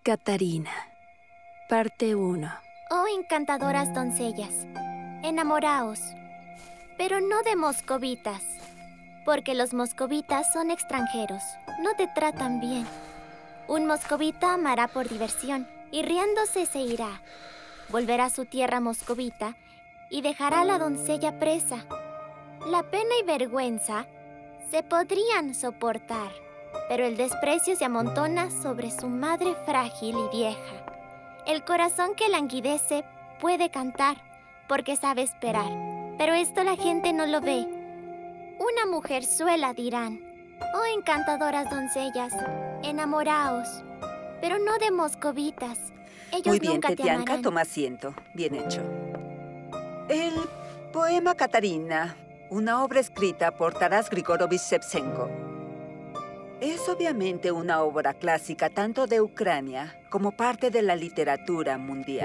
Catarina, parte 1. Oh, encantadoras doncellas, enamoraos, pero no de moscovitas, porque los moscovitas son extranjeros, no te tratan bien. Un moscovita amará por diversión y riéndose se irá. Volverá a su tierra moscovita y dejará a la doncella presa. La pena y vergüenza se podrían soportar, pero el desprecio se amontona sobre su madre frágil y vieja. El corazón que languidece puede cantar, porque sabe esperar, pero esto la gente no lo ve. Una mujerzuela dirán, oh encantadoras doncellas, enamoraos, pero no de moscovitas. Ellos Muy bien, nunca te Tetianka, amarán. toma asiento. Bien hecho. El poema Catarina, una obra escrita por Taras Grigorovich Shevchenko. Es obviamente una obra clásica tanto de Ucrania como parte de la literatura mundial.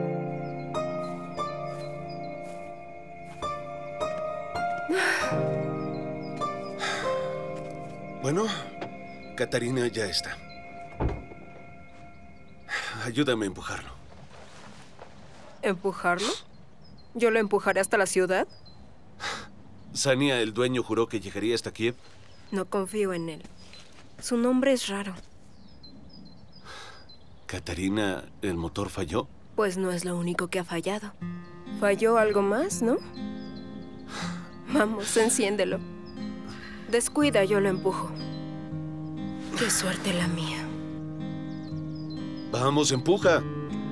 Bueno, Catarina ya está. Ayúdame a empujarlo. ¿Empujarlo? ¿Yo lo empujaré hasta la ciudad? Sania, el dueño, juró que llegaría hasta Kiev. No confío en él. Su nombre es raro. Catarina, ¿el motor falló? Pues no es lo único que ha fallado. ¿Falló algo más, no? Vamos, enciéndelo. Descuida, yo lo empujo. Qué suerte la mía. Vamos, empuja.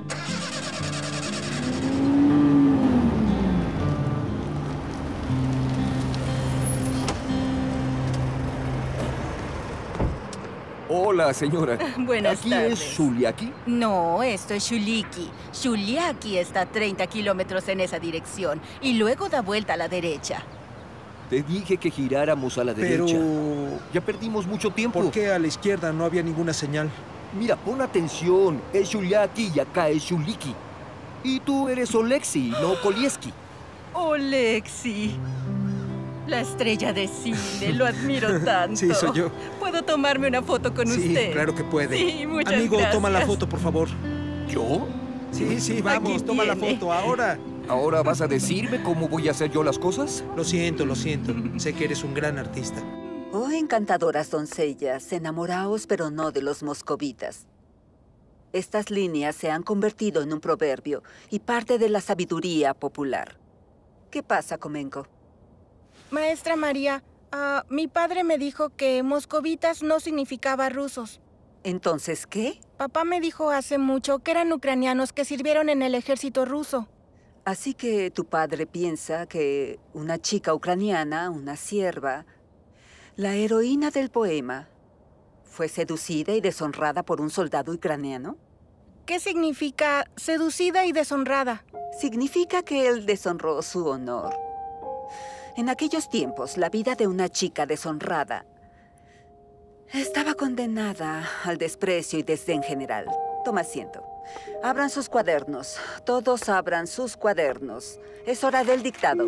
Hola, señora. Buenas tardes. ¿Aquí es Shuliaki? No, esto es Shuliki. Shuliaki está a 30 kilómetros en esa dirección y luego da vuelta a la derecha. Te dije que giráramos a la Pero... derecha. Ya perdimos mucho tiempo. ¿por qué a la izquierda no había ninguna señal? Mira, pon atención. Es Shuliaki y acá es Shuliki. Y tú eres Oleksi, no Kolieski. Olexi. La estrella de cine, lo admiro tanto. Sí, soy yo. ¿Puedo tomarme una foto con Sí, usted? claro que puede. Sí, muchas Amigo, gracias. toma la foto, por favor. ¿Yo? Sí, vamos, Aquí toma la tiene. foto, ahora. ¿Ahora vas a decirme cómo voy a hacer yo las cosas? Lo siento. Sé que eres un gran artista. Oh, encantadoras doncellas, enamoraos, pero no de los moscovitas. Estas líneas se han convertido en un proverbio y parte de la sabiduría popular. ¿Qué pasa, Comenko? Maestra María, mi padre me dijo que moscovitas no significaba rusos. Entonces, ¿qué? Papá me dijo hace mucho que eran ucranianos que sirvieron en el ejército ruso. Así que tu padre piensa que una chica ucraniana, una sierva, la heroína del poema, fue seducida y deshonrada por un soldado ucraniano. ¿Qué significa seducida y deshonrada? Significa que él deshonró su honor. En aquellos tiempos, la vida de una chica deshonrada estaba condenada al desprecio y desdén general. Toma asiento. Abran sus cuadernos. Todos abran sus cuadernos. Es hora del dictado.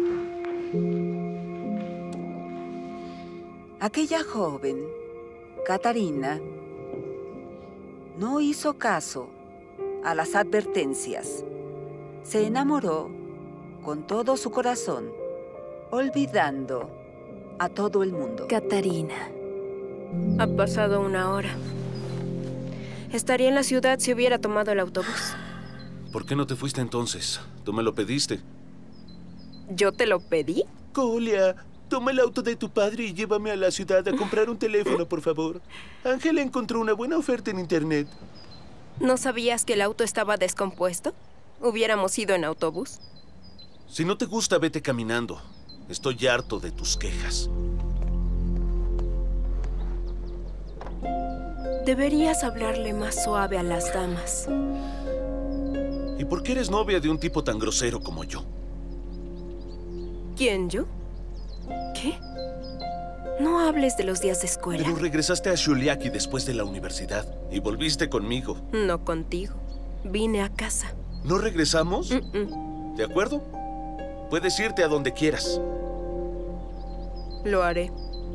Aquella joven, Catarina, no hizo caso a las advertencias. Se enamoró con todo su corazón, olvidando a todo el mundo. Catarina. Ha pasado 1 hora. Estaría en la ciudad si hubiera tomado el autobús. ¿Por qué no te fuiste entonces? Tú me lo pediste. ¿Yo te lo pedí? Kolia, toma el auto de tu padre y llévame a la ciudad a comprar un teléfono, por favor. Ángela encontró una buena oferta en internet. ¿No sabías que el auto estaba descompuesto? ¿Hubiéramos ido en autobús? Si no te gusta, vete caminando. Estoy harto de tus quejas. Deberías hablarle más suave a las damas. ¿Y por qué eres novia de un tipo tan grosero como yo? ¿Quién, yo? ¿Qué? No hables de los días de escuela. Pero regresaste a Shuliaki después de la universidad y volviste conmigo. No contigo. Vine a casa. ¿No regresamos? ¿De acuerdo? Puedes irte a donde quieras. Lo haré.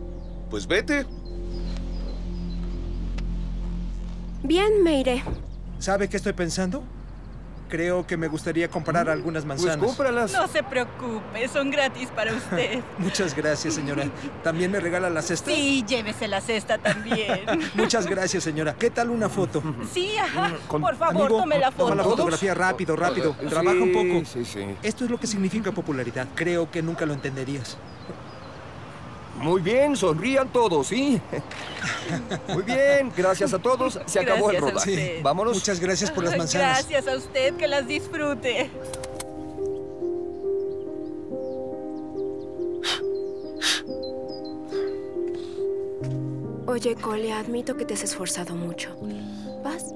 Pues vete. Bien, me iré. ¿Sabe qué estoy pensando? Creo que me gustaría comprar algunas manzanas. Pues cómpralas. No se preocupe, son gratis para usted. Muchas gracias, señora. ¿También me regala la cesta? Sí, llévese la cesta también. Muchas gracias, señora. ¿Qué tal una foto? Sí, ajá. Con- Por favor, Amigo, tome la toma foto. la fotografía rápido, rápido. Trabaja un poco. Sí. Esto es lo que significa popularidad. Creo que nunca lo entenderías. Muy bien, sonrían todos, ¿sí? Muy bien, gracias a todos. Se acabó el Gracias a rodaje. usted. Vámonos. Muchas gracias por las manzanas. Gracias a usted, que las disfrute. Oye, Cole, admito que te has esforzado mucho. ¿Vas?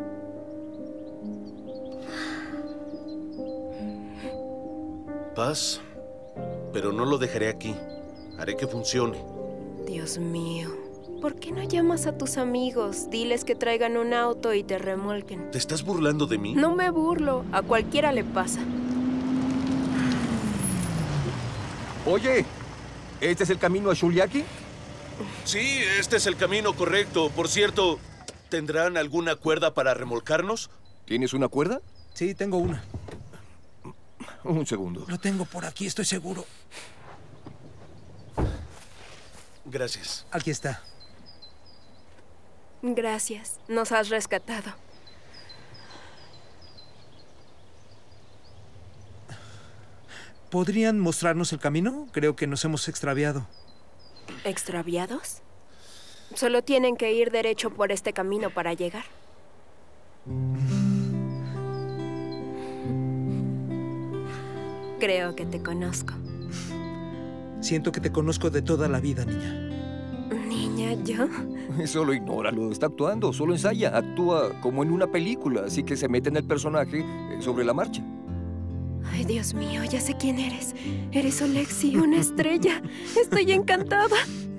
Paz, pero no lo dejaré aquí. Haré que funcione. Dios mío. ¿Por qué no llamas a tus amigos? Diles que traigan un auto y te remolquen. ¿Te estás burlando de mí? No me burlo. A cualquiera le pasa. Oye, ¿este es el camino a Shuliaki? Sí, este es el camino correcto. Por cierto, ¿tendrán alguna cuerda para remolcarnos? ¿Tienes una cuerda? Sí, tengo una. Un segundo. Lo tengo por aquí, estoy seguro. Gracias. Aquí está. Gracias. Nos has rescatado. ¿Podrían mostrarnos el camino? Creo que nos hemos extraviado. ¿Extraviados? Solo tienen que ir derecho por este camino para llegar. Creo que te conozco. Siento que te conozco de toda la vida, niña. ¿Niña, yo? Solo ignóralo, está actuando, solo ensaya. Actúa como en una película, así que se mete en el personaje sobre la marcha. Ay, Dios mío, ya sé quién eres. Eres Olexi, una estrella. Estoy encantada.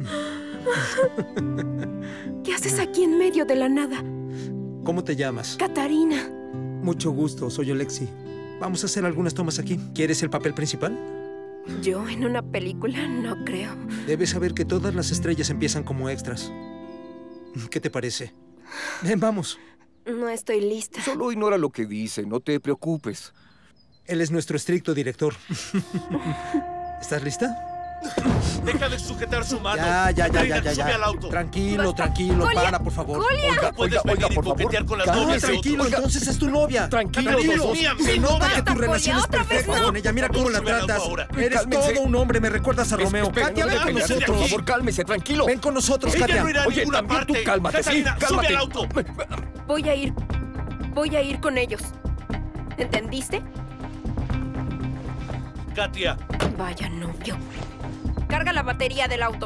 ¿Qué haces aquí en medio de la nada? ¿Cómo te llamas? Catarina. Mucho gusto, soy Olexi. Vamos a hacer algunas tomas aquí. ¿Quieres el papel principal? ¿Yo en una película? No creo. Debes saber que todas las estrellas empiezan como extras. ¿Qué te parece? Ven, vamos. No estoy lista. Solo ignora lo que dice, no te preocupes. Él es nuestro estricto director. ¿Estás lista? Deja de sujetar su mano. Ya. Sube al auto. Tranquilo, para, por favor. No puedes venir y por favor. coquetear con las Cálmese, novias de Tranquilo, otro. entonces es tu novia. Tranquilo, Mía, Se mi nota novia. que tu relación es perfecta con ella. Mira cómo la Sube al auto tratas. ahora. Eres Cálmense. todo un hombre. Me recuerdas a Romeo. Katia, ven con cálmese de nosotros. Por favor, cálmese, tranquilo. Ven con nosotros, Ella Katia. no irá a Oye, ninguna también tú parte. cálmate, sí, Catalina, cálmate. sube al auto. Voy a ir con ellos. ¿Entendiste? Katia, Vaya novio. Carga la batería del auto.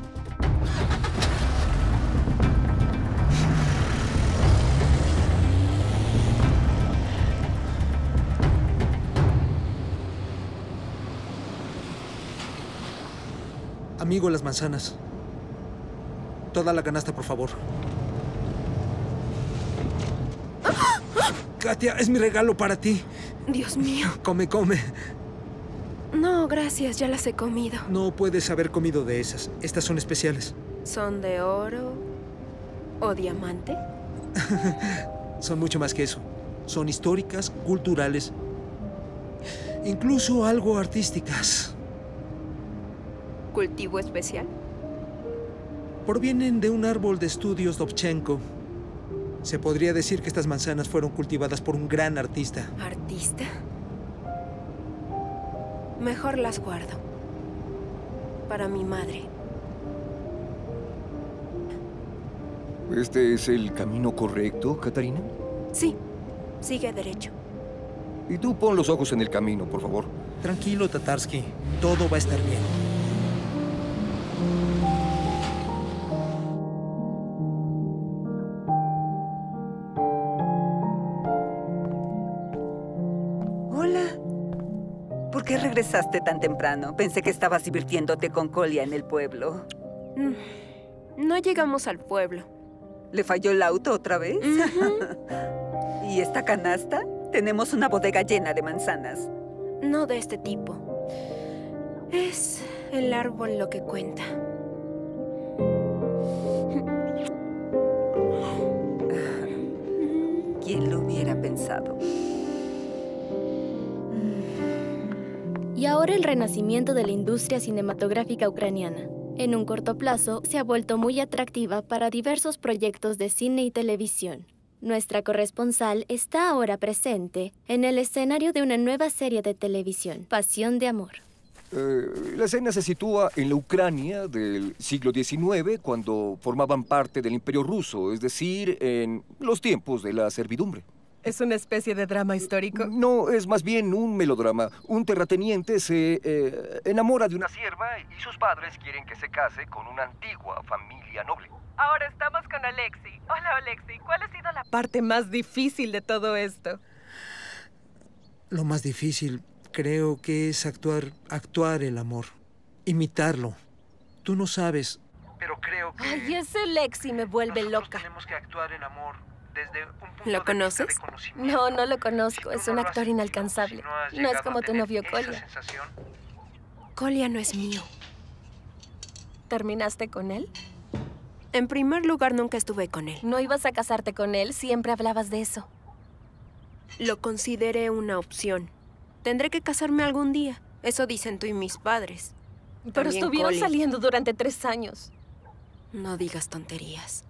Amigo, las manzanas. Toda la canasta, por favor. Katia, es mi regalo para ti. Dios mío. Come. No, gracias, ya las he comido. No puedes haber comido de esas. Estas son especiales. ¿Son de oro o diamante? Son mucho más que eso. Son históricas, culturales, incluso algo artísticas. ¿Cultivo especial? Provienen de un árbol de estudios Dovchenko. Se podría decir que estas manzanas fueron cultivadas por un gran artista. ¿Artista? Mejor las guardo. Para mi madre. ¿Este es el camino correcto, Catarina? Sí, sigue derecho. Y tú pon los ojos en el camino, por favor. Tranquilo, Tatarsky. Todo va a estar bien. Hola. ¿Por qué regresaste tan temprano? Pensé que estabas divirtiéndote con Colia en el pueblo. No llegamos al pueblo. ¿Le falló el auto otra vez? ¿Y esta canasta? Tenemos una bodega llena de manzanas. No de este tipo. Es el árbol lo que cuenta. ¿Quién lo hubiera pensado? Y ahora el renacimiento de la industria cinematográfica ucraniana. En un corto plazo, se ha vuelto muy atractiva para diversos proyectos de cine y televisión. Nuestra corresponsal está ahora presente en el escenario de una nueva serie de televisión, Pasión de Amor. La escena se sitúa en la Ucrania del siglo XIX, cuando formaban parte del Imperio Ruso, es decir, en los tiempos de la servidumbre. ¿Es una especie de drama histórico? No, es más bien un melodrama. Un terrateniente se enamora de una sierva y sus padres quieren que se case con una antigua familia noble. Ahora estamos con Alexei. Hola, Alexei. ¿Cuál ha sido la parte más difícil de todo esto? Lo más difícil, creo que es actuar el amor, imitarlo. Tú no sabes, pero creo que... Ay, ese Alexei me vuelve loca. Tenemos que actuar el amor desde un punto ¿Lo conoces? No, no lo conozco. Es un actor inalcanzable. No es como tu novio Kolya. Kolya no es mío. ¿Terminaste con él? En primer lugar, nunca estuve con él. ¿No ibas a casarte con él? Siempre hablabas de eso. Lo consideré una opción. Tendré que casarme algún día. Eso dicen tú y mis padres. Pero También estuvieron Kolya. saliendo durante 3 años. No digas tonterías.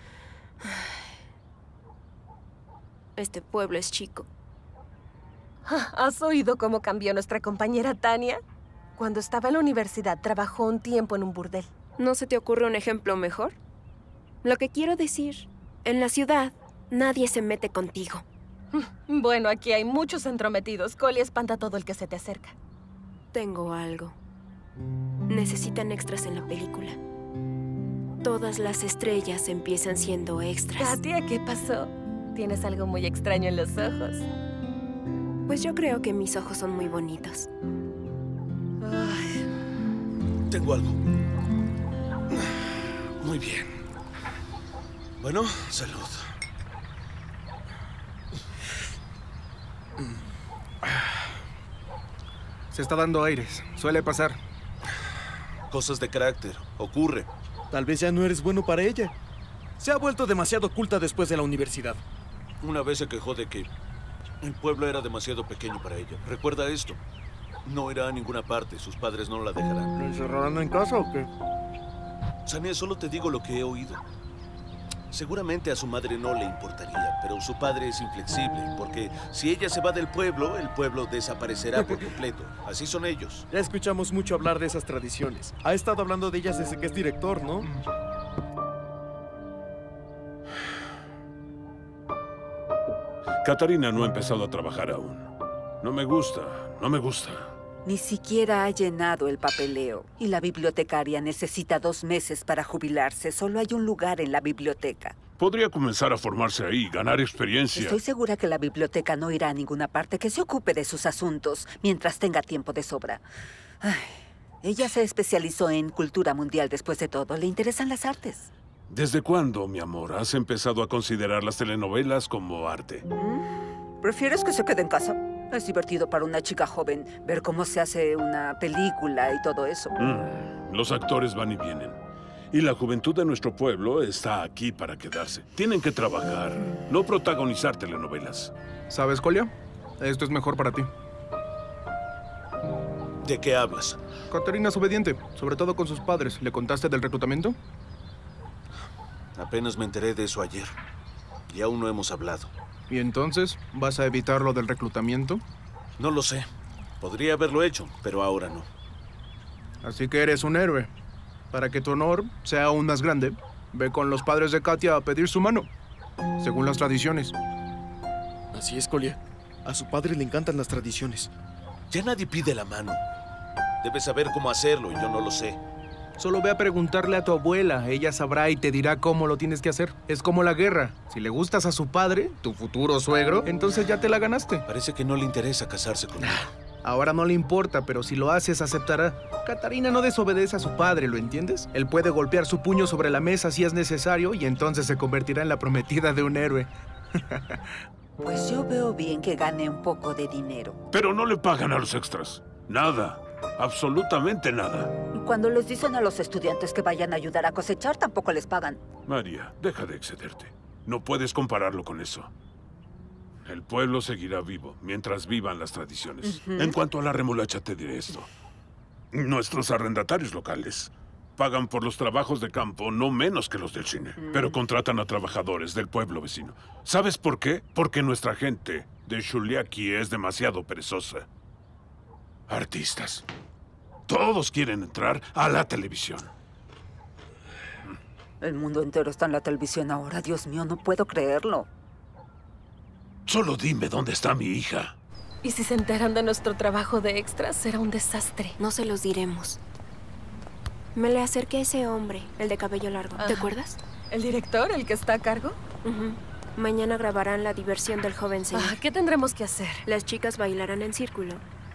Este pueblo es chico. ¿Has oído cómo cambió nuestra compañera Tania? Cuando estaba en la universidad, trabajó un tiempo en un burdel. ¿No se te ocurre un ejemplo mejor? Lo que quiero decir, en la ciudad, nadie se mete contigo. Bueno, aquí hay muchos entrometidos. Kolya espanta a todo el que se te acerca. Tengo algo. Necesitan extras en la película. Todas las estrellas empiezan siendo extras. Katia, ¿qué pasó? Tienes algo muy extraño en los ojos. Pues yo creo que mis ojos son muy bonitos. Ay. Tengo algo. Muy bien. Bueno, salud. Se está dando aires. Suele pasar. Cosas de carácter. Ocurre. Tal vez ya no eres bueno para ella. Se ha vuelto demasiado culta después de la universidad. Una vez se quejó de que el pueblo era demasiado pequeño para ella. ¿Recuerda esto? No irá a ninguna parte. Sus padres no la dejarán. ¿La encerrarán en casa o qué? Sania, solo te digo lo que he oído. Seguramente a su madre no le importaría, pero su padre es inflexible, porque si ella se va del pueblo, el pueblo desaparecerá por completo. Así son ellos. Ya escuchamos mucho hablar de esas tradiciones. Ha estado hablando de ellas desde que es director, ¿no? Katarina no ha empezado a trabajar aún. No me gusta, no me gusta. Ni siquiera ha llenado el papeleo. Y la bibliotecaria necesita 2 meses para jubilarse. Solo hay un lugar en la biblioteca. Podría comenzar a formarse ahí, ganar experiencia. Estoy segura que la biblioteca no irá a ninguna parte, que se ocupe de sus asuntos mientras tenga tiempo de sobra. Ay, ella se especializó en cultura mundial después de todo. Le interesan las artes. ¿Desde cuándo, mi amor, has empezado a considerar las telenovelas como arte? ¿Prefieres que se quede en casa? Es divertido para una chica joven ver cómo se hace una película y todo eso. Los actores van y vienen. Y la juventud de nuestro pueblo está aquí para quedarse. Tienen que trabajar, no protagonizar telenovelas. ¿Sabes, Kolya? Esto es mejor para ti. ¿De qué hablas? Katarina es obediente, sobre todo con sus padres. ¿Le contaste del reclutamiento? Apenas me enteré de eso ayer. Y aún no hemos hablado. ¿Y entonces vas a evitar lo del reclutamiento? No lo sé. Podría haberlo hecho, pero ahora no. Así que eres un héroe. Para que tu honor sea aún más grande, ve con los padres de Katia a pedir su mano, según las tradiciones. Así es, Kolya. A su padre le encantan las tradiciones. Ya nadie pide la mano. Debes saber cómo hacerlo y yo no lo sé. Solo ve a preguntarle a tu abuela. Ella sabrá y te dirá cómo lo tienes que hacer. Es como la guerra. Si le gustas a su padre, tu futuro suegro, entonces ya te la ganaste. Parece que no le interesa casarse conmigo. Ahora no le importa, pero si lo haces, aceptará. Katarina no desobedece a su padre, ¿lo entiendes? Él puede golpear su puño sobre la mesa si es necesario y entonces se convertirá en la prometida de un héroe. Pues yo veo bien que gane un poco de dinero. Pero no le pagan a los extras. Nada. Absolutamente nada. Cuando les dicen a los estudiantes que vayan a ayudar a cosechar, tampoco les pagan. María, deja de excederte. No puedes compararlo con eso. El pueblo seguirá vivo mientras vivan las tradiciones. En cuanto a la remolacha, te diré esto. Nuestros arrendatarios locales pagan por los trabajos de campo no menos que los del cine, pero contratan a trabajadores del pueblo vecino. ¿Sabes por qué? Porque nuestra gente de Xuliaqui es demasiado perezosa. Artistas. Todos quieren entrar a la televisión. El mundo entero está en la televisión ahora. Dios mío, no puedo creerlo. Solo dime dónde está mi hija. ¿Y si se enteran de nuestro trabajo de extras? Será un desastre. No se los diremos. Me le acerqué a ese hombre, el de cabello largo. ¿Te acuerdas? ¿El director, el que está a cargo? Mañana grabarán la diversión del joven señor. ¿Qué tendremos que hacer? Las chicas bailarán en círculo.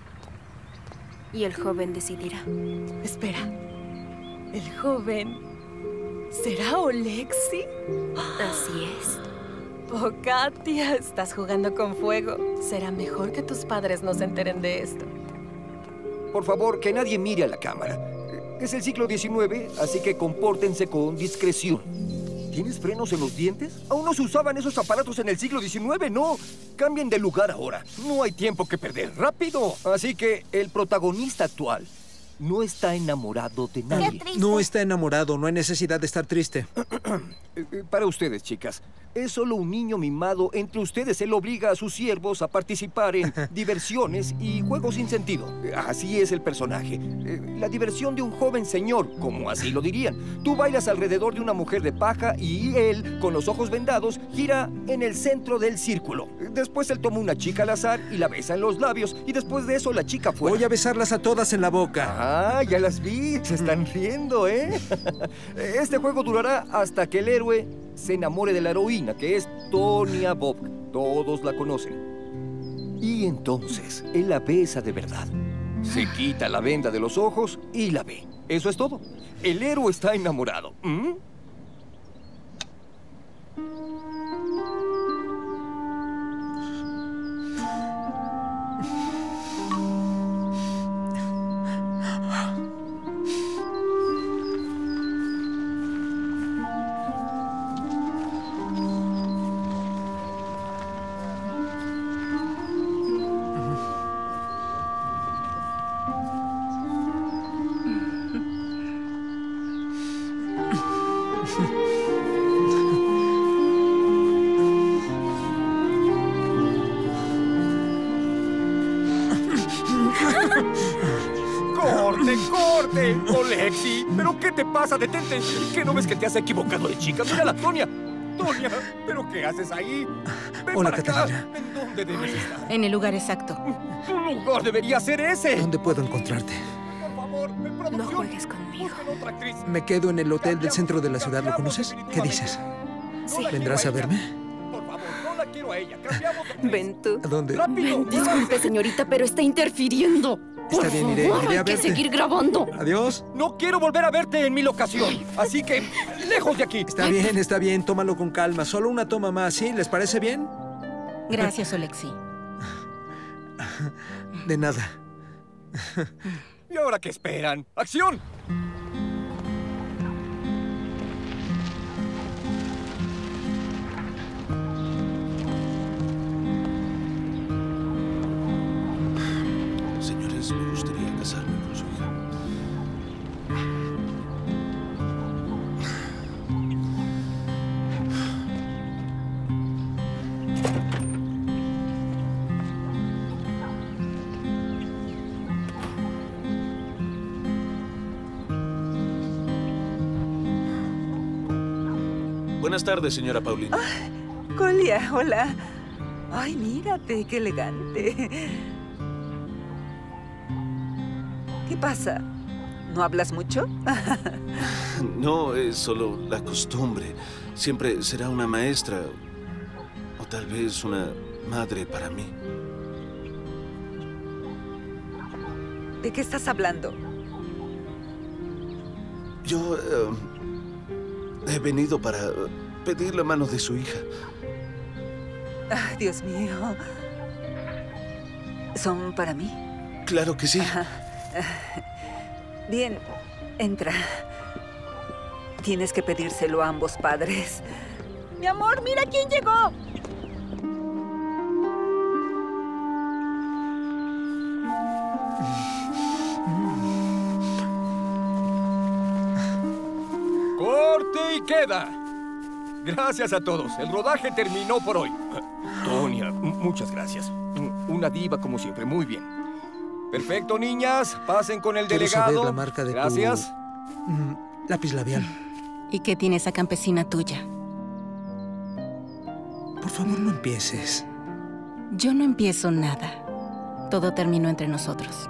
Y el joven decidirá. Espera. ¿El joven será Oleksi? Así es. Oh, Katia, estás jugando con fuego. Será mejor que tus padres no se enteren de esto. Por favor, que nadie mire a la cámara. Es el siglo XIX, así que compórtense con discreción. ¿Tienes frenos en los dientes? Aún no se usaban esos aparatos en el siglo XIX, no. Cambien de lugar ahora. No hay tiempo que perder. ¡Rápido! Así que el protagonista actual no está enamorado de nadie. No está enamorado, no hay necesidad de estar triste. Para ustedes, chicas, es solo un niño mimado entre ustedes. Él obliga a sus siervos a participar en diversiones y juegos sin sentido. Así es el personaje. La diversión de un joven señor, como así lo dirían. Tú bailas alrededor de una mujer de paja y él, con los ojos vendados, gira en el centro del círculo. Después él toma una chica al azar y la besa en los labios. Y después de eso la chica fuera. Voy a besarlas a todas en la boca. Ah, ya las vi. Se están riendo, ¿eh? Este juego durará hasta que el héroe se enamore de la heroína, que es Tonya Bob. Todos la conocen. Y entonces, él la besa de verdad. Se quita la venda de los ojos y la ve. Eso es todo. El héroe está enamorado. ¡Corte! ¡Oleksi! ¿Pero qué te pasa? ¡Detente! ¿Qué no ves que te has equivocado de chica? ¡Mira la Tonya! ¡Tonya! ¿Pero qué haces ahí? ¡Ven Hola, para Catalina. acá! ¿En dónde debes estar? En el lugar exacto. ¡Tu lugar debería ser ese! ¿Dónde puedo encontrarte? Por favor, en producción. No juegues conmigo. Busquen otra actriz. Me quedo en el hotel del centro de la ciudad. ¿Lo conoces? ¿Qué dices? Sí. ¿Vendrás a verme? Por favor, no la quiero a ella. Cambiamos de actriz. Ven tú. ¿A dónde? ¡Rápido! Disculpe, señorita, pero está interfiriendo. Está bien, iré a Hay que verte. seguir grabando. Adiós. No quiero volver a verte en mi locación. Así que, lejos de aquí. Está bien, tómalo con calma. Solo una toma más, ¿sí? ¿Les parece bien? Gracias, Oleksi. De nada. ¿Y ahora qué esperan? ¡Acción! Señores, me gustaría casarme con su hija. Buenas tardes, señora Paulina. Colia, hola. Ay, mírate, qué elegante. ¿Qué pasa? ¿No hablas mucho? No, es solo la costumbre. Siempre será una maestra o tal vez una madre para mí. ¿De qué estás hablando? Yo he venido para pedir la mano de su hija. Ah, Dios mío. ¿Son para mí? Claro que sí. Bien, entra. Tienes que pedírselo a ambos padres. Mi amor, mira quién llegó. ahí queda. Gracias a todos. El rodaje terminó por hoy. Tonya, muchas gracias. Una diva como siempre. Muy bien. Perfecto, niñas. Pasen con el Quiero delegado. saber la marca de Gracias. Lápiz labial. ¿Y qué tiene esa campesina tuya? Por favor, no empieces. Yo no empiezo nada. Todo terminó entre nosotros.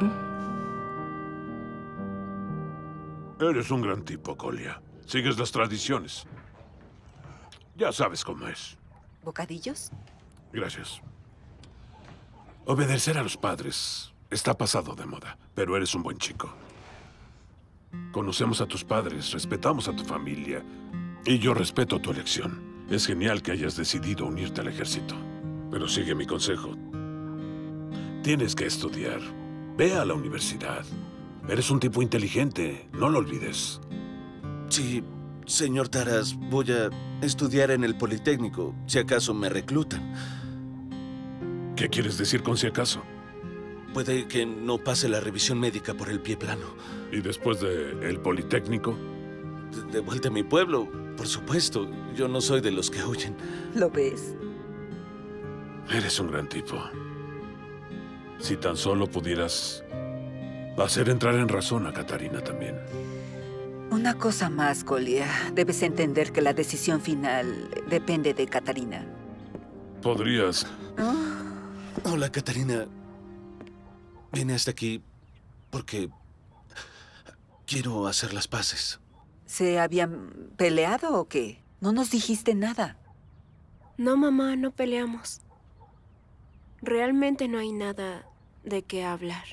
Eres un gran tipo, Colia. Sigues las tradiciones. Ya sabes cómo es. ¿Bocadillos? Gracias. Obedecer a los padres está pasado de moda, pero eres un buen chico. Conocemos a tus padres, respetamos a tu familia y yo respeto tu elección. Es genial que hayas decidido unirte al ejército, pero sigue mi consejo. Tienes que estudiar. Ve a la universidad. Eres un tipo inteligente, no lo olvides. Sí, señor Taras, voy a estudiar en el Politécnico, si acaso me reclutan. ¿Qué quieres decir con si acaso? Puede que no pase la revisión médica por el pie plano. ¿Y después del Politécnico? De vuelta a mi pueblo, por supuesto. Yo no soy de los que huyen. ¿Lo ves? Eres un gran tipo. Si tan solo pudieras hacer entrar en razón a Katarina también. Una cosa más, Colia. Debes entender que la decisión final depende de Katarina. ¿Podrías? Hola, Katarina. Vine hasta aquí porque quiero hacer las paces. ¿Se habían peleado o qué? No nos dijiste nada. No, mamá, no peleamos. Realmente no hay nada de qué hablar.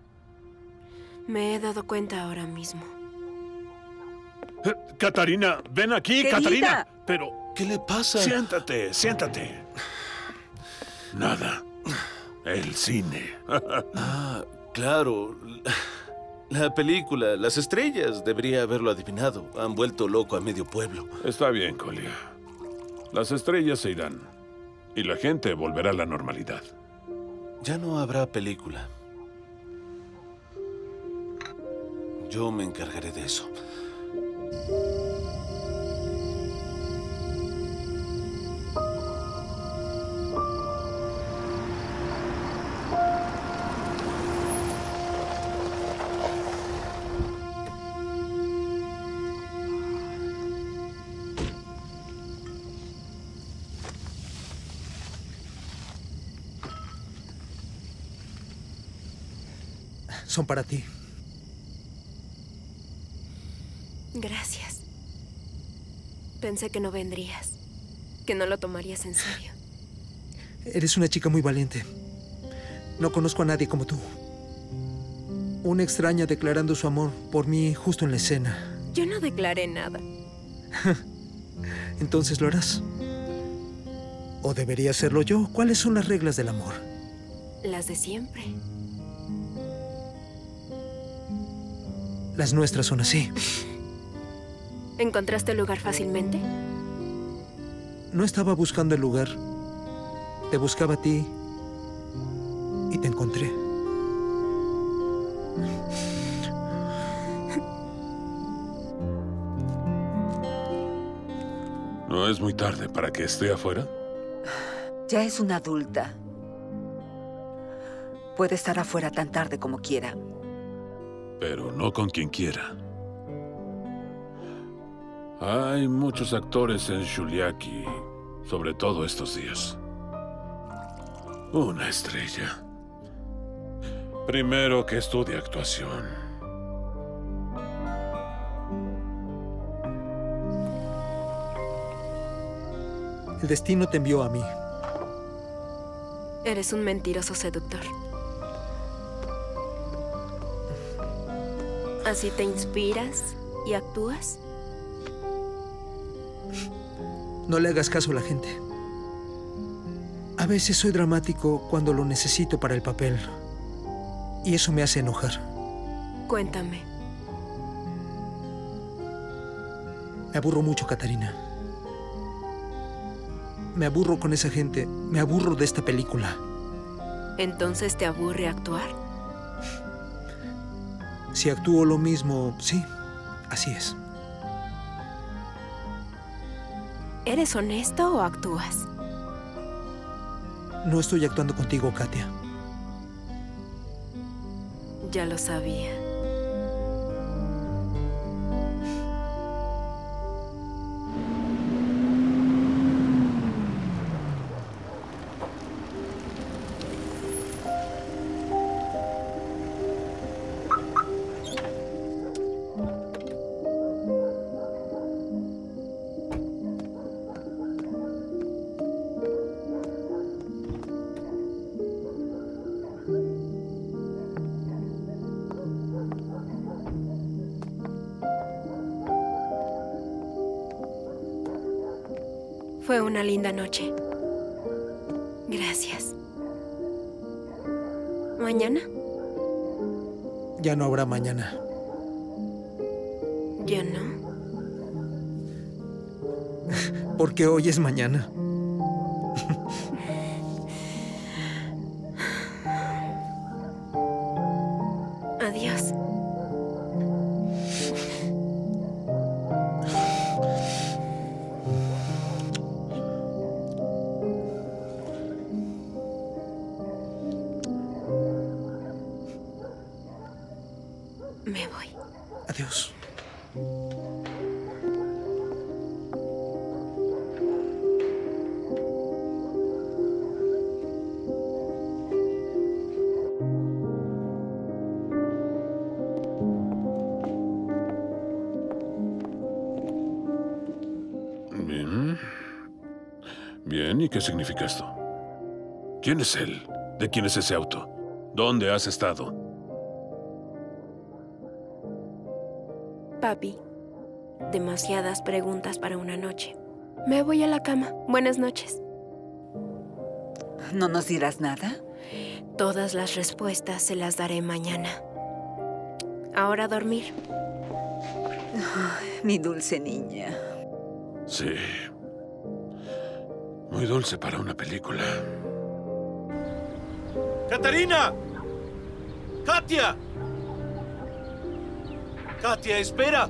Me he dado cuenta ahora mismo. Katarina, ven aquí, ¡Querida! Katarina. Pero... ¿Qué le pasa? Siéntate, siéntate. Nada. El cine. Ah, claro. La película, las estrellas, debería haberlo adivinado. Han vuelto loco a medio pueblo. Está bien, Colia. Las estrellas se irán y la gente volverá a la normalidad. Ya no habrá película. Yo me encargaré de eso. Son para ti. Gracias. Pensé que no vendrías, que no lo tomarías en serio. Eres una chica muy valiente. No conozco a nadie como tú. Una extraña declarando su amor por mí justo en la escena. Yo no declaré nada. ¿Entonces lo harás? ¿O debería hacerlo yo? ¿Cuáles son las reglas del amor? Las de siempre. Las nuestras son así. ¿Encontraste el lugar fácilmente? No estaba buscando el lugar. Te buscaba a ti y te encontré. ¿No es muy tarde para que esté afuera? Ya es una adulta. Puede estar afuera tan tarde como quiera. Pero no con quien quiera. Hay muchos actores en Shuliaki, sobre todo estos días. Una estrella. Primero que estudie actuación. El destino te envió a mí. Eres un mentiroso seductor. ¿Así te inspiras y actúas? No le hagas caso a la gente. A veces soy dramático cuando lo necesito para el papel. Y eso me hace enojar. Cuéntame. Me aburro mucho, Katarina. Me aburro con esa gente. Me aburro de esta película. ¿Entonces te aburre actuar? Si actúo lo mismo, sí, así es. ¿Eres honesto o actúas? No estoy actuando contigo, Katia. Ya lo sabía. Fue una linda noche. Gracias. ¿Mañana? Ya no habrá mañana. Ya no. Porque hoy es mañana. Adiós. Me voy. Adiós. Bien. Bien, ¿y qué significa esto? ¿Quién es él? ¿De quién es ese auto? ¿Dónde has estado? Papi, demasiadas preguntas para una noche. Me voy a la cama. Buenas noches. ¿No nos dirás nada? Todas las respuestas se las daré mañana. Ahora a dormir. Ay, mi dulce niña. Sí. Muy dulce para una película. ¡Catarina! ¡Katia! ¡Katia, espera!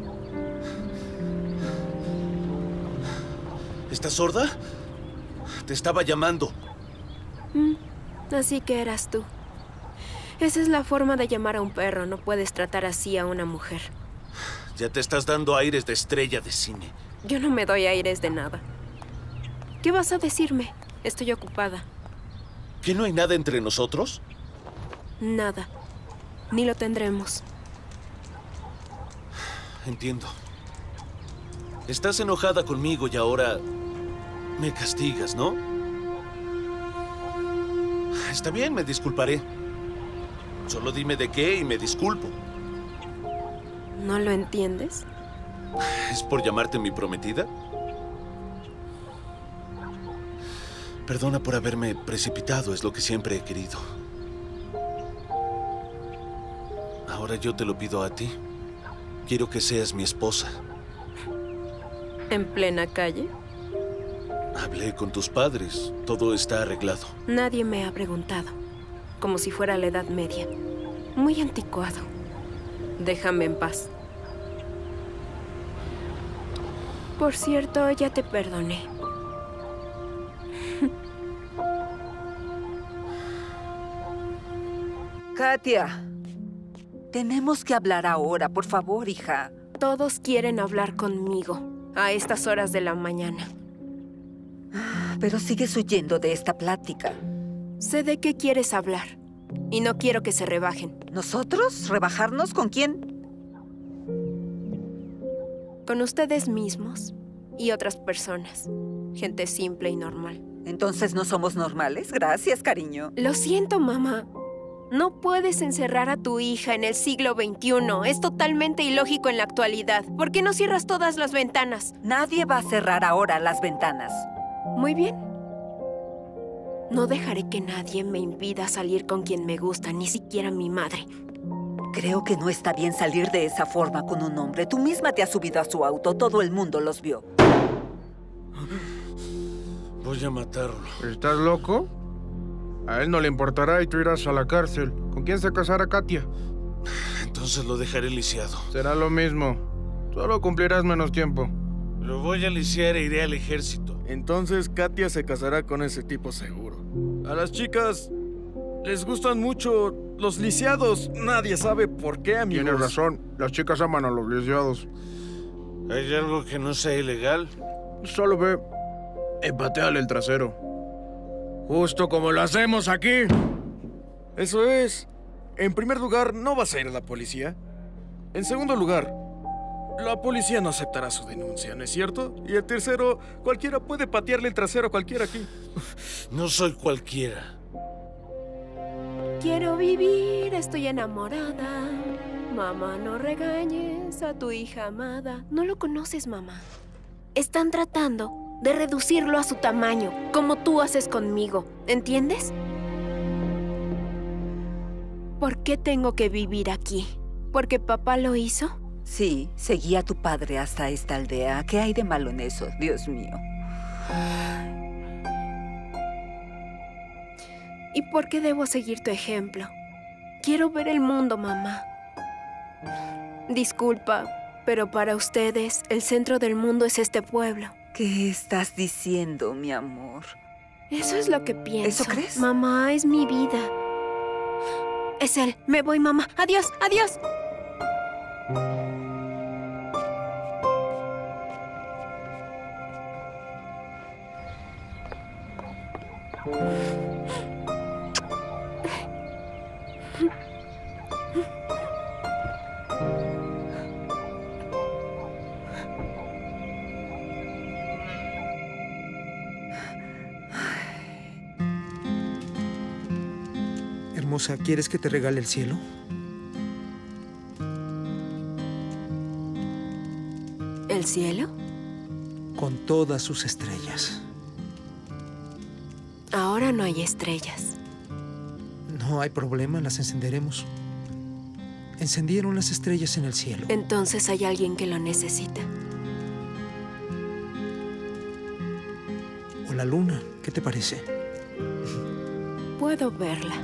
¿Estás sorda? Te estaba llamando. Así que eras tú. Esa es la forma de llamar a un perro. No puedes tratar así a una mujer. Ya te estás dando aires de estrella de cine. Yo no me doy aires de nada. ¿Qué vas a decirme? Estoy ocupada. ¿Que no hay nada entre nosotros? Nada. Ni lo tendremos. Entiendo. Estás enojada conmigo y ahora me castigas, ¿no? Está bien, me disculparé. Solo dime de qué y me disculpo. ¿No lo entiendes? ¿Es por llamarte mi prometida? Perdona por haberme precipitado, es lo que siempre he querido. Ahora yo te lo pido a ti. Quiero que seas mi esposa. ¿En plena calle? Hablé con tus padres. Todo está arreglado. Nadie me ha preguntado. Como si fuera la Edad Media. Muy anticuado. Déjame en paz. Por cierto, ya te perdoné. Katia, tenemos que hablar ahora, por favor, hija. Todos quieren hablar conmigo a estas horas de la mañana. Pero sigues huyendo de esta plática. Sé de qué quieres hablar y no quiero que se rebajen. ¿Nosotros? ¿Rebajarnos con quién? Con ustedes mismos y otras personas. Gente simple y normal. ¿Entonces no somos normales? Gracias, cariño. Lo siento, mamá. No puedes encerrar a tu hija en el siglo XXI. Es totalmente ilógico en la actualidad. ¿Por qué no cierras todas las ventanas? Nadie va a cerrar ahora las ventanas. Muy bien. No dejaré que nadie me impida salir con quien me gusta, ni siquiera mi madre. Creo que no está bien salir de esa forma con un hombre. Tú misma te has subido a su auto. Todo el mundo los vio. Voy a matarlo. ¿Estás loco? A él no le importará y tú irás a la cárcel. ¿Con quién se casará Katia? Entonces lo dejaré lisiado. Será lo mismo. Solo cumplirás menos tiempo. Lo voy a lisiar e iré al ejército. Entonces Katia se casará con ese tipo seguro. A las chicas les gustan mucho los lisiados. Nadie sabe por qué, amigos. Tienes razón. Las chicas aman a los lisiados. ¿Hay algo que no sea ilegal? Solo ve y pateale el trasero. Justo como lo hacemos aquí. Eso es. En primer lugar, no vas a ir a la policía. En segundo lugar, la policía no aceptará su denuncia, ¿no es cierto? Y en tercero, cualquiera puede patearle el trasero a cualquiera aquí. No soy cualquiera. Quiero vivir, estoy enamorada. Mamá, no regañes a tu hija amada. No lo conoces, mamá. Están tratando de reducirlo a su tamaño, como tú haces conmigo. ¿Entiendes? ¿Por qué tengo que vivir aquí? ¿Porque papá lo hizo? Sí, seguí a tu padre hasta esta aldea. ¿Qué hay de malo en eso, Dios mío? ¿Y por qué debo seguir tu ejemplo? Quiero ver el mundo, mamá. Disculpa, pero para ustedes, el centro del mundo es este pueblo. ¿Qué estás diciendo, mi amor? Eso es lo que pienso. ¿Eso crees? Mamá, es mi vida. Es él. Me voy, mamá. Adiós, adiós. Hermosa, ¿quieres que te regale el cielo? ¿El cielo? Con todas sus estrellas. Ahora no hay estrellas. No hay problema, las encenderemos. Encendieron las estrellas en el cielo. Entonces hay alguien que lo necesita. O la luna, ¿qué te parece? Puedo verla.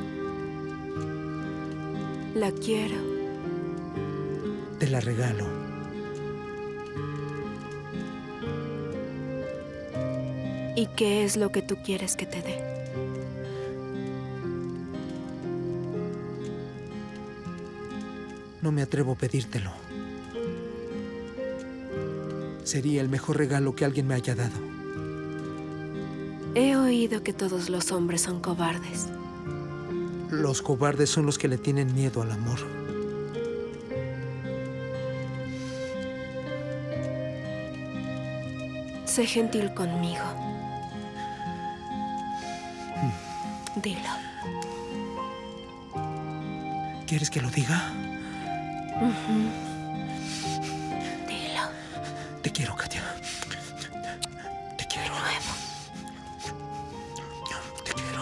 La quiero. Te la regalo. ¿Y qué es lo que tú quieres que te dé? No me atrevo a pedírtelo. Sería el mejor regalo que alguien me haya dado. He oído que todos los hombres son cobardes. Los cobardes son los que le tienen miedo al amor. Sé gentil conmigo. Dilo. ¿Quieres que lo diga? Dilo. Te quiero, Katia. Te quiero. De nuevo. Te quiero.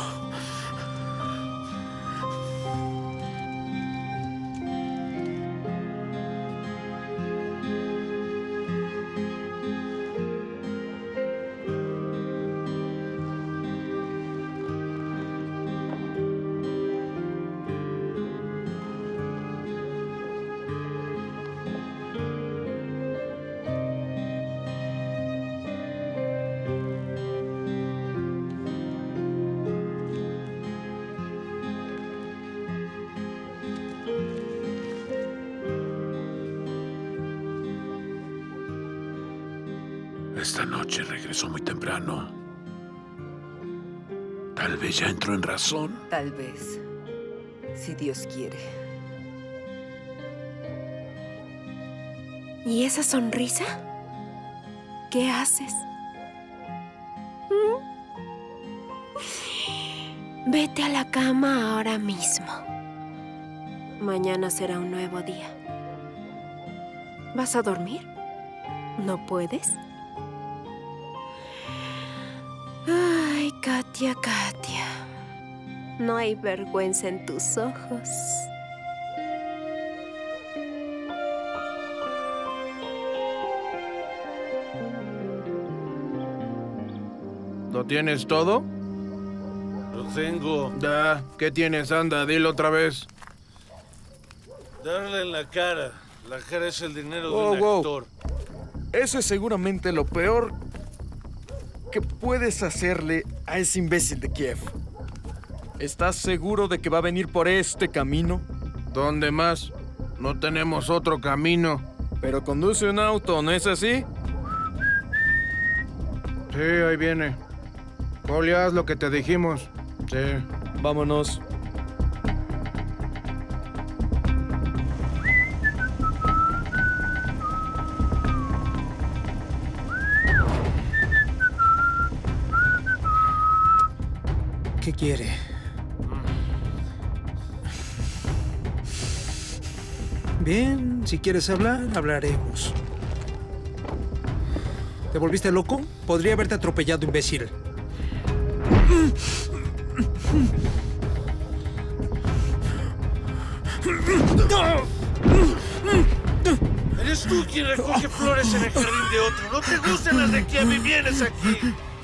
Esta noche regresó muy temprano. Tal vez ya entró en razón. Tal vez, si Dios quiere. ¿Y esa sonrisa? ¿Qué haces? Vete a la cama ahora mismo. Mañana será un nuevo día. ¿Vas a dormir? ¿No puedes? Ay, Katia, Katia. No hay vergüenza en tus ojos. ¿Lo tienes todo? Lo tengo. ¿Qué tienes? Anda, dilo otra vez. Darle en la cara. La cara es el dinero de un actor. Eso es seguramente lo peor que puedes hacerle a ese imbécil de Kiev. ¿Estás seguro de que va a venir por este camino? ¿Dónde más? No tenemos otro camino. Pero conduce un auto, ¿no es así? Sí, ahí viene. Collie, haz lo que te dijimos. Sí. Vámonos. ¿Qué quiere? Bien, si quieres hablar, hablaremos. ¿Te volviste loco? Podría haberte atropellado, imbécil. Eres tú quien recoge flores en el jardín de otro. No te gustan las de Kiev y vienes aquí.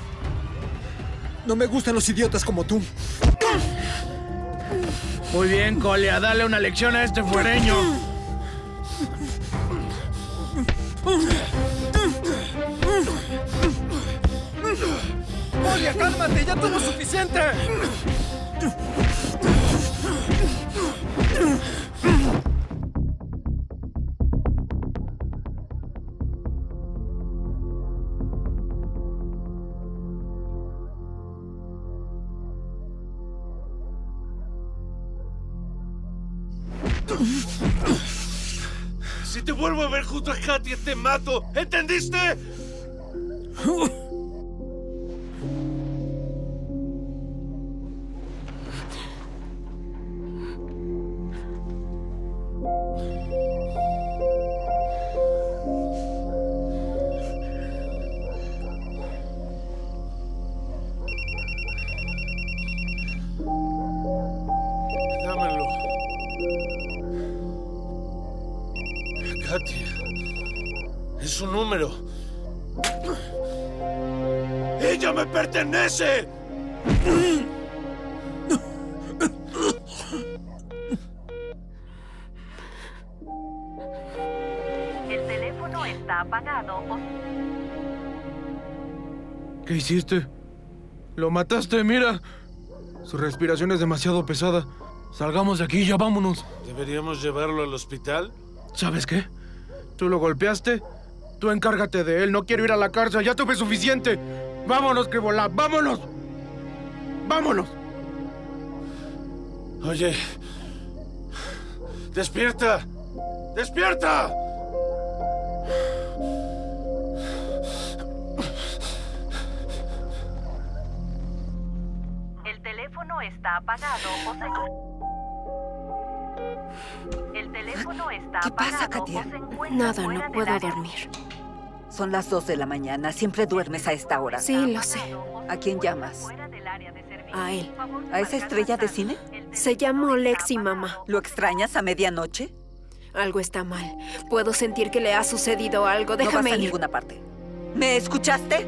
No me gustan los idiotas como tú. Muy bien, Colia, dale una lección a este fuereño. Colia, cálmate, ya tuvo suficiente. Si te vuelvo a ver junto a Katia, te mato. ¿Entendiste? Dámelo. Katia. Es su número. ¡Ella me pertenece! El teléfono está apagado. ¿Qué hiciste? Lo mataste, mira. Su respiración es demasiado pesada. Salgamos de aquí, ya vámonos. ¿Deberíamos llevarlo al hospital? ¿Sabes qué? Tú lo golpeaste. Tú encárgate de él. No quiero ir a la cárcel. Ya tuve suficiente. Vámonos, Krivola. Vámonos. Vámonos. Oye. ¡Despierta! ¡Despierta! El teléfono está apagado o se... El teléfono está ¿Qué apagado pasa, Katia? o se encuentra Nada, fuera no del puedo área. dormir. Son las 2 de la mañana. Siempre duermes a esta hora. Sí, lo sé. ¿A quién llamas? A él. ¿A esa estrella de cine? Se llamó Lexi, mamá. ¿Lo extrañas a medianoche? Algo está mal. Puedo sentir que le ha sucedido algo. No Déjame vas a ir. ninguna parte. ¿Me escuchaste?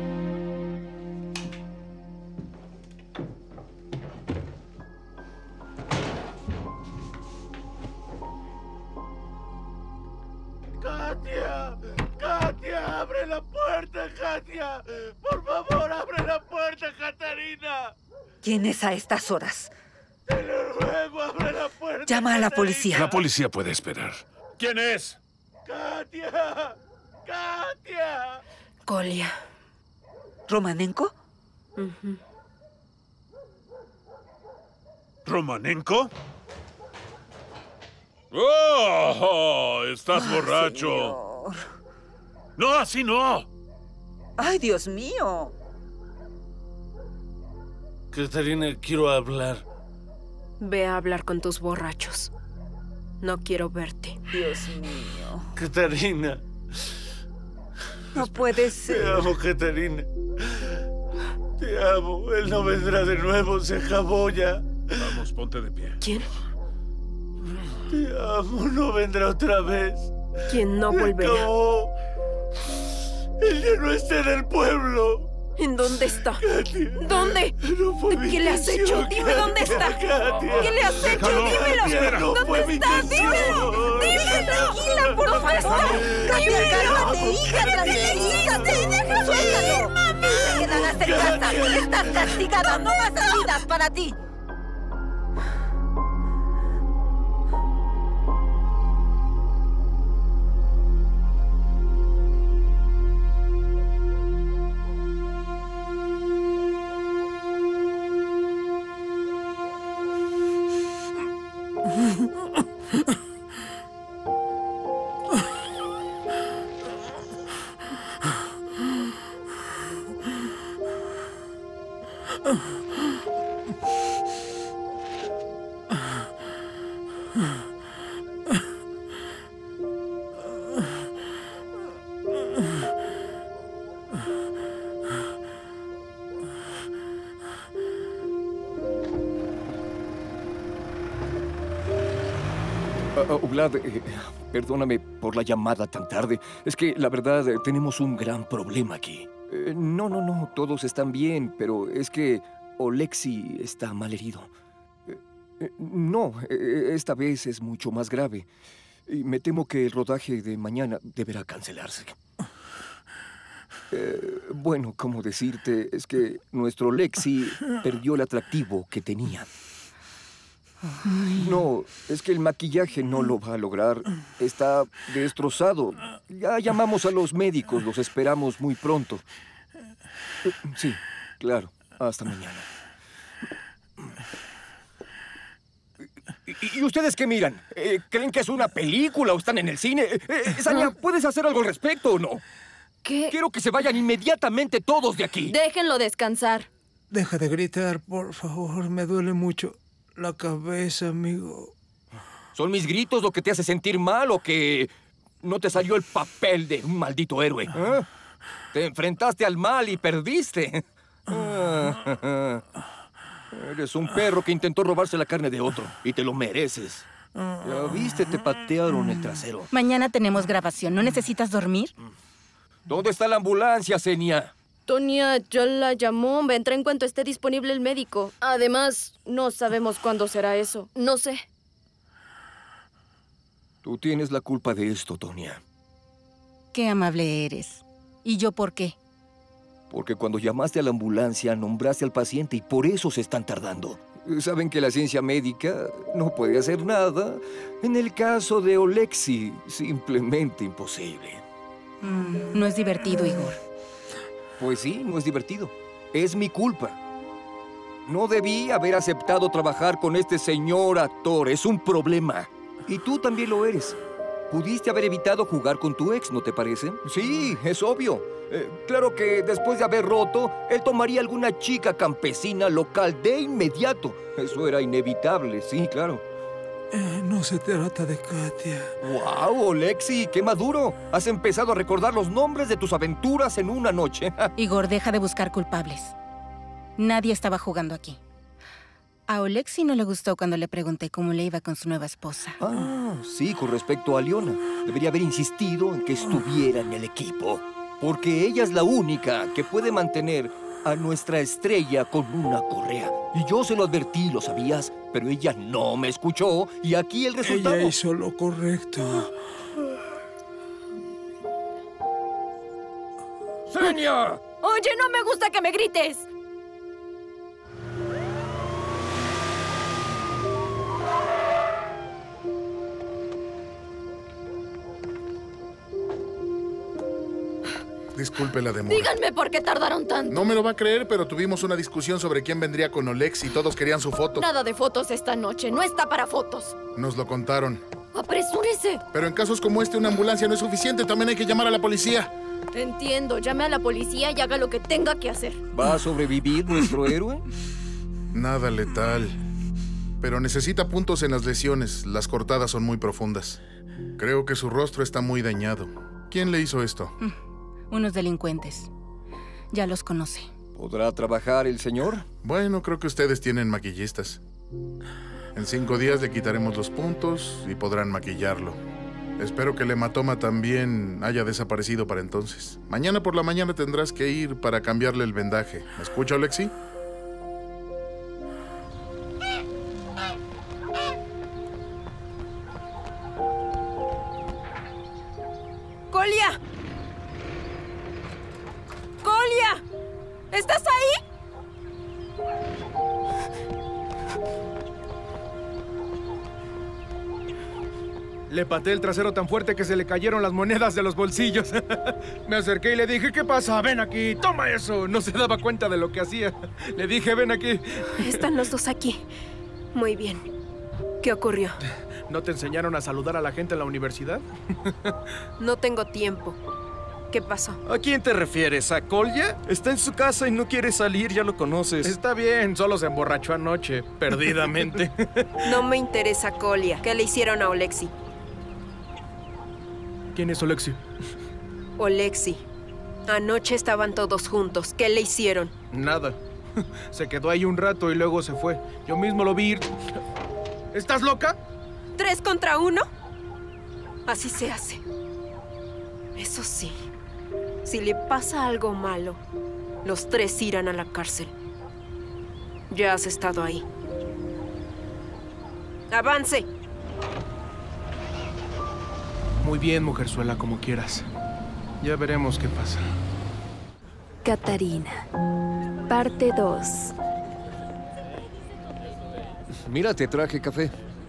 ¡Katia! ¡Katia! ¡Abre la puerta, Katia! ¡Por favor, abre la puerta, Catarina! ¿Quién es a estas horas? ¡Te lo ruego, abre la puerta! Llama a la policía. La policía puede esperar. ¿Quién es? ¡Katia! ¡Katia! Colia. ¿Romanenko? ¿Romanenko? ¡Oh! ¡Estás borracho! Señor. ¡No, así no! ¡Ay, Dios mío! Catarina, quiero hablar. Ve a hablar con tus borrachos. No quiero verte. Dios mío. Catarina. No puede Te ser. amo, Catarina. Te amo. Él no vendrá de nuevo, se acabó ya. Vamos, ponte de pie. ¿Quién? Te amo, no vendrá otra vez. ¿Quién no Se volverá? acabó. Él ya no está en el pueblo. ¿En dónde está? Katia. ¿Dónde? No fue mi ¿Qué le has intención, hecho? Dime dónde está. Katia. ¿Qué le has hecho? Déjalo. Dímelo. Espera. No fue ¿Dónde mi está? intención. Dímelo. Dímelo. Tranquila, por favor. Katia, cálmate, hija, tranquila. castigada. No más salidas para ti. Vlad, perdóname por la llamada tan tarde. Es que, la verdad, tenemos un gran problema aquí. No, todos están bien, pero es que Oleksii está malherido. No, esta vez es mucho más grave. Y me temo que el rodaje de mañana deberá cancelarse. Bueno, ¿cómo decirte? Es que nuestro Oleksii perdió el atractivo que tenía. No, es que el maquillaje no lo va a lograr. Está destrozado. Ya llamamos a los médicos, los esperamos muy pronto. Sí, claro. Hasta mañana. ¿Y ustedes qué miran? ¿Creen que es una película o están en el cine? Sania, ¿puedes hacer algo al respecto o no? ¿Qué? Quiero que se vayan inmediatamente todos de aquí. Déjenlo descansar. Deja de gritar, por favor. Me duele mucho la cabeza, amigo. ¿Son mis gritos lo que te hace sentir mal o que no te salió el papel de un maldito héroe? ¿Eh? Te enfrentaste al mal y perdiste. Eres un perro que intentó robarse la carne de otro y te lo mereces. Ya viste, te patearon el trasero. Mañana tenemos grabación. ¿No necesitas dormir? ¿Dónde está la ambulancia, Xenia? Tonia ya la llamó. Vendrá en cuanto esté disponible el médico. Además, no sabemos cuándo será eso. No sé. Tú tienes la culpa de esto, Tonia. Qué amable eres. ¿Y yo por qué? Porque cuando llamaste a la ambulancia, nombraste al paciente y por eso se están tardando. Saben que la ciencia médica no puede hacer nada. En el caso de Oleksii, simplemente imposible. No es divertido, Igor. Pues sí, no es divertido. Es mi culpa. No debí haber aceptado trabajar con este señor actor. Es un problema. Y tú también lo eres. Pudiste haber evitado jugar con tu ex, ¿no te parece? Sí, es obvio. Claro que después de haber roto, él tomaría alguna chica campesina local de inmediato. Eso era inevitable, sí, claro. No se trata de Katia. ¡Wow, Oleksii! ¡Qué maduro! Has empezado a recordar los nombres de tus aventuras en una noche. Igor, deja de buscar culpables. Nadie estaba jugando aquí. A Oleksii no le gustó cuando le pregunté cómo le iba con su nueva esposa. Ah, sí, con respecto a Aliona. Debería haber insistido en que estuviera en el equipo. Porque ella es la única que puede mantener a nuestra estrella con una correa. Y yo se lo advertí, ¿lo sabías? Pero ella no me escuchó y aquí el resultado... Ella hizo lo correcto. ¡Xenia! Oye, no me gusta que me grites. Disculpe la demora. Díganme por qué tardaron tanto. No me lo va a creer, pero tuvimos una discusión sobre quién vendría con Oleksii y todos querían su foto. Nada de fotos esta noche. No está para fotos. Nos lo contaron. ¡Apresúrese! Pero en casos como este, una ambulancia no es suficiente. También hay que llamar a la policía. Entiendo. Llame a la policía y haga lo que tenga que hacer. ¿Va a sobrevivir nuestro héroe? Nada letal. Pero necesita puntos en las lesiones. Las cortadas son muy profundas. Creo que su rostro está muy dañado. ¿Quién le hizo esto? Unos delincuentes. Ya los conoce. ¿Podrá trabajar el señor? Bueno, creo que ustedes tienen maquillistas. En 5 días le quitaremos los puntos y podrán maquillarlo. Espero que el hematoma también haya desaparecido para entonces. Mañana por la mañana tendrás que ir para cambiarle el vendaje. ¿Me escucha, Oleksii? ¡Kolya! ¡Kolya! ¿Estás ahí? Le pateé el trasero tan fuerte que se le cayeron las monedas de los bolsillos. Me acerqué y le dije, ¿qué pasa? Ven aquí, toma eso. No se daba cuenta de lo que hacía. Le dije, ven aquí. Están los dos aquí. Muy bien. ¿Qué ocurrió? ¿No te enseñaron a saludar a la gente en la universidad? No tengo tiempo. ¿Qué pasó? ¿A quién te refieres? ¿A Kolya? Está en su casa y no quiere salir, ya lo conoces. Está bien, solo se emborrachó anoche, perdidamente. No me interesa Kolya. ¿Qué le hicieron a Oleksi? ¿Quién es Oleksi? Oleksi. Anoche estaban todos juntos. ¿Qué le hicieron? Nada. Se quedó ahí un rato y luego se fue. Yo mismo lo vi ir. ¿Estás loca? ¿3 contra 1? Así se hace. Eso sí, si le pasa algo malo, los 3 irán a la cárcel. Ya has estado ahí. ¡Avance! Muy bien, mujerzuela, como quieras. Ya veremos qué pasa. Catarina, parte 2. Mira, te traje café.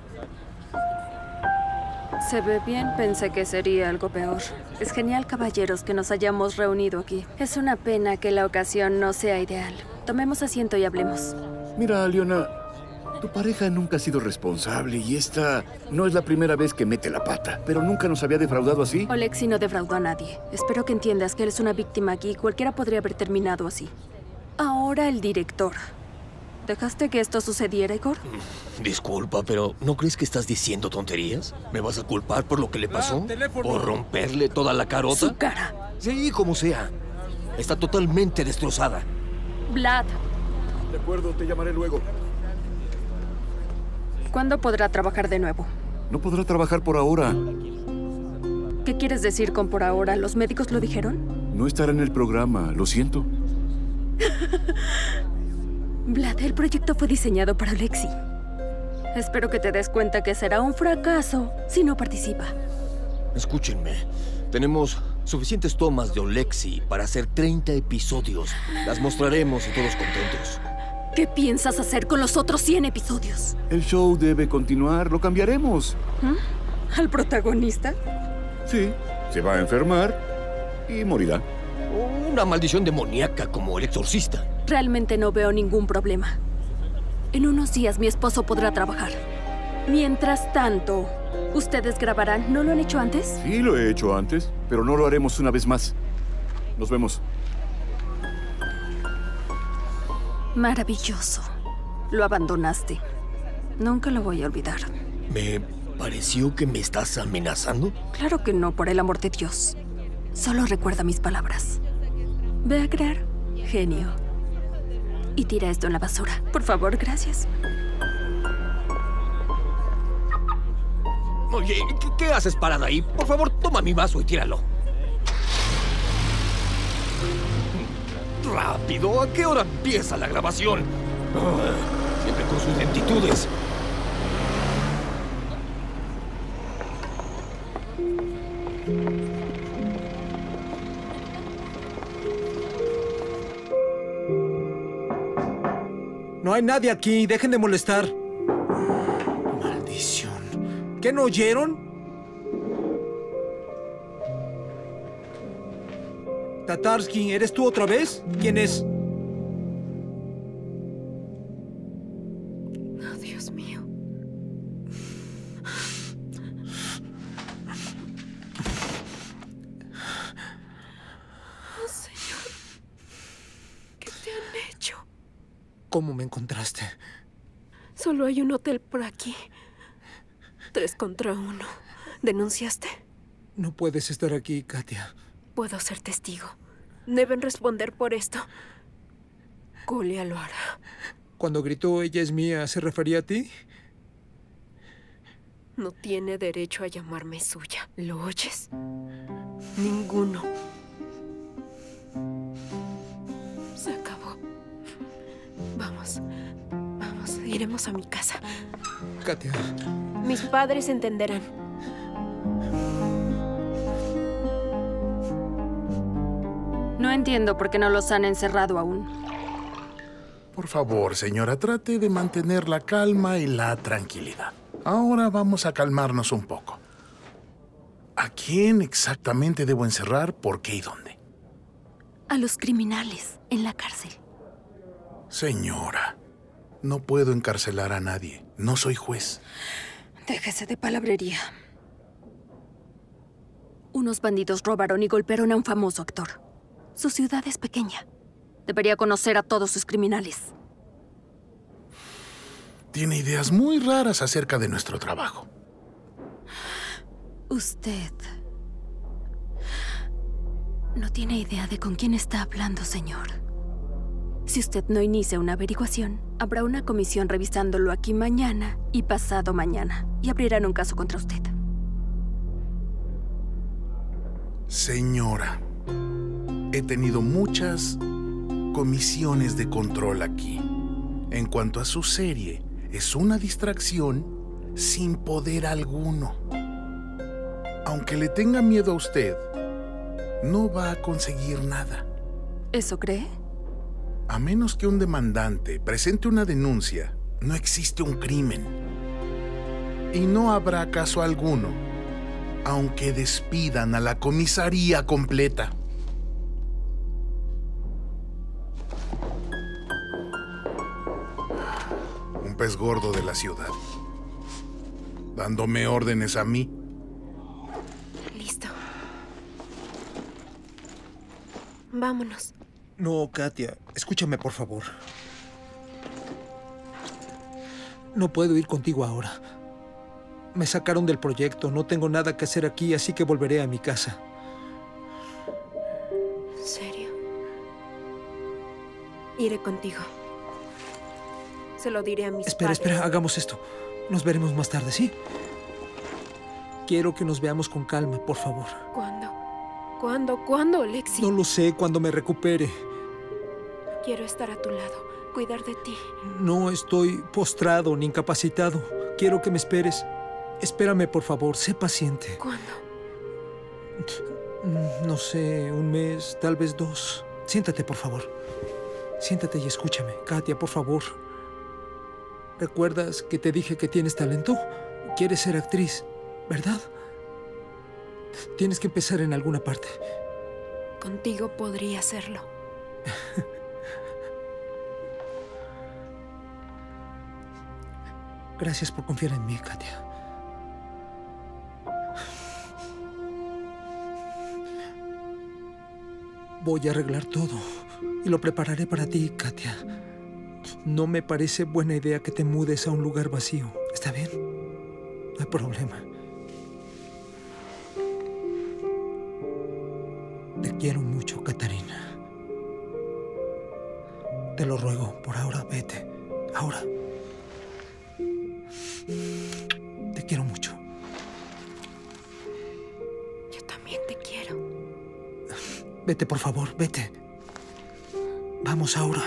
Se ve bien, pensé que sería algo peor. Es genial, caballeros, que nos hayamos reunido aquí. Es una pena que la ocasión no sea ideal. Tomemos asiento y hablemos. Mira, Leona, tu pareja nunca ha sido responsable y esta no es la primera vez que mete la pata, pero nunca nos había defraudado así. Oleksi no defraudó a nadie. Espero que entiendas que eres una víctima aquí y cualquiera podría haber terminado así. Ahora el director. ¿Dejaste que esto sucediera, Igor? Disculpa, pero ¿no crees que estás diciendo tonterías? ¿Me vas a culpar por lo que le pasó? ¿Por romperle toda la carota? Su cara. Sí, como sea. Está totalmente destrozada. Vlad. De acuerdo, te llamaré luego. ¿Cuándo podrá trabajar de nuevo? No podrá trabajar por ahora. ¿Qué quieres decir con por ahora? ¿Los médicos lo dijeron? No estará en el programa, lo siento. Vlad, el proyecto fue diseñado para Oleksi. Espero que te des cuenta que será un fracaso si no participa. Escúchenme. Tenemos suficientes tomas de Oleksi para hacer 30 episodios. Las mostraremos y todos contentos. ¿Qué piensas hacer con los otros 100 episodios? El show debe continuar, lo cambiaremos. ¿Al protagonista? Sí, se va a enfermar y morirá. Una maldición demoníaca como el exorcista. Realmente no veo ningún problema. En unos días mi esposo podrá trabajar. Mientras tanto, ¿ustedes grabarán? ¿No lo han hecho antes? Sí, lo he hecho antes, pero no lo haremos una vez más. Nos vemos. Maravilloso. Lo abandonaste. Nunca lo voy a olvidar. Me pareció que me estás amenazando. Claro que no, por el amor de Dios. Solo recuerda mis palabras. Ve a crear, genio. Y tira esto en la basura. Por favor, gracias. Oye, ¿qué haces parada ahí? Por favor, toma mi vaso y tíralo. ¡Rápido! ¿A qué hora empieza la grabación? Siempre con sus lentitudes. No hay nadie aquí. Dejen de molestar. Maldición. ¿Qué no oyeron? Tatarsky, ¿eres tú otra vez? ¿Quién es? Oh, Dios mío. Oh, Señor. ¿Qué te han hecho? ¿Cómo me encontraste? Solo hay un hotel por aquí. 3 contra 1. ¿Denunciaste? No puedes estar aquí, Katia. Puedo ser testigo. Deben responder por esto. Kolya lo hará. Cuando gritó "ella es mía", ¿se refería a ti? No tiene derecho a llamarme suya. ¿Lo oyes? Ninguno. Se acabó. Vamos. Vamos. Iremos a mi casa. Katia. Mis padres entenderán. No entiendo por qué no los han encerrado aún. Por favor, señora, trate de mantener la calma y la tranquilidad. Ahora vamos a calmarnos un poco. ¿A quién exactamente debo encerrar, por qué y dónde? A los criminales en la cárcel. Señora, no puedo encarcelar a nadie. No soy juez. Déjese de palabrería. Unos bandidos robaron y golpearon a un famoso actor. Su ciudad es pequeña. Debería conocer a todos sus criminales. Tiene ideas muy raras acerca de nuestro trabajo. Usted no tiene idea de con quién está hablando, señor. Si usted no inicia una averiguación, habrá una comisión revisándolo aquí mañana y pasado mañana, y abrirán un caso contra usted. Señora, he tenido muchas comisiones de control aquí. En cuanto a su serie, es una distracción sin poder alguno. Aunque le tenga miedo a usted, no va a conseguir nada. ¿Eso cree? A menos que un demandante presente una denuncia, no existe un crimen. Y no habrá caso alguno, aunque despidan a la comisaría completa. Un pez gordo de la ciudad, dándome órdenes a mí. Listo. Vámonos. No, Katia, escúchame por favor. No puedo ir contigo ahora. Me sacaron del proyecto, no tengo nada que hacer aquí, así que volveré a mi casa. ¿En serio? Iré contigo. Se lo diré a mis padres. Espera, hagamos esto. Nos veremos más tarde, ¿sí? Quiero que nos veamos con calma, por favor. ¿Cuándo, Lexi? No lo sé, cuando me recupere. Quiero estar a tu lado, cuidar de ti. No estoy postrado ni incapacitado. Quiero que me esperes. Espérame, por favor, sé paciente. ¿Cuándo? No sé, un mes, tal vez 2. Siéntate, por favor. Siéntate y escúchame. Katia, por favor. ¿Recuerdas que te dije que tienes talento? Quieres ser actriz, ¿verdad? Tienes que empezar en alguna parte. Contigo podría hacerlo. Gracias por confiar en mí, Katia. Voy a arreglar todo y lo prepararé para ti, Katia. No me parece buena idea que te mudes a un lugar vacío. ¿Está bien? No hay problema. Te quiero mucho, Catarina. Te lo ruego, por ahora vete. Ahora. Te quiero mucho. Yo también te quiero. Vete, por favor, vete. Vamos ahora.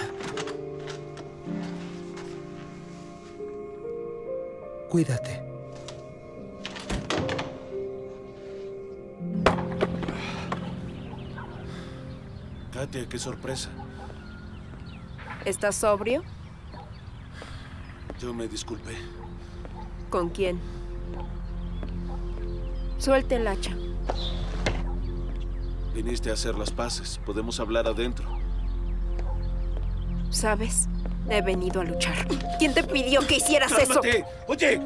Cuídate. Katia, qué sorpresa. ¿Estás sobrio? Yo me disculpé. ¿Con quién? Suelte el hacha. Viniste a hacer las paces. Podemos hablar adentro. ¿Sabes? He venido a luchar. ¿Quién te pidió que hicieras eso? ¡Cálmate! ¡Oye!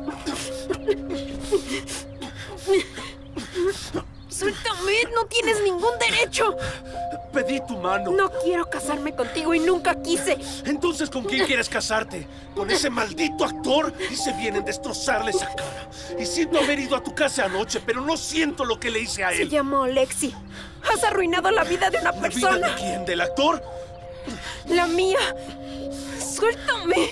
¡Suéltame! ¡No tienes ningún derecho! Pedí tu mano. No quiero casarme contigo y nunca quise. Entonces, ¿con quién quieres casarte? ¿Con ese maldito actor? Y se vienen a destrozarle esa cara. Y siento haber ido a tu casa anoche, pero no siento lo que le hice a él. Se llamó Lexi. Has arruinado la vida de una persona. ¿La vida de quién? ¿Del actor? La mía. ¡Suéltame!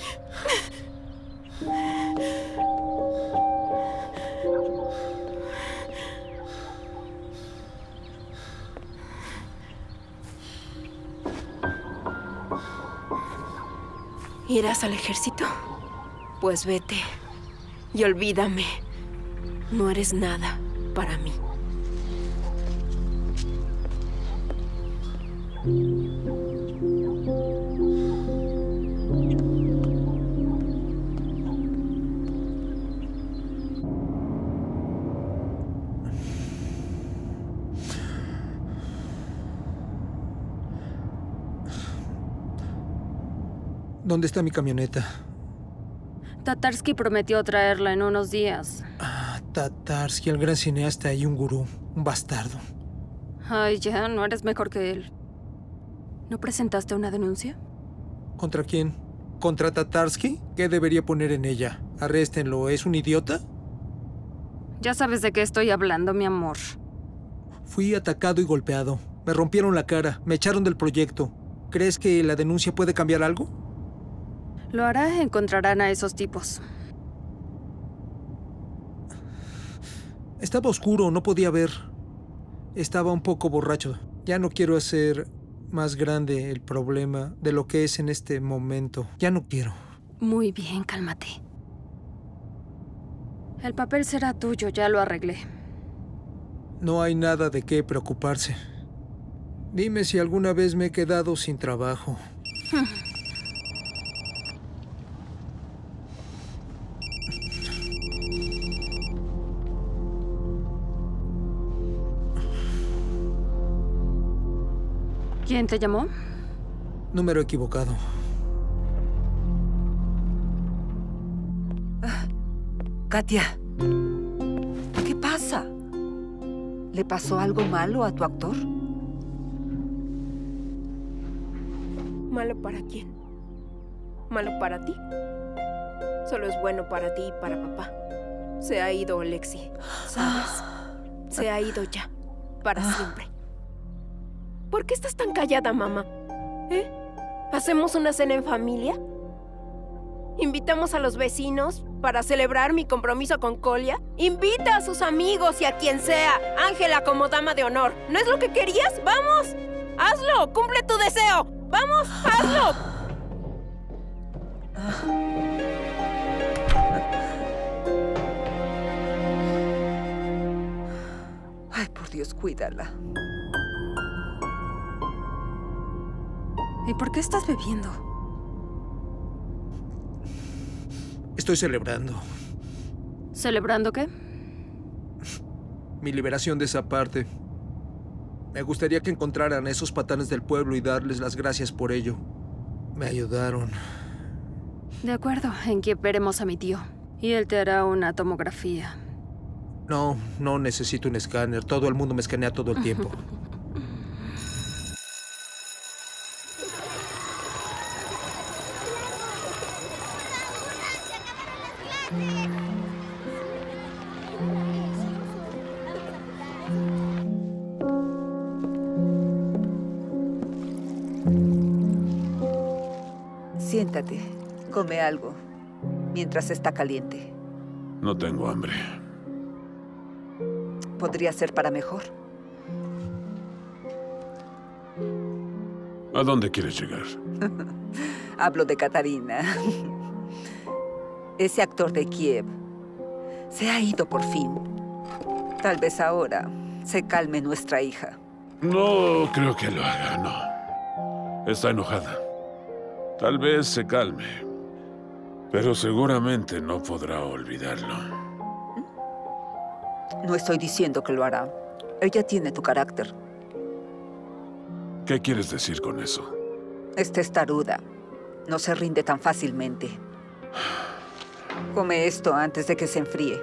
¿Irás al ejército? Pues vete y olvídame. No eres nada para mí. ¿Dónde está mi camioneta? Tatarsky prometió traerla en unos días. Tatarsky, el gran cineasta y un gurú. Un bastardo. Ay, ya, no eres mejor que él. ¿No presentaste una denuncia? ¿Contra quién? ¿Contra Tatarsky? ¿Qué debería poner en ella? Arréstenlo. ¿Es un idiota? Ya sabes de qué estoy hablando, mi amor. Fui atacado y golpeado. Me rompieron la cara. Me echaron del proyecto. ¿Crees que la denuncia puede cambiar algo? Lo hará, encontrarán a esos tipos. Estaba oscuro, no podía ver. Estaba un poco borracho. Ya no quiero hacer más grande el problema de lo que es en este momento. Ya no quiero. Muy bien, cálmate. El papel será tuyo, ya lo arreglé. No hay nada de qué preocuparse. Dime si alguna vez me he quedado sin trabajo. ¿Quién te llamó? Número equivocado. Katia, ¿qué pasa? ¿Le pasó algo malo a tu actor? ¿Malo para quién? ¿Malo para ti? Solo es bueno para ti y para papá. Se ha ido Oleksii, ¿sabes? Se ha ido ya, para siempre. ¿Por qué estás tan callada, mamá? ¿Eh? ¿Hacemos una cena en familia? ¿Invitamos a los vecinos para celebrar mi compromiso con Kolya? Invita a sus amigos y a quien sea. Ángela como dama de honor. ¿No es lo que querías? ¡Vamos! ¡Hazlo! ¡Cumple tu deseo! ¡Vamos! ¡Hazlo! Ay, por Dios, cuídala. ¿Y por qué estás bebiendo? Estoy celebrando. ¿Celebrando qué? Mi liberación de esa parte. Me gustaría que encontraran a esos patanes del pueblo y darles las gracias por ello. Me ayudaron. De acuerdo, en que veremos a mi tío. Y él te hará una tomografía. No, no necesito un escáner. Todo el mundo me escanea todo el tiempo. Siéntate, come algo, mientras está caliente. No tengo hambre. Podría ser para mejor. ¿A dónde quieres llegar? Hablo de Katarina. Ese actor de Kiev se ha ido por fin. Tal vez ahora se calme nuestra hija. No creo que lo haga, no. Está enojada. Tal vez se calme, pero seguramente no podrá olvidarlo. No estoy diciendo que lo hará. Ella tiene tu carácter. ¿Qué quieres decir con eso? Es testaruda. No se rinde tan fácilmente. Come esto antes de que se enfríe.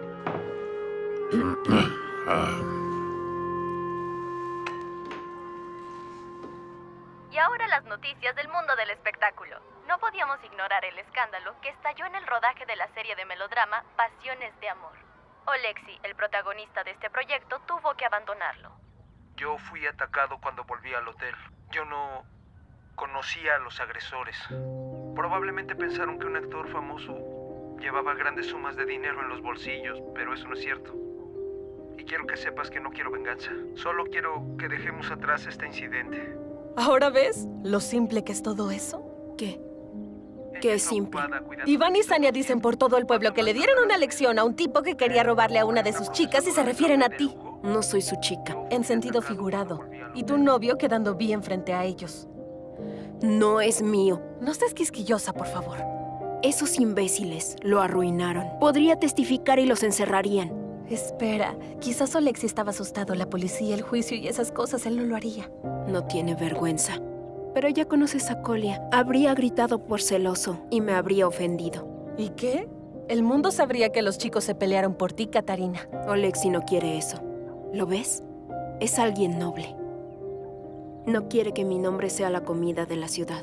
Y ahora las noticias del mundo del espectáculo. No podíamos ignorar el escándalo que estalló en el rodaje de la serie de melodrama Pasiones de Amor. Oleksii, el protagonista de este proyecto, tuvo que abandonarlo. Yo fui atacado cuando volví al hotel. Yo no conocía a los agresores. Probablemente pensaron que un actor famoso llevaba grandes sumas de dinero en los bolsillos, pero eso no es cierto. Y quiero que sepas que no quiero venganza. Solo quiero que dejemos atrás este incidente. ¿Ahora ves lo simple que es todo eso? ¿Qué? ¿Qué es simple? Iván y Sania dicen por todo el pueblo que le dieron una lección a un tipo que quería robarle a una de sus chicas y se refieren a ti. No soy su chica. En sentido figurado. Y tu novio quedando bien frente a ellos. No es mío. No seas quisquillosa, por favor. Esos imbéciles lo arruinaron. Podría testificar y los encerrarían. Espera, quizás Oleksii estaba asustado. La policía, el juicio y esas cosas, él no lo haría. No tiene vergüenza. Pero ya conoces a Colia. Habría gritado por celoso y me habría ofendido. ¿Y qué? El mundo sabría que los chicos se pelearon por ti, Katarina. Olexi no quiere eso. ¿Lo ves? Es alguien noble. No quiere que mi nombre sea la comida de la ciudad.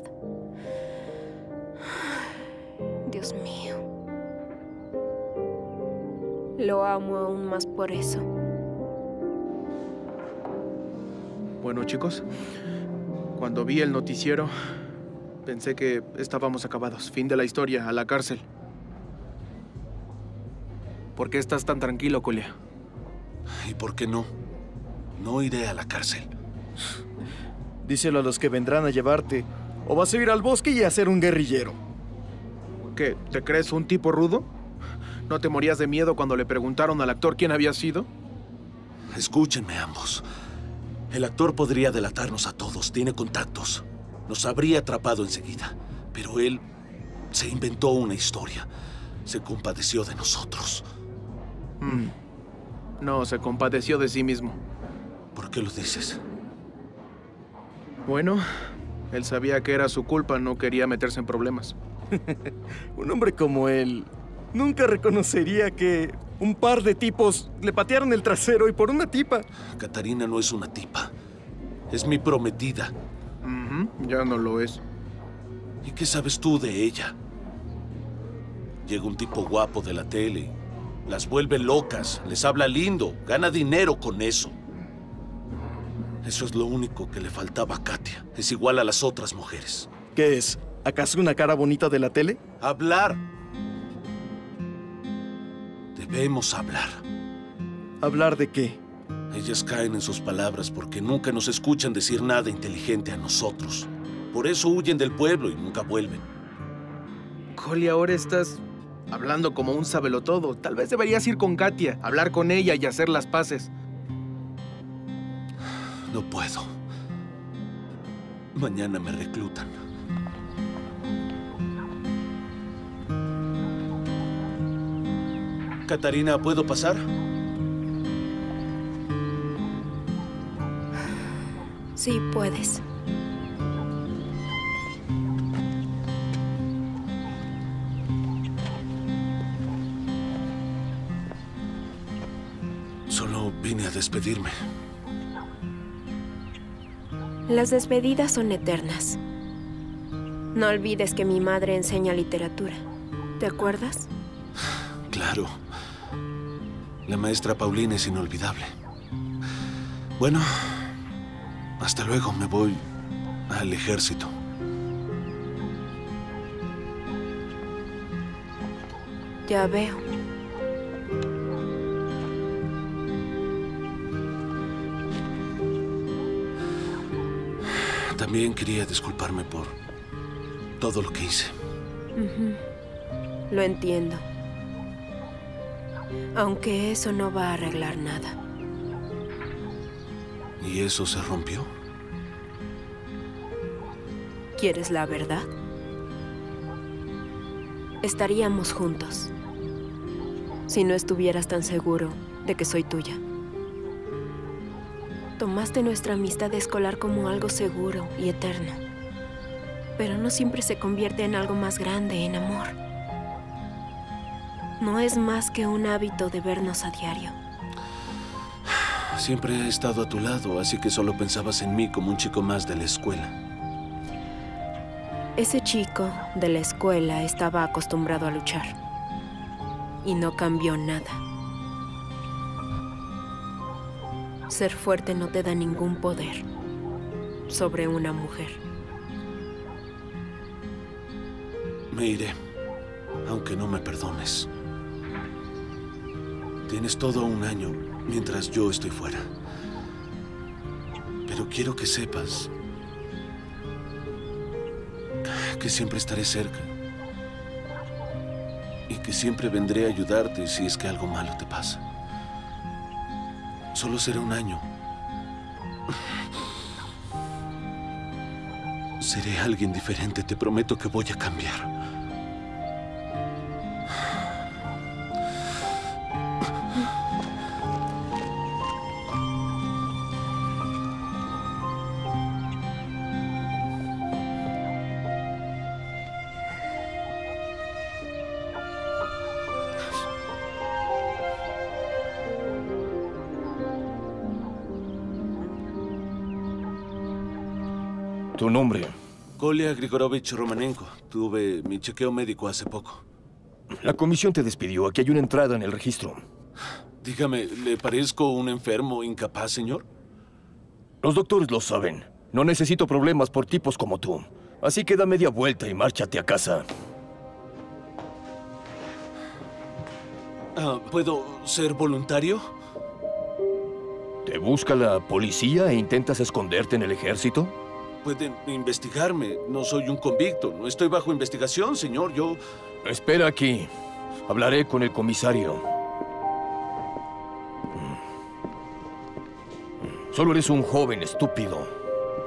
Dios mío. Lo amo aún más por eso. Bueno, chicos, cuando vi el noticiero, pensé que estábamos acabados. Fin de la historia, a la cárcel. ¿Por qué estás tan tranquilo, Colia? ¿Y por qué no? No iré a la cárcel. Díselo a los que vendrán a llevarte. O vas a ir al bosque y a ser un guerrillero. ¿Qué? ¿Te crees un tipo rudo? ¿No te morías de miedo cuando le preguntaron al actor quién había sido? Escúchenme ambos. El actor podría delatarnos a todos. Tiene contactos. Nos habría atrapado enseguida. Pero él se inventó una historia. Se compadeció de nosotros. No, se compadeció de sí mismo. ¿Por qué lo dices? Bueno, él sabía que era su culpa, no quería meterse en problemas. Un hombre como él nunca reconocería que un par de tipos le patearon el trasero y por una tipa. Katarina no es una tipa. Es mi prometida. Ya no lo es. ¿Y qué sabes tú de ella? Llega un tipo guapo de la tele, las vuelve locas, les habla lindo, gana dinero con eso. Eso es lo único que le faltaba a Katia. Es igual a las otras mujeres. ¿Qué es? ¿Acaso una cara bonita de la tele? Hablar. Debemos hablar. ¿Hablar de qué? Ellas caen en sus palabras porque nunca nos escuchan decir nada inteligente a nosotros. Por eso huyen del pueblo y nunca vuelven. Colia, ahora estás hablando como un sabelotodo. Tal vez deberías ir con Katia, hablar con ella y hacer las paces. No puedo. Mañana me reclutan. Katarina, ¿puedo pasar? Sí, puedes. Solo vine a despedirme. Las despedidas son eternas. No olvides que mi madre enseña literatura. ¿Te acuerdas? Claro. La maestra Paulina es inolvidable. Bueno, hasta luego. Me voy al ejército. Ya veo. También quería disculparme por todo lo que hice. Lo entiendo. Aunque eso no va a arreglar nada. ¿Y eso se rompió? ¿Quieres la verdad? Estaríamos juntos si no estuvieras tan seguro de que soy tuya. Tomaste nuestra amistad escolar como algo seguro y eterno. Pero no siempre se convierte en algo más grande, en amor. No es más que un hábito de vernos a diario. Siempre he estado a tu lado, así que solo pensabas en mí como un chico más de la escuela. Ese chico de la escuela estaba acostumbrado a luchar. Y no cambió nada. Ser fuerte no te da ningún poder sobre una mujer. Me iré, aunque no me perdones. Tienes todo un año mientras yo estoy fuera. Pero quiero que sepas que siempre estaré cerca. Y que siempre vendré a ayudarte si es que algo malo te pasa. Solo será un año. Seré alguien diferente, te prometo que voy a cambiar. ¿Tu nombre? Kolya Grigorovich Romanenko. Tuve mi chequeo médico hace poco. La comisión te despidió. Aquí hay una entrada en el registro. Dígame, ¿le parezco un enfermo incapaz, señor? Los doctores lo saben. No necesito problemas por tipos como tú. Así que da media vuelta y márchate a casa. ¿Puedo ser voluntario? ¿Te busca la policía e intentas esconderte en el ejército? Pueden investigarme. No soy un convicto. No estoy bajo investigación, señor. Yo... Espera aquí. Hablaré con el comisario. Solo eres un joven estúpido.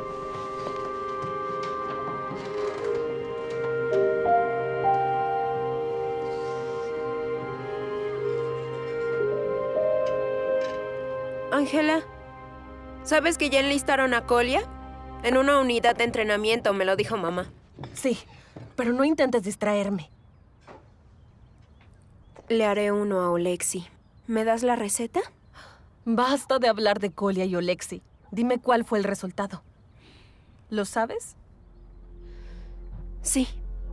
Ángela, ¿sabes que ya enlistaron a Kolya? En una unidad de entrenamiento, me lo dijo mamá. Sí, pero no intentes distraerme. Le haré uno a Oleksy. ¿Me das la receta? Basta de hablar de Kolya y Oleksy. Dime cuál fue el resultado. ¿Lo sabes? Sí.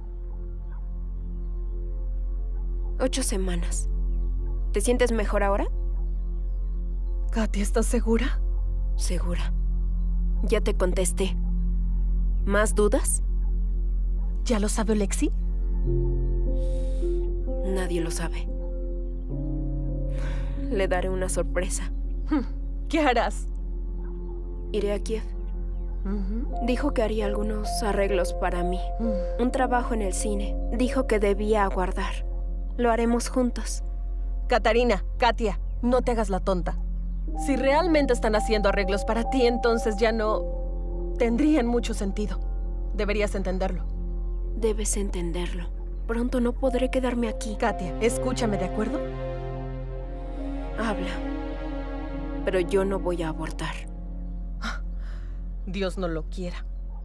8 semanas. ¿Te sientes mejor ahora? Katia, ¿estás segura? Segura. Ya te contesté. ¿Más dudas? ¿Ya lo sabe Oleksy? Nadie lo sabe. Le daré una sorpresa. ¿Qué harás? Iré a Kiev. Dijo que haría algunos arreglos para mí. Un trabajo en el cine. Dijo que debía aguardar. Lo haremos juntos. Katarina, Katia, no te hagas la tonta. Si realmente están haciendo arreglos para ti, entonces ya no tendrían mucho sentido. Deberías entenderlo. Debes entenderlo. Pronto no podré quedarme aquí. Katia, escúchame, ¿de acuerdo? Habla. Pero yo no voy a abortar. Dios no lo quiera.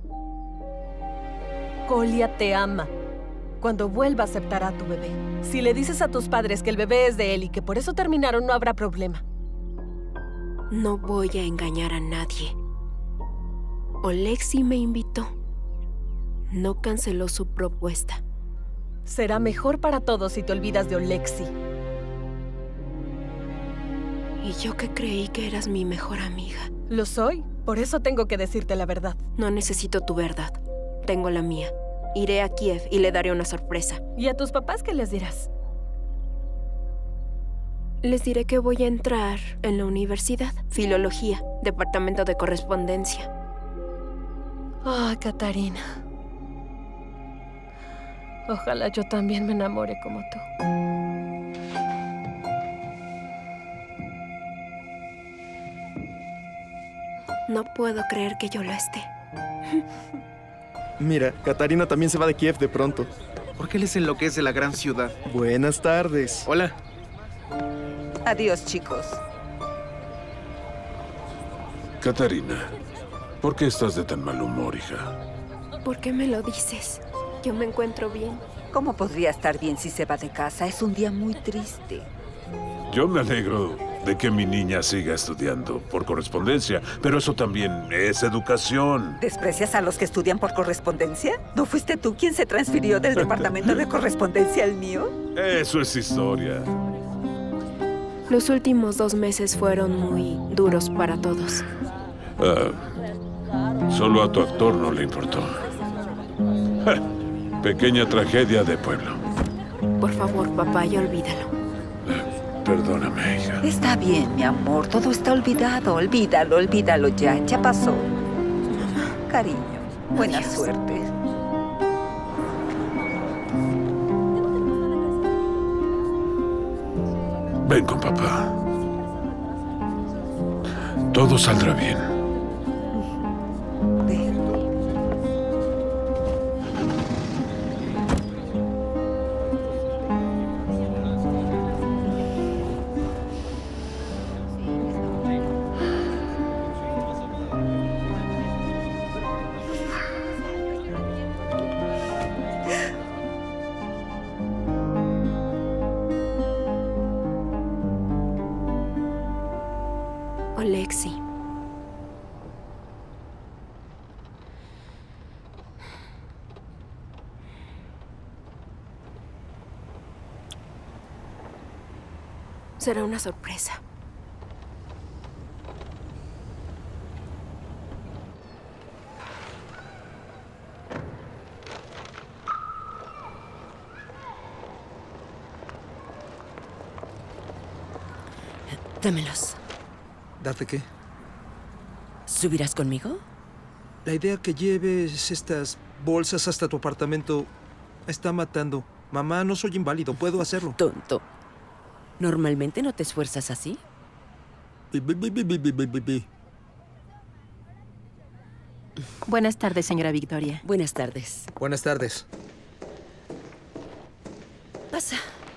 Kolya te ama. Cuando vuelva aceptará a tu bebé. Si le dices a tus padres que el bebé es de él y que por eso terminaron, no habrá problema. No voy a engañar a nadie. Oleksy me invitó. No canceló su propuesta. Será mejor para todos si te olvidas de Oleksy. Y yo que creí que eras mi mejor amiga. Lo soy. Por eso tengo que decirte la verdad. No necesito tu verdad. Tengo la mía. Iré a Kiev y le daré una sorpresa. ¿Y a tus papás qué les dirás? Les diré que voy a entrar en la universidad. Filología, departamento de correspondencia. Ah, Katarina. Ojalá yo también me enamore como tú. No puedo creer que yo lo esté. Mira, Katarina también se va de Kiev de pronto. ¿Por qué les enloquece la gran ciudad? Buenas tardes. Hola. Adiós, chicos. Katarina, ¿por qué estás de tan mal humor, hija? ¿Por qué me lo dices? Yo me encuentro bien. ¿Cómo podría estar bien si se va de casa? Es un día muy triste. Yo me alegro de que mi niña siga estudiando por correspondencia, pero eso también es educación. ¿Desprecias a los que estudian por correspondencia? ¿No fuiste tú quien se transfirió del departamento de correspondencia al mío? Eso es historia. Los últimos 2 meses fueron muy duros para todos. Solo a tu actor no le importó. Pequeña tragedia de pueblo. Por favor, papá, ya olvídalo. Perdóname, hija. Está bien, mi amor. Todo está olvidado. Olvídalo, olvídalo ya. Ya pasó. Mamá. Cariño, buena Adiós. suerte. Ven con papá. Todo saldrá bien. Oleksy. Será una sorpresa. Dámelos. ¿Darte qué? ¿Subirás conmigo? La idea que lleves estas bolsas hasta tu apartamento me está matando. Mamá, no soy inválido, puedo hacerlo. Tonto. ¿Normalmente no te esfuerzas así? Buenas tardes, señora Victoria. Buenas tardes. Buenas tardes. Pasa.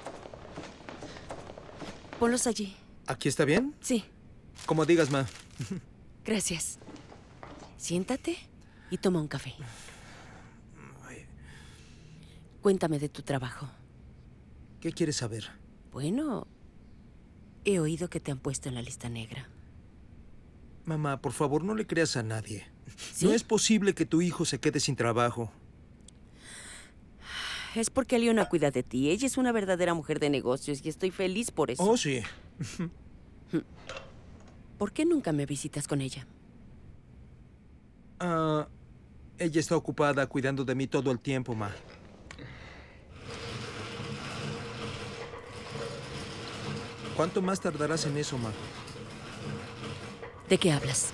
Ponlos allí. ¿Aquí está bien? Sí. Como digas, ma. Gracias. Siéntate y toma un café. Cuéntame de tu trabajo. ¿Qué quieres saber? Bueno, he oído que te han puesto en la lista negra. Mamá, por favor, no le creas a nadie. ¿Sí? No es posible que tu hijo se quede sin trabajo. Es porque Leona cuida de ti. Ella es una verdadera mujer de negocios y estoy feliz por eso. Oh, sí. ¿Por qué nunca me visitas con ella? Ella está ocupada cuidando de mí todo el tiempo, ma. ¿Cuánto más tardarás en eso, ma? ¿De qué hablas?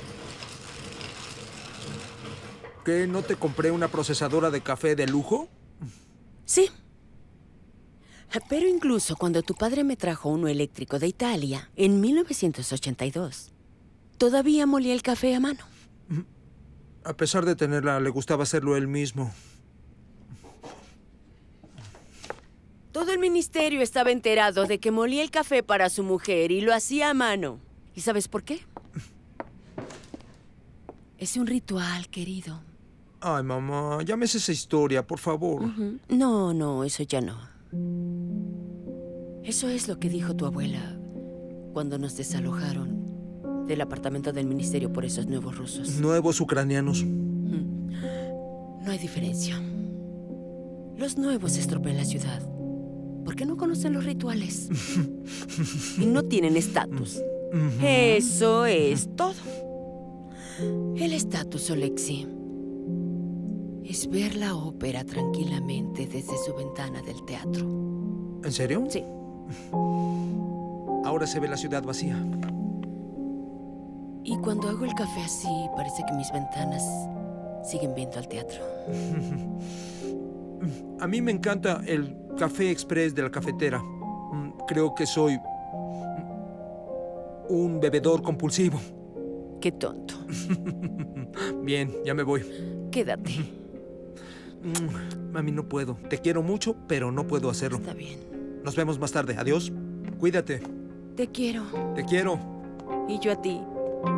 ¿Qué? ¿No te compré una procesadora de café de lujo? Sí. Pero incluso cuando tu padre me trajo uno eléctrico de Italia, en 1982, todavía molía el café a mano. A pesar de tenerla, le gustaba hacerlo él mismo. Todo el ministerio estaba enterado de que molía el café para su mujer y lo hacía a mano. ¿Y sabes por qué? Es un ritual, querido. Ay, mamá, llámese esa historia, por favor. No, eso ya no. Eso es lo que dijo tu abuela cuando nos desalojaron del apartamento del ministerio por esos nuevos rusos. Nuevos ucranianos. No hay diferencia. Los nuevos estropean la ciudad porque no conocen los rituales y no tienen estatus. Eso es todo. El estatus, Oleksii, es ver la ópera tranquilamente desde su ventana del teatro. ¿En serio? Sí. Ahora se ve la ciudad vacía. Y cuando hago el café así, parece que mis ventanas siguen viendo al teatro. A mí me encanta el café express de la cafetera. Creo que soy un bebedor compulsivo. Qué tonto. Bien, ya me voy. Quédate. Mami, no puedo. Te quiero mucho, pero no puedo hacerlo. Está bien. Nos vemos más tarde. Adiós. Cuídate. Te quiero. Te quiero. Y yo a ti.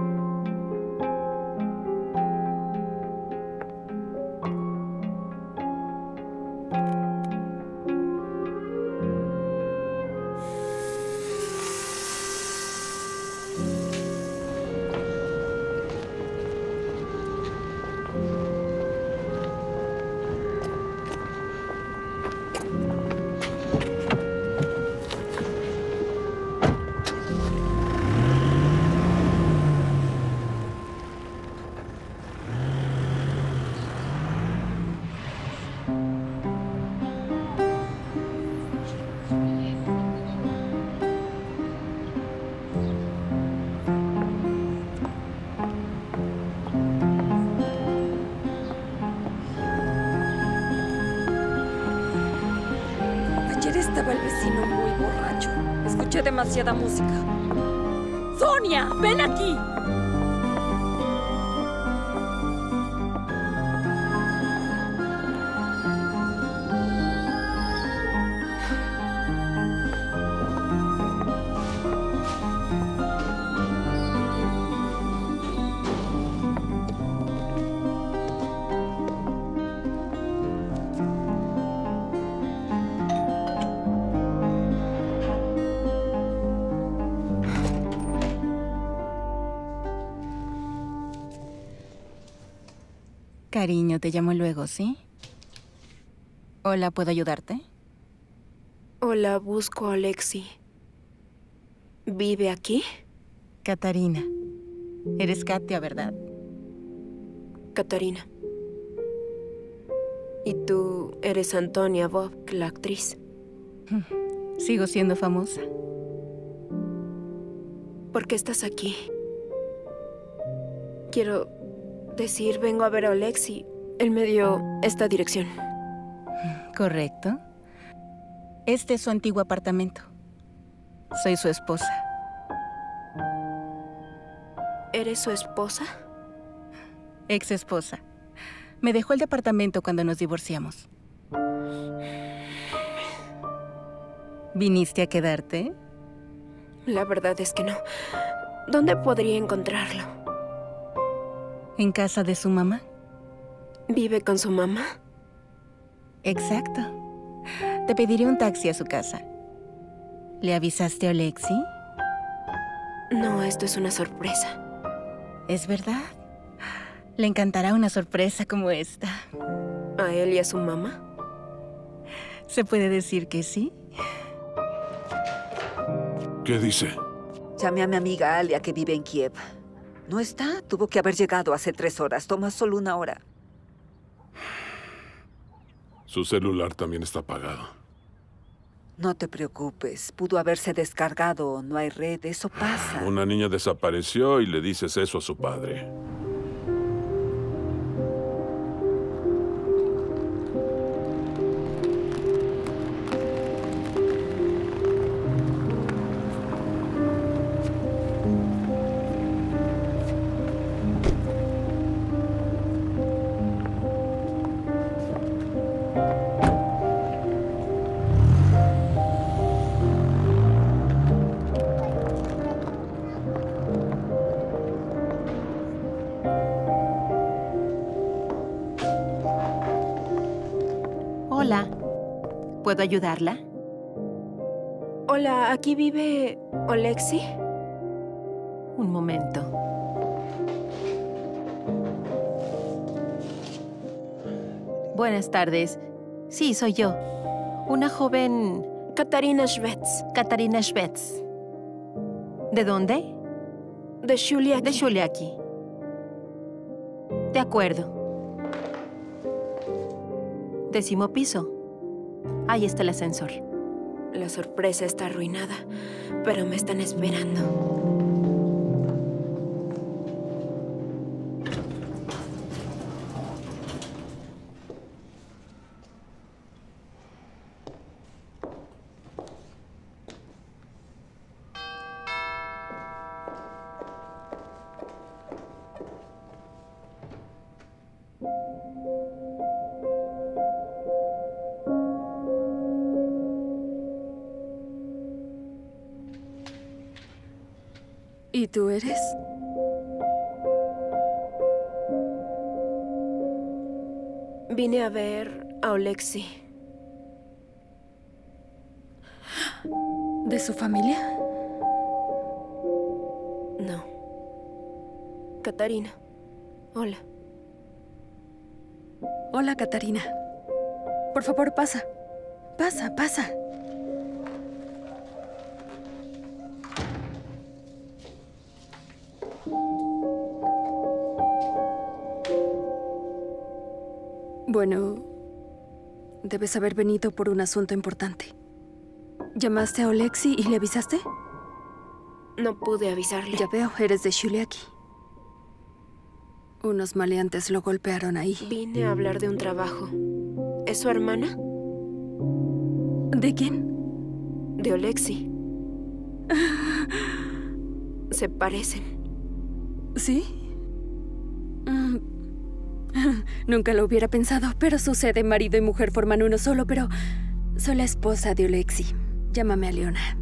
Estaba el vecino muy borracho. Escuché demasiada música. ¡Sonia! ¡Ven aquí! Cariño, te llamo luego, ¿sí? Hola, ¿puedo ayudarte? Hola, busco a Oleksii. ¿Vive aquí? Catarina. Eres Katia, ¿verdad? Catarina. Y tú eres Antonia Bob, la actriz. Sigo siendo famosa. ¿Por qué estás aquí? Quiero decir, vengo a ver a Alexi. Él me dio esta dirección. Correcto. Este es su antiguo apartamento. Soy su esposa. ¿Eres su esposa? Ex esposa. Me dejó el departamento cuando nos divorciamos. ¿Viniste a quedarte? La verdad es que no. ¿Dónde podría encontrarlo? ¿En casa de su mamá? ¿Vive con su mamá? Exacto. Te pediré un taxi a su casa. ¿Le avisaste a Alexi? No, esto es una sorpresa. ¿Es verdad? Le encantará una sorpresa como esta. ¿A él y a su mamá? ¿Se puede decir que sí? ¿Qué dice? Llamé a mi amiga Alia, que vive en Kiev. No está. Tuvo que haber llegado hace 3 horas. Toma solo 1 hora. Su celular también está apagado. No te preocupes. Pudo haberse descargado. No hay red. Eso pasa. Una niña desapareció y le dices eso a su padre. Hola. ¿Puedo ayudarla? Hola, ¿aquí vive Alexi? Un momento. Buenas tardes. Sí, soy yo. Una joven... Katarina Shvets. Katarina Shvets. ¿De dónde? De Shuliaki. De Shuliaki. De acuerdo. 10º piso. Ahí está el ascensor. La sorpresa está arruinada, pero me están esperando. ¿Y tú eres? Vine a ver a Alexi. ¿De su familia? No. Katarina. Hola. Hola, Katarina. Por favor, pasa. Pasa, pasa. Bueno, debes haber venido por un asunto importante. ¿Llamaste a Alexi y le avisaste? No pude avisarle. Ya veo, eres de Shuliaki. Unos maleantes lo golpearon ahí. Vine a hablar de un trabajo. ¿Es su hermana? ¿De quién? De Alexi. Se parecen. ¿Sí? Nunca lo hubiera pensado, pero sucede. Marido y mujer forman uno solo, pero soy la esposa de Alexi. Llámame a Leona.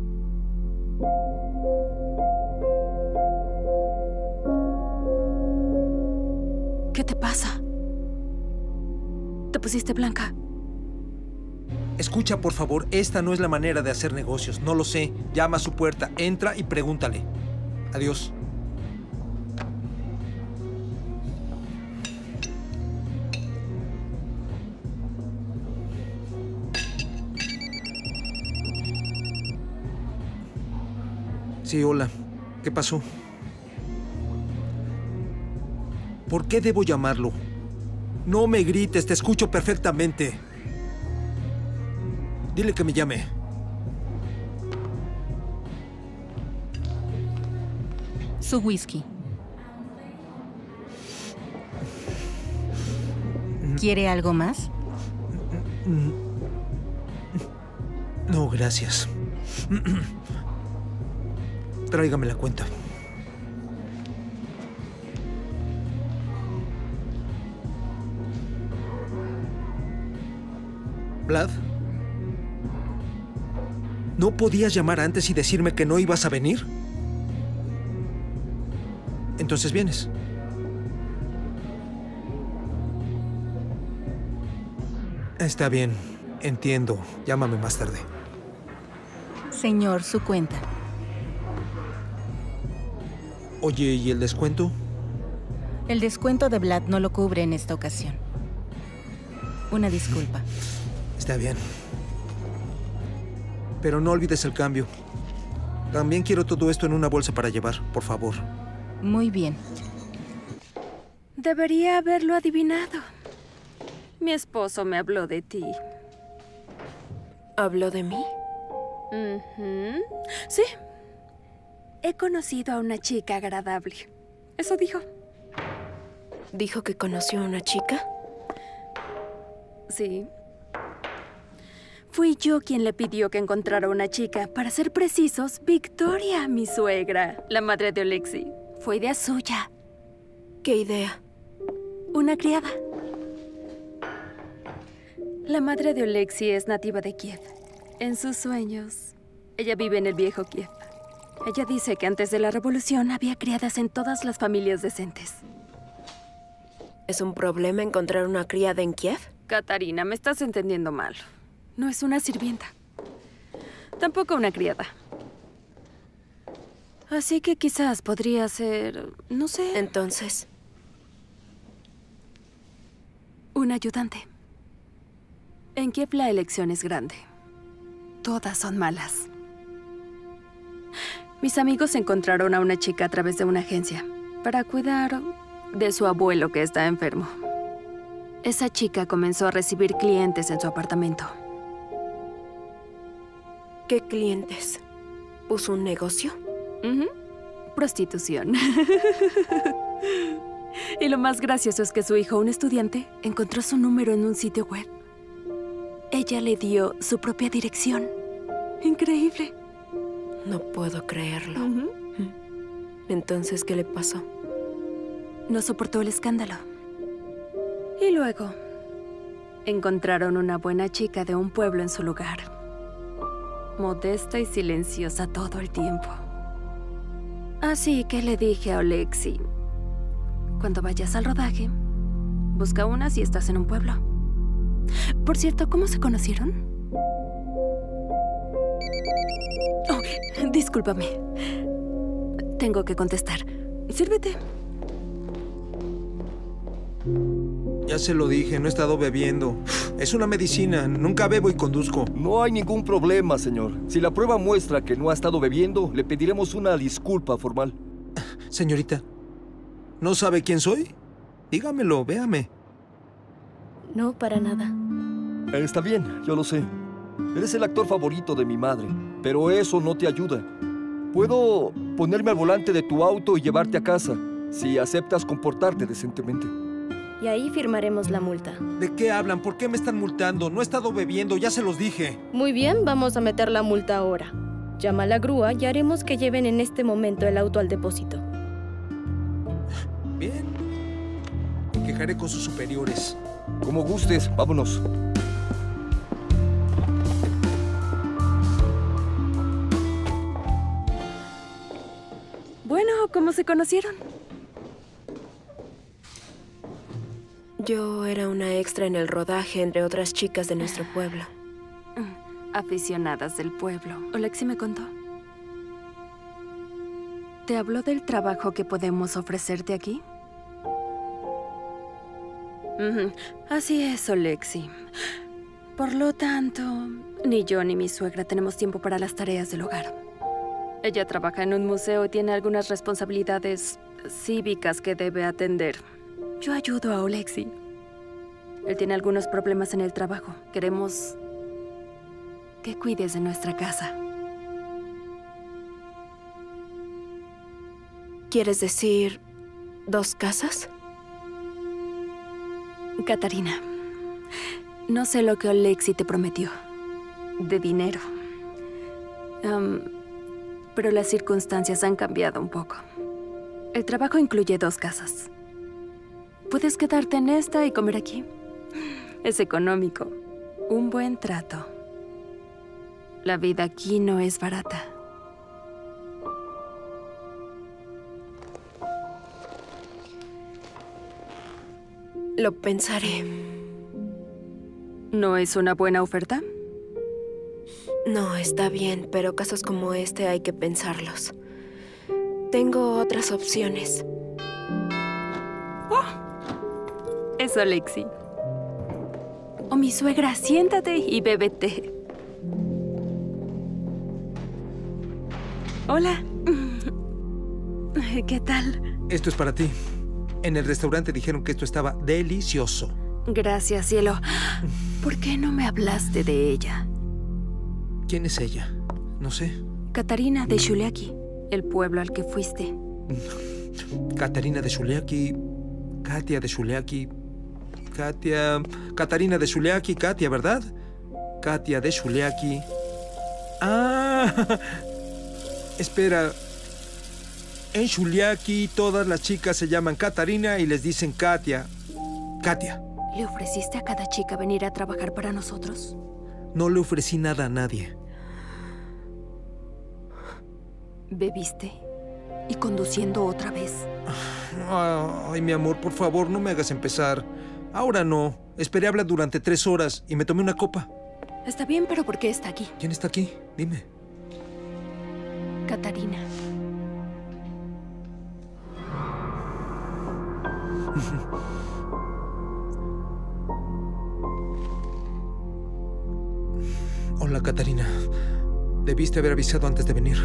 ¿Qué te pasa? ¿Te pusiste blanca? Escucha, por favor, esta no es la manera de hacer negocios. No lo sé. Llama a su puerta, entra y pregúntale. Adiós. Sí, hola. ¿Qué pasó? ¿Por qué debo llamarlo? No me grites, te escucho perfectamente. Dile que me llame. Su whisky. ¿Quiere algo más? No, gracias. Tráigame la cuenta. ¿Vlad? ¿No podías llamar antes y decirme que no ibas a venir? Entonces vienes. Está bien, entiendo. Llámame más tarde. Señor, su cuenta. Oye, ¿y el descuento? El descuento de Vlad no lo cubre en esta ocasión. Una disculpa. Está bien. Pero no olvides el cambio. También quiero todo esto en una bolsa para llevar, por favor. Muy bien. Debería haberlo adivinado. Mi esposo me habló de ti. ¿Habló de mí? Sí. He conocido a una chica agradable. Eso dijo. ¿Dijo que conoció a una chica? Sí. Fui yo quien le pidió que encontrara una chica. Para ser precisos, Victoria, mi suegra, la madre de Oleksii. Fue idea suya. ¿Qué idea? Una criada. La madre de Oleksii es nativa de Kiev. En sus sueños, ella vive en el viejo Kiev. Ella dice que antes de la revolución había criadas en todas las familias decentes. ¿Es un problema encontrar una criada en Kiev? Katarina, me estás entendiendo mal. No es una sirvienta. Tampoco una criada. Así que quizás podría ser, no sé... Entonces... un ayudante. En Kiev la elección es grande. Todas son malas. Mis amigos encontraron a una chica a través de una agencia para cuidar de su abuelo que está enfermo. Esa chica comenzó a recibir clientes en su apartamento. ¿Qué clientes? ¿Puso un negocio? Prostitución. Y lo más gracioso es que su hijo, un estudiante, encontró su número en un sitio web. Ella le dio su propia dirección. Increíble. No puedo creerlo. Entonces, ¿qué le pasó? No soportó el escándalo. Y luego, encontraron una buena chica de un pueblo en su lugar. Modesta y silenciosa todo el tiempo. Así que le dije a Oleksii, cuando vayas al rodaje, busca una si estás en un pueblo. Por cierto, ¿cómo se conocieron? Oh, discúlpame. Tengo que contestar. Sírvete. Ya se lo dije, no he estado bebiendo. Es una medicina, nunca bebo y conduzco. No hay ningún problema, señor. Si la prueba muestra que no ha estado bebiendo, le pediremos una disculpa formal. Señorita, ¿no sabe quién soy? Dígamelo, véame. No, para nada. Está bien, yo lo sé. Eres el actor favorito de mi madre, pero eso no te ayuda. Puedo ponerme al volante de tu auto y llevarte a casa, si aceptas comportarte decentemente. Y ahí firmaremos la multa. ¿De qué hablan? ¿Por qué me están multando? No he estado bebiendo, ya se los dije. Muy bien, vamos a meter la multa ahora. Llama a la grúa y haremos que lleven en este momento el auto al depósito. Bien. Me quejaré con sus superiores. Como gustes, vámonos. Bueno, ¿cómo se conocieron? Yo era una extra en el rodaje entre otras chicas de nuestro pueblo. Aficionadas del pueblo. Oleksii me contó. ¿Te habló del trabajo que podemos ofrecerte aquí? Así es, Oleksii. Por lo tanto, ni yo ni mi suegra tenemos tiempo para las tareas del hogar. Ella trabaja en un museo y tiene algunas responsabilidades cívicas que debe atender. Yo ayudo a Oleksii. Él tiene algunos problemas en el trabajo. Queremos que cuides de nuestra casa. ¿Quieres decir 2 casas? Katarina, no sé lo que Oleksii te prometió de dinero. Pero las circunstancias han cambiado un poco. El trabajo incluye 2 casas. Puedes quedarte en esta y comer aquí. Es económico. Un buen trato. La vida aquí no es barata. Lo pensaré. ¿No es una buena oferta? No, está bien, pero casos como este hay que pensarlos. Tengo otras opciones. ¡Oh! Es Oleksii. O mi suegra, siéntate y bebe té. Hola. ¿Qué tal? Esto es para ti. En el restaurante dijeron que esto estaba delicioso. Gracias, cielo. ¿Por qué no me hablaste de ella? ¿Quién es ella? No sé. Katarina de Shuliaki, el pueblo al que fuiste. Katarina de Shuliaki, Katia de Shuliaki, Katarina de Shuliaki, Katia, ¿verdad? Katia de Shuliaki. ¡Ah! Espera. En Shuliaki todas las chicas se llaman Katarina y les dicen Katia. Katia. ¿Le ofreciste a cada chica venir a trabajar para nosotros? No le ofrecí nada a nadie. ¿Bebiste? ¿Y conduciendo otra vez? Ay, mi amor, por favor, no me hagas empezar. Ahora no. Esperé hablar durante 3 horas y me tomé una copa. Está bien, pero ¿por qué está aquí? ¿Quién está aquí? Dime. Katarina. Hola, Katarina. Debiste haber avisado antes de venir.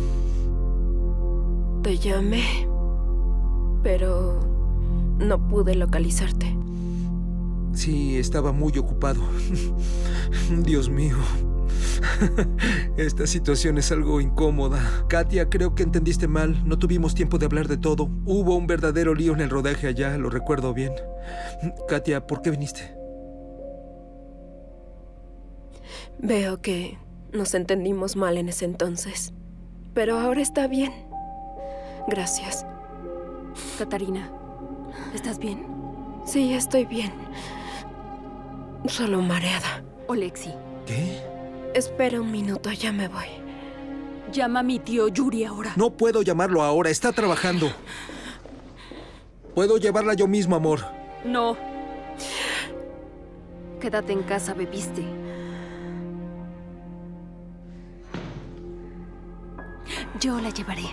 Te llamé, pero no pude localizarte. Sí, estaba muy ocupado. Dios mío. Esta situación es algo incómoda. Katia, creo que entendiste mal. No tuvimos tiempo de hablar de todo. Hubo un verdadero lío en el rodaje allá, lo recuerdo bien. Katia, ¿por qué viniste? Veo que nos entendimos mal en ese entonces. Pero ahora está bien. Gracias. Katarina, ¿estás bien? Sí, estoy bien. Solo mareada. Oleksii. ¿Qué? Espera un minuto, ya me voy. Llama a mi tío Yuri ahora. No puedo llamarlo ahora, está trabajando. Puedo llevarla yo mismo, amor. No. Quédate en casa, bebiste. Yo la llevaré.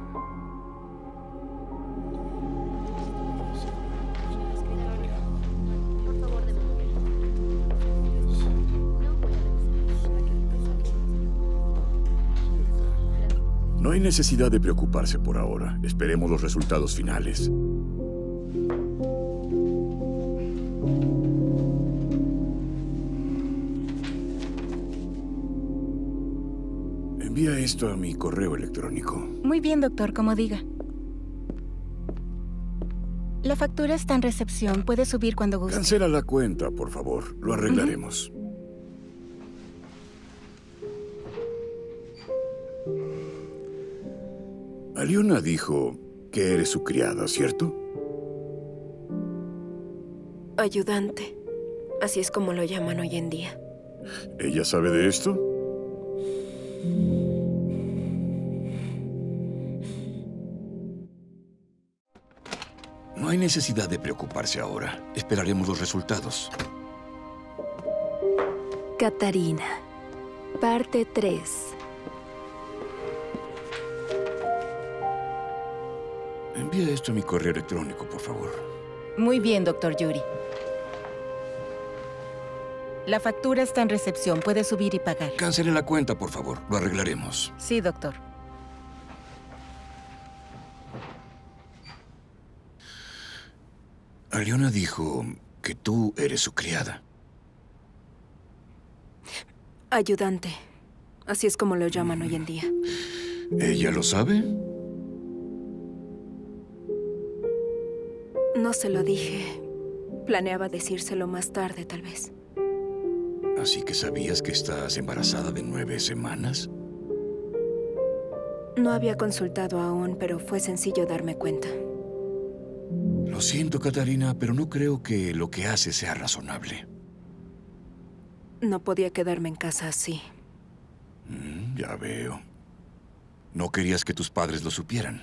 No hay necesidad de preocuparse por ahora. Esperemos los resultados finales. Envía esto a mi correo electrónico. Muy bien, doctor, como diga. La factura está en recepción. Puede subir cuando guste. Cancela la cuenta, por favor. Lo arreglaremos. Aliona dijo que eres su criada, ¿cierto? Ayudante. Así es como lo llaman hoy en día. ¿Ella sabe de esto? No hay necesidad de preocuparse ahora. Esperaremos los resultados. Katarina, parte 3. Envía esto a mi correo electrónico, por favor. Muy bien, doctor Yuri. La factura está en recepción. Puede subir y pagar. Cancele la cuenta, por favor. Lo arreglaremos. Sí, doctor. Aliona dijo que tú eres su criada. Ayudante. Así es como lo llaman hoy en día. ¿Ella lo sabe? No se lo dije. Planeaba decírselo más tarde, tal vez. ¿Así que sabías que estás embarazada de 9 semanas? No había consultado aún, pero fue sencillo darme cuenta. Lo siento, Katarina, pero no creo que lo que haces sea razonable. No podía quedarme en casa así. Ya veo. No querías que tus padres lo supieran.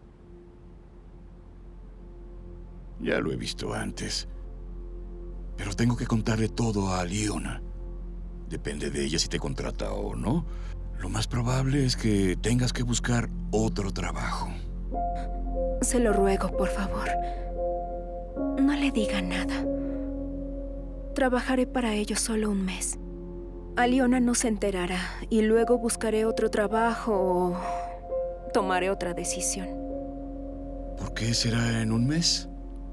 Ya lo he visto antes. Pero tengo que contarle todo a Aliona. Depende de ella si te contrata o no. Lo más probable es que tengas que buscar otro trabajo. Se lo ruego, por favor. No le diga nada. Trabajaré para ellos solo un mes. Aliona no se enterará y luego buscaré otro trabajo o tomaré otra decisión. ¿Por qué será en un mes?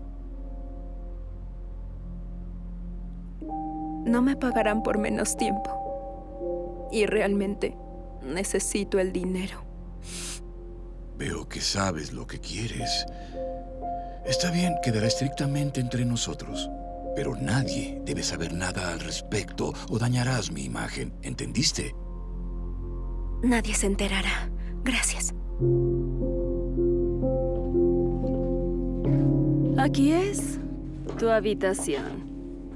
No me pagarán por menos tiempo. Y realmente necesito el dinero. Veo que sabes lo que quieres. Está bien, quedará estrictamente entre nosotros. Pero nadie debe saber nada al respecto o dañarás mi imagen. ¿Entendiste? Nadie se enterará. Gracias. Aquí es tu habitación.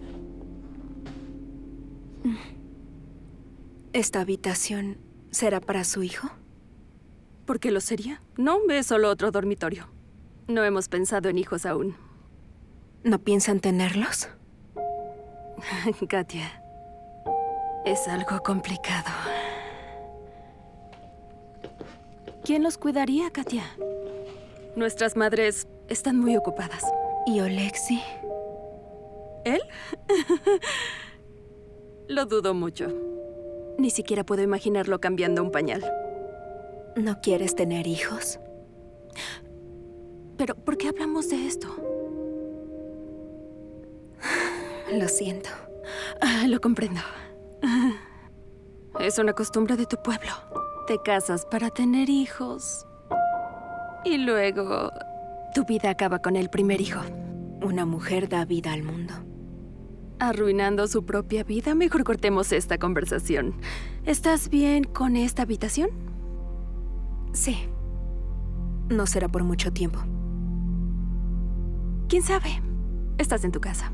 ¿Esta habitación será para su hijo? ¿Por qué lo sería? No, es solo otro dormitorio. No hemos pensado en hijos aún. ¿No piensan tenerlos? Katia, es algo complicado. ¿Quién los cuidaría, Katia? Nuestras madres están muy ocupadas. ¿Y Oleksi? ¿Él? Lo dudo mucho. Ni siquiera puedo imaginarlo cambiando un pañal. ¿No quieres tener hijos? Pero, ¿por qué hablamos de esto? Lo siento. Lo comprendo. Es una costumbre de tu pueblo. Te casas para tener hijos. Y luego, tu vida acaba con el primer hijo. Una mujer da vida al mundo. ¿Arruinando su propia vida? Mejor cortemos esta conversación. ¿Estás bien con esta habitación? Sí. No será por mucho tiempo. ¿Quién sabe? Estás en tu casa.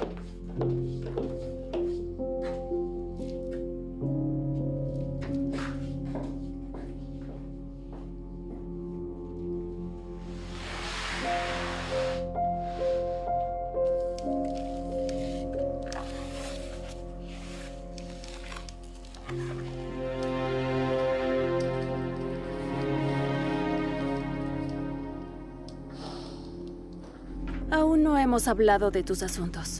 Aún no hemos hablado de tus asuntos.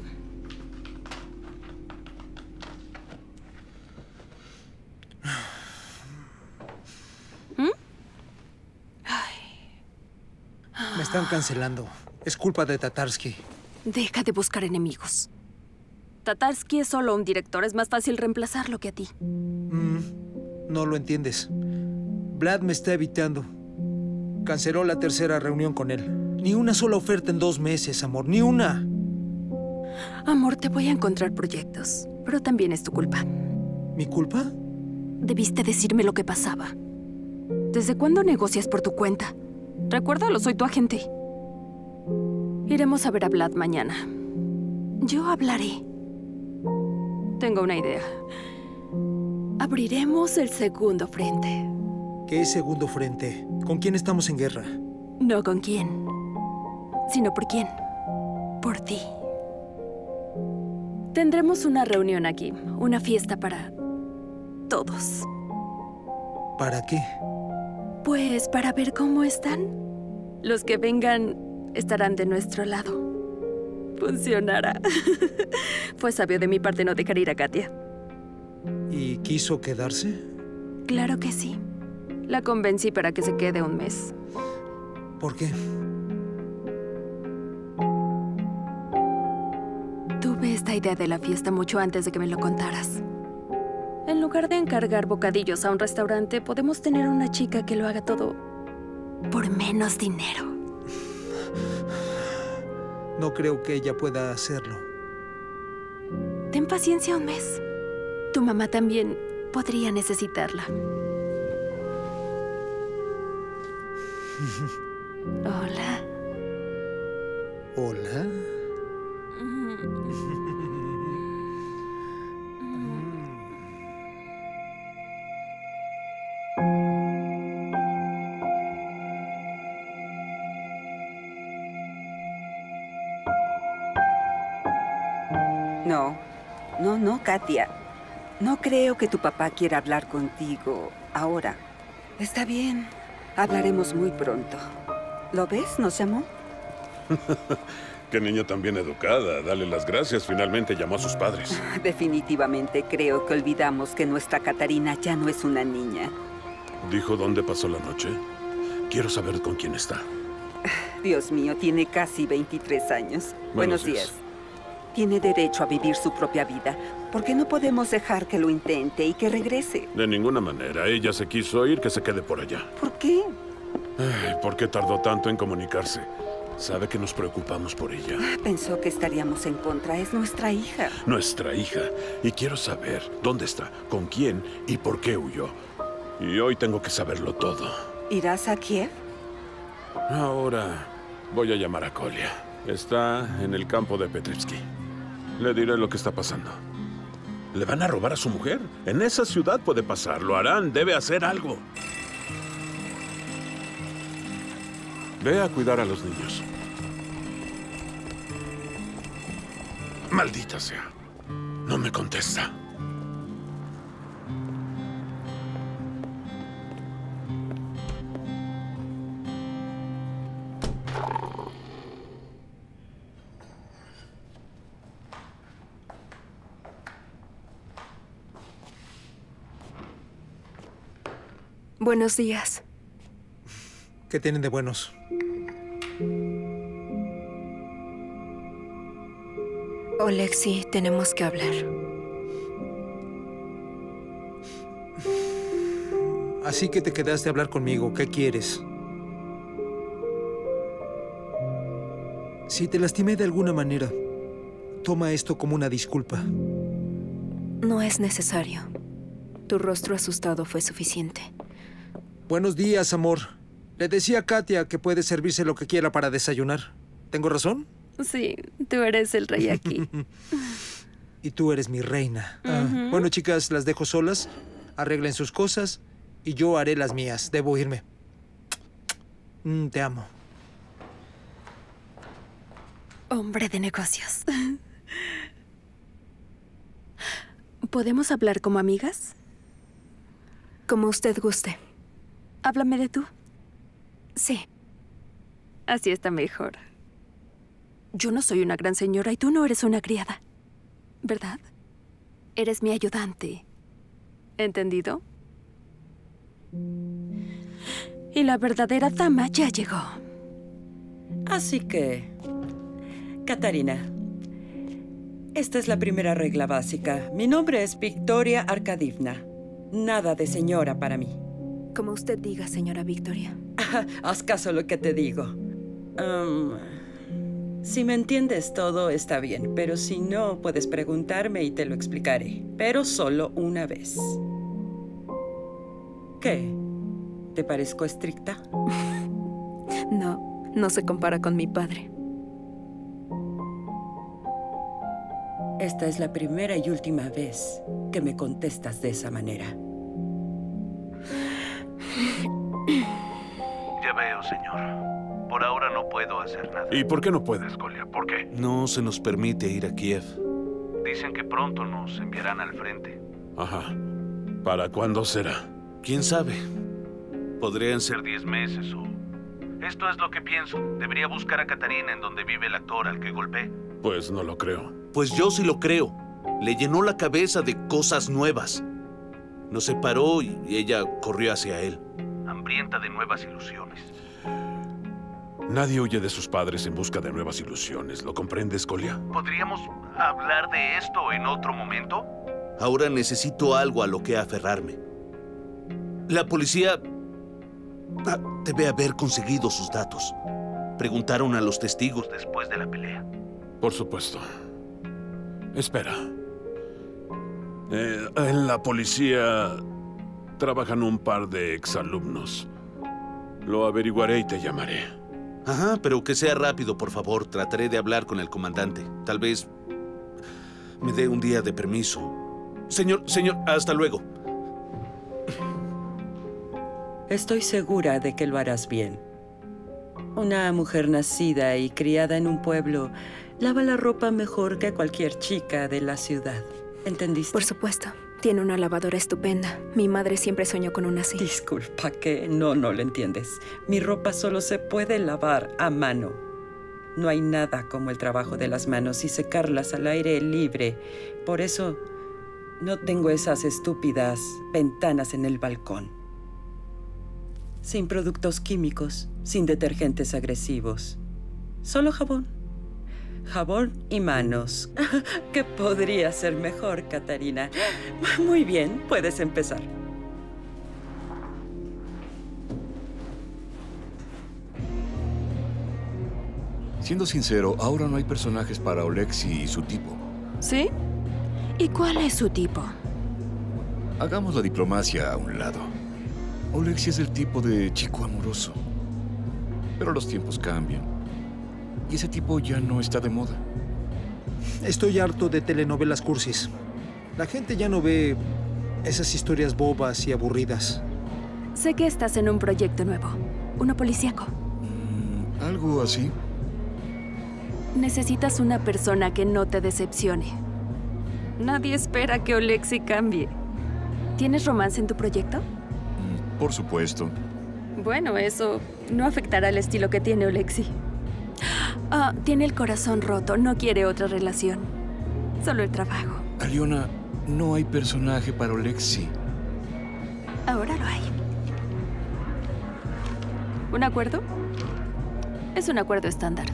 Me están cancelando. Es culpa de Tatarsky. Deja de buscar enemigos. Tatarsky es solo un director. Es más fácil reemplazarlo que a ti. No lo entiendes. Vlad me está evitando. Canceló la tercera reunión con él. Ni una sola oferta en 2 meses, amor. ¡Ni una! Amor, te voy a encontrar proyectos. Pero también es tu culpa. ¿Mi culpa? Debiste decirme lo que pasaba. ¿Desde cuándo negocias por tu cuenta? Recuérdalo, soy tu agente. Iremos a ver a Vlad mañana. Yo hablaré. Tengo una idea. Abriremos el segundo frente. ¿Qué es segundo frente? ¿Con quién estamos en guerra? No con quién, sino por quién. Por ti. Tendremos una reunión aquí. Una fiesta para todos. ¿Para qué? Pues para ver cómo están. Los que vengan estarán de nuestro lado. Funcionará. Fue sabio de mi parte no dejar ir a Katia. ¿Y quiso quedarse? Claro que sí. La convencí para que se quede un mes. ¿Por qué? esta idea de la fiesta mucho antes de que me lo contaras. En lugar de encargar bocadillos a un restaurante, podemos tener una chica que lo haga todo por menos dinero. No creo que ella pueda hacerlo. Ten paciencia un mes. Tu mamá también podría necesitarla. Hola. Hola. No, Katia. No creo que tu papá quiera hablar contigo ahora. Está bien. Hablaremos muy pronto. ¿Lo ves? ¿Nos llamó? Qué niña tan bien educada. Dale las gracias. Finalmente llamó a sus padres. Definitivamente creo que olvidamos que nuestra Catarina ya no es una niña. ¿Dijo dónde pasó la noche? Quiero saber con quién está. Dios mío, tiene casi 23 años. Buenos días. Tiene derecho a vivir su propia vida. ¿Por qué no podemos dejar que lo intente y que regrese? De ninguna manera. Ella se quiso ir, que se quede por allá. ¿Por qué? Ay, ¿por qué tardó tanto en comunicarse? Sabe que nos preocupamos por ella. Pensó que estaríamos en contra. Es nuestra hija. Nuestra hija. Y quiero saber dónde está, con quién y por qué huyó. Y hoy tengo que saberlo todo. ¿Irás a Kiev? Ahora voy a llamar a Kolia. Está en el campo de Petrivsky. Le diré lo que está pasando. ¿Le van a robar a su mujer? En esa ciudad puede pasar. Lo harán. Debe hacer algo. Ve a cuidar a los niños. Maldita sea. No me contesta. Buenos días. ¿Qué tienen de buenos? Oleksii, tenemos que hablar. Así que te quedaste a hablar conmigo. ¿Qué quieres? Si te lastimé de alguna manera, toma esto como una disculpa. No es necesario. Tu rostro asustado fue suficiente. Buenos días, amor. Le decía a Katia que puede servirse lo que quiera para desayunar. ¿Tengo razón? Sí, tú eres el rey aquí. Y tú eres mi reina. Bueno, chicas, las dejo solas. Arreglen sus cosas y yo haré las mías. Debo irme. Te amo. Hombre de negocios. ¿Podemos hablar como amigas? Como usted guste. Háblame de tú. Sí. Así está mejor. Yo no soy una gran señora y tú no eres una criada, ¿verdad? Eres mi ayudante. ¿Entendido? Y la verdadera dama ya llegó. Así que, Katarina, esta es la primera regla básica. Mi nombre es Victoria Arkadievna. Nada de señora para mí. Como usted diga, señora Victoria. Haz caso a lo que te digo. Si me entiendes todo, está bien. Pero si no, puedes preguntarme y te lo explicaré. Pero solo una vez. ¿Qué? ¿Te parezco estricta? No, no se compara con mi padre. Esta es la primera y última vez que me contestas de esa manera. Ya veo, señor. Por ahora no puedo hacer nada. ¿Y por qué no puedes, Kolia? ¿Por qué? No se nos permite ir a Kiev. Dicen que pronto nos enviarán al frente. Ajá. ¿Para cuándo será? ¿Quién sabe? Podrían ser 10 meses o... Esto es lo que pienso. Debería buscar a Katarina en donde vive el actor al que golpeé. Pues no lo creo. Pues yo sí lo creo. Le llenó la cabeza de cosas nuevas. Nos separó y ella corrió hacia él, hambrienta de nuevas ilusiones. Nadie huye de sus padres en busca de nuevas ilusiones. ¿Lo comprendes, Colia? ¿Podríamos hablar de esto en otro momento? Ahora necesito algo a lo que aferrarme. La policía debe haber conseguido sus datos. Preguntaron a los testigos después de la pelea. Por supuesto. Espera. En la policía trabajan un par de exalumnos. Lo averiguaré y te llamaré. Ajá, pero que sea rápido, por favor. Trataré de hablar con el comandante. Tal vez me dé un día de permiso. Señor, hasta luego. Estoy segura de que lo harás bien. Una mujer nacida y criada en un pueblo lava la ropa mejor que cualquier chica de la ciudad. ¿Entendiste? Por supuesto. Tiene una lavadora estupenda. Mi madre siempre soñó con una así. Disculpa, que no lo entiendes. Mi ropa solo se puede lavar a mano. No hay nada como el trabajo de las manos y secarlas al aire libre. Por eso no tengo esas estúpidas ventanas en el balcón. Sin productos químicos, sin detergentes agresivos. Solo jabón. Jabón y manos. ¿Qué podría ser mejor, Catarina? Muy bien, puedes empezar. Siendo sincero, ahora no hay personajes para Oleksy y su tipo. ¿Sí? ¿Y cuál es su tipo? Hagamos la diplomacia a un lado. Oleksy es el tipo de chico amoroso. Pero los tiempos cambian. Y ese tipo ya no está de moda. Estoy harto de telenovelas cursis. La gente ya no ve esas historias bobas y aburridas. Sé que estás en un proyecto nuevo. Uno policíaco. Algo así. Necesitas una persona que no te decepcione. Nadie espera que Oleksy cambie. ¿Tienes romance en tu proyecto? Por supuesto. Bueno, eso no afectará el estilo que tiene Oleksy. Tiene el corazón roto. No quiere otra relación. Solo el trabajo. Aliona, no hay personaje para Oleksy. Ahora lo hay. ¿Un acuerdo? Es un acuerdo estándar.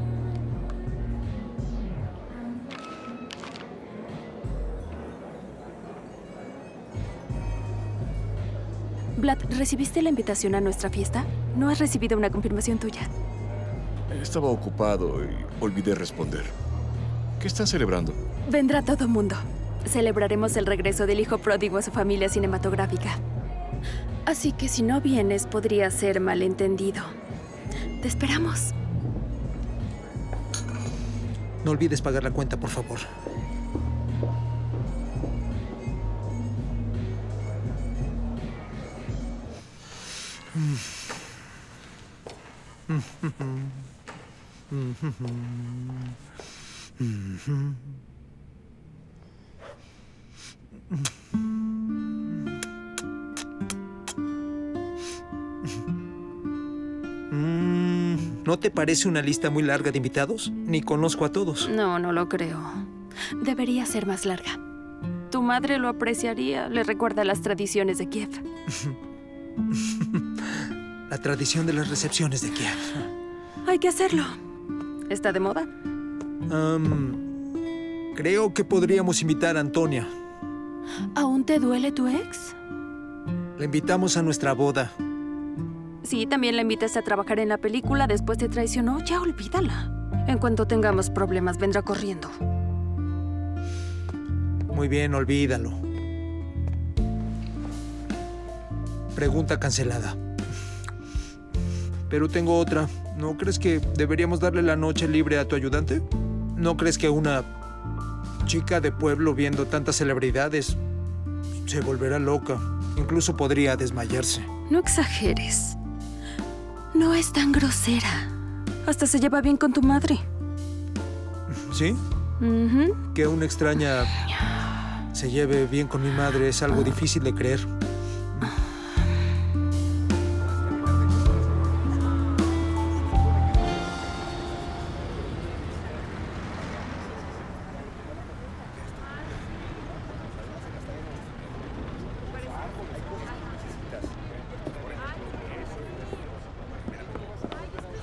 Vlad, ¿recibiste la invitación a nuestra fiesta? ¿No has recibido una confirmación tuya? Estaba ocupado y olvidé responder. ¿Qué están celebrando? Vendrá todo mundo. Celebraremos el regreso del hijo pródigo a su familia cinematográfica. Así que si no vienes, podría ser malentendido. Te esperamos. No olvides pagar la cuenta, por favor. ¿No te parece una lista muy larga de invitados? Ni conozco a todos. No, no lo creo. Debería ser más larga. Tu madre lo apreciaría. Le recuerda las tradiciones de Kiev. La tradición de las recepciones de Kiev. Hay que hacerlo. ¿Está de moda? Creo que podríamos invitar a Antonia. ¿Aún te duele tu ex? La invitamos a nuestra boda. Sí, también la invitaste a trabajar en la película, después te traicionó. Ya olvídala. En cuanto tengamos problemas, vendrá corriendo. Muy bien, olvídalo. Pregunta cancelada. Pero tengo otra. ¿No crees que deberíamos darle la noche libre a tu ayudante? ¿No crees que una chica de pueblo viendo tantas celebridades se volverá loca? Incluso podría desmayarse. No exageres. No es tan grosera. Hasta se lleva bien con tu madre. ¿Sí? Que una extraña se lleve bien con mi madre es algo difícil de creer.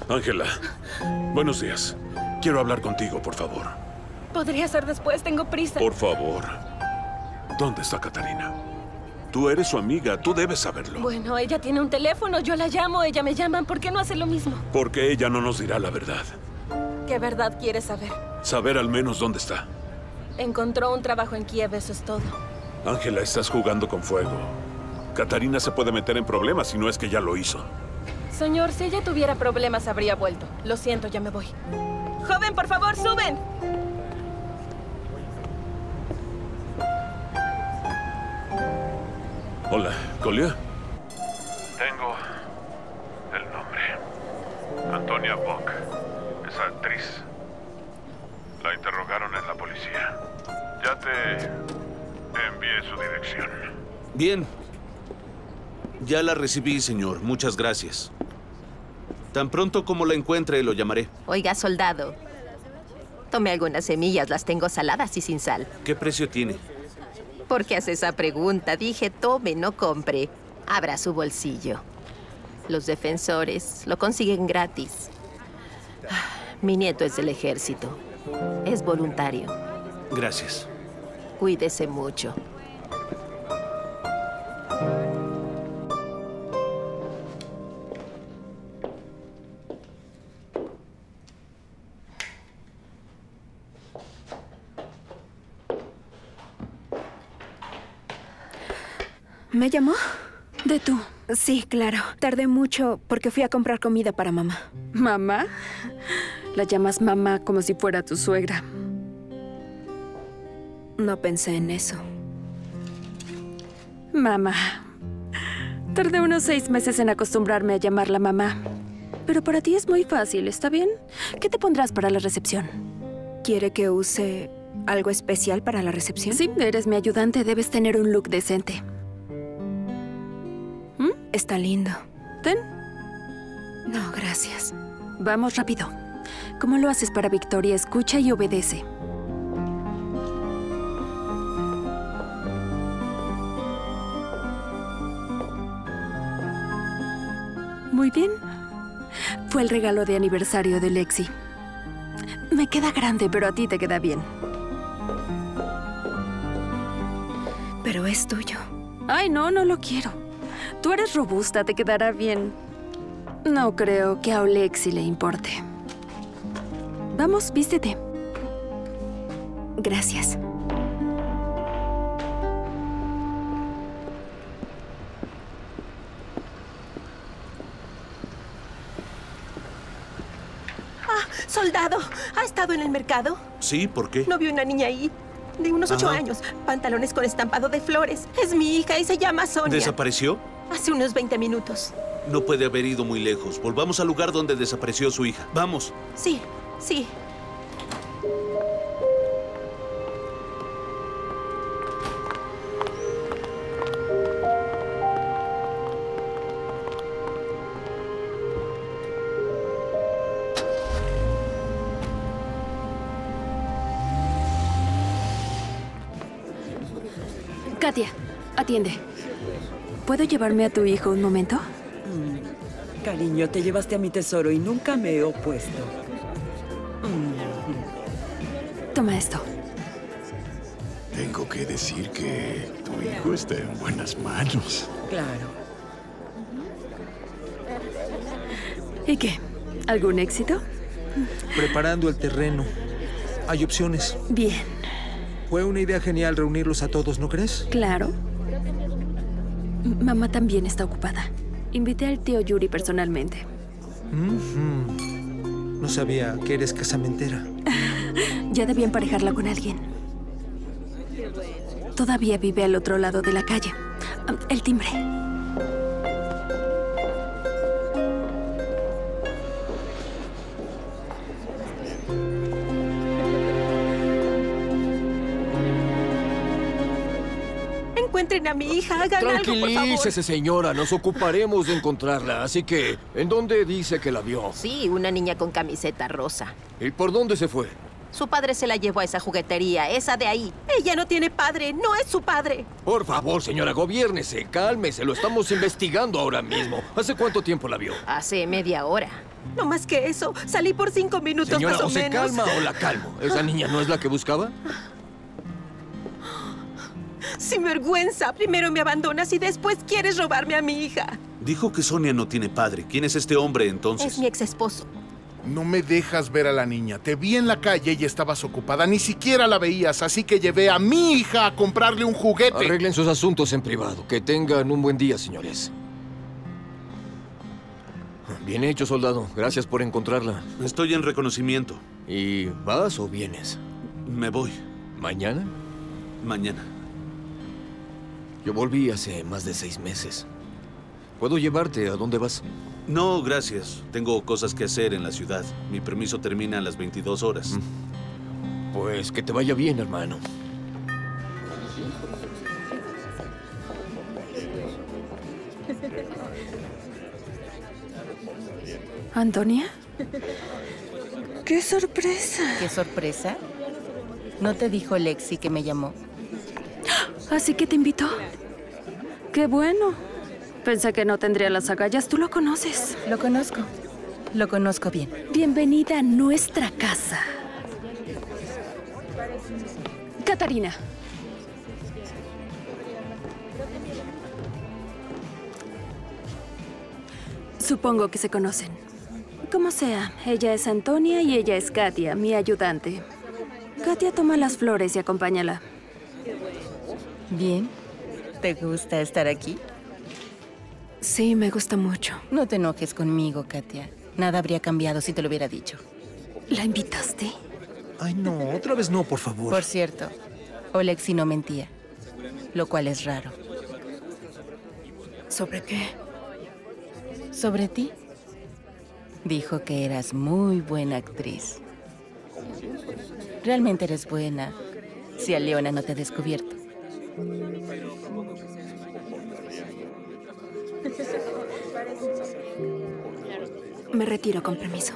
Ángela, buenos días. Quiero hablar contigo, por favor. Podría ser después, tengo prisa. Por favor. ¿Dónde está Catarina? Tú eres su amiga, tú debes saberlo. Bueno, ella tiene un teléfono, yo la llamo, ella me llama. ¿Por qué no hace lo mismo? Porque ella no nos dirá la verdad. ¿Qué verdad quieres saber? Saber al menos dónde está. Encontró un trabajo en Kiev, eso es todo. Ángela, estás jugando con fuego. Catarina se puede meter en problemas si no es que ya lo hizo. Señor, si ella tuviera problemas, habría vuelto. Lo siento, ya me voy. ¡Joven, por favor, suben! Hola, ¿Colia? Tengo el nombre. Antonia Bock. Es actriz. La interrogaron en la policía. Ya te envié su dirección. Bien. Ya la recibí, señor. Muchas gracias. Tan pronto como la encuentre, lo llamaré. Oiga, soldado. Tome algunas semillas, las tengo saladas y sin sal. ¿Qué precio tiene? ¿Por qué hace esa pregunta? Dije, tome, no compre. Abra su bolsillo. Los defensores lo consiguen gratis. Mi nieto es del ejército. Es voluntario. Gracias. Cuídese mucho. ¿Me llamó? ¿De tú? Sí, claro. Tardé mucho porque fui a comprar comida para mamá. ¿Mamá? La llamas mamá como si fuera tu suegra. No pensé en eso. Mamá. Tardé unos 6 meses en acostumbrarme a llamarla mamá. Pero para ti es muy fácil, ¿está bien? ¿Qué te pondrás para la recepción? ¿Quiere que use algo especial para la recepción? Sí, eres mi ayudante. Debes tener un look decente. Está lindo. ¿Ten? No, gracias. Vamos rápido. ¿Cómo lo haces para Victoria? Escucha y obedece. Muy bien. Fue el regalo de aniversario de Lexi. Me queda grande, pero a ti te queda bien. Pero es tuyo. Ay, no, no lo quiero. Tú eres robusta, te quedará bien. No creo que a Olexi le importe. Vamos, vístete. Gracias. Soldado, ¿ha estado en el mercado? Sí, ¿por qué? No vio una niña ahí, de unos 8 Ajá. años. Pantalones con estampado de flores. Es mi hija y se llama Sonia. ¿Desapareció? Hace unos 20 minutos. No puede haber ido muy lejos. Volvamos al lugar donde desapareció su hija. Vamos. Sí, sí. Katia, atiende. ¿Puedo llevarme a tu hijo un momento? Cariño, te llevaste a mi tesoro y nunca me he opuesto. Toma esto. Tengo que decir que tu hijo está en buenas manos. Claro. ¿Y qué? ¿Algún éxito? Preparando el terreno. Hay opciones. Bien. Fue una idea genial reunirlos a todos, ¿no crees? Claro. Mamá también está ocupada. Invité al tío Yuri personalmente. No sabía que eres casamentera. Ya debía emparejarla con alguien. Todavía vive al otro lado de la calle. El timbre. Encuentren a mi hija, hagan algo, por favor. Tranquilícese, señora. Nos ocuparemos de encontrarla. Así que, ¿en dónde dice que la vio? Sí, una niña con camiseta rosa. ¿Y por dónde se fue? Su padre se la llevó a esa juguetería, esa de ahí. Ella no tiene padre, no es su padre. Por favor, señora, gobiérnese, cálmese. Lo estamos investigando ahora mismo. ¿Hace cuánto tiempo la vio? Hace media hora. No más que eso. Salí por 5 minutos Señora, más o o se menos. calma o la calmo. ¿Esa niña no es la que buscaba? Sin vergüenza. Primero me abandonas y después quieres robarme a mi hija. Dijo que Sonia no tiene padre. ¿Quién es este hombre entonces? Es mi ex esposo. No me dejas ver a la niña. Te vi en la calle y estabas ocupada. Ni siquiera la veías, así que llevé a mi hija a comprarle un juguete. Arreglen sus asuntos en privado. Que tengan un buen día, señores. Bien hecho, soldado. Gracias por encontrarla. Estoy en reconocimiento. ¿Y vas o vienes? Me voy. ¿Mañana? Mañana. Yo volví hace más de 6 meses. ¿Puedo llevarte? ¿A dónde vas? No, gracias. Tengo cosas que hacer en la ciudad. Mi permiso termina a las 22 horas. Pues que te vaya bien, hermano. ¿Antonia? ¡Qué sorpresa! ¿Qué sorpresa? ¿No te dijo Lexi que me llamó? ¿Así que te invitó? ¡Qué bueno! Pensé que no tendría las agallas. ¿Tú lo conoces? Lo conozco. Lo conozco bien. Bienvenida a nuestra casa. Catarina. Supongo que se conocen. Como sea, ella es Antonia y ella es Katia, mi ayudante. Katia toma las flores y acompáñala. Bien. ¿Te gusta estar aquí? Sí, me gusta mucho. No te enojes conmigo, Katia. Nada habría cambiado si te lo hubiera dicho. ¿La invitaste? Ay, no, otra vez no, por favor. Por cierto, Oleksy no mentía, lo cual es raro. ¿Sobre qué? ¿Sobre ti? Dijo que eras muy buena actriz. Realmente eres buena, si a Leona no te ha descubierto. Me retiro con permiso.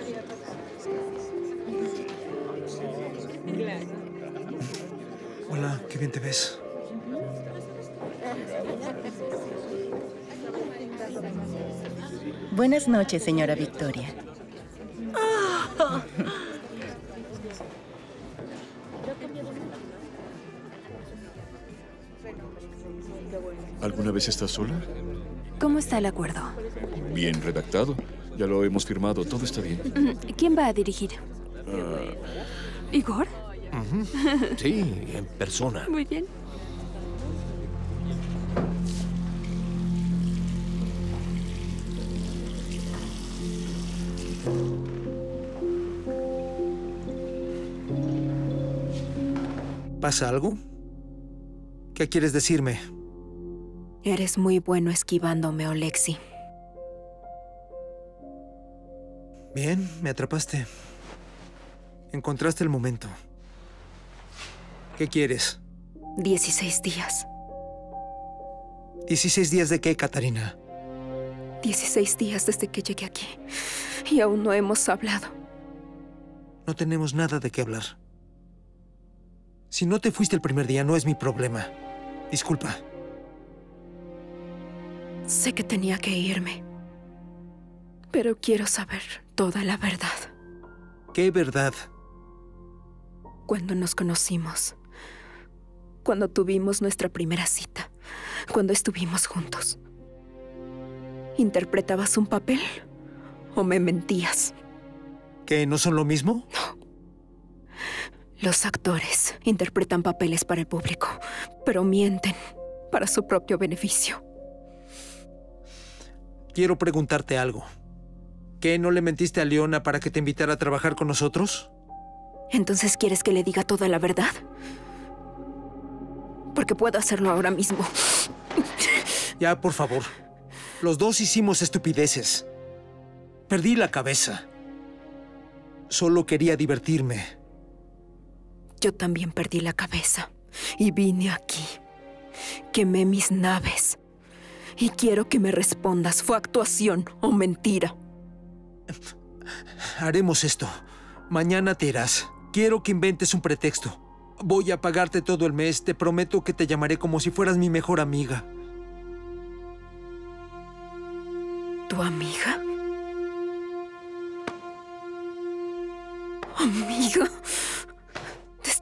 Hola, qué bien te ves. Buenas noches, señora Victoria. ¿Alguna vez estás sola? ¿Cómo está el acuerdo? Bien redactado. Ya lo hemos firmado. Todo está bien. ¿Quién va a dirigir? ¿Igor? Sí, en persona. Muy bien. ¿Pasa algo? ¿Qué quieres decirme? Eres muy bueno esquivándome, Oleksy. Bien, me atrapaste. Encontraste el momento. ¿Qué quieres? 16 días. ¿16 días de qué, Catarina? 16 días desde que llegué aquí. Y aún no hemos hablado. No tenemos nada de qué hablar. Si no te fuiste el primer día, no es mi problema. Disculpa. Sé que tenía que irme. Pero quiero saber toda la verdad. ¿Qué verdad? Cuando nos conocimos. Cuando tuvimos nuestra primera cita. Cuando estuvimos juntos. ¿Interpretabas un papel o me mentías? ¿Que no son lo mismo? No. Los actores interpretan papeles para el público, pero mienten para su propio beneficio. Quiero preguntarte algo. ¿Qué, no le mentiste a Leona para que te invitara a trabajar con nosotros? ¿Entonces quieres que le diga toda la verdad? Porque puedo hacerlo ahora mismo. Ya, por favor. Los dos hicimos estupideces. Perdí la cabeza. Solo quería divertirme. Yo también perdí la cabeza y vine aquí. Quemé mis naves. Y quiero que me respondas, ¿fue actuación o mentira? Haremos esto. Mañana te irás. Quiero que inventes un pretexto. Voy a pagarte todo el mes. Te prometo que te llamaré como si fueras mi mejor amiga. ¿Tu amiga?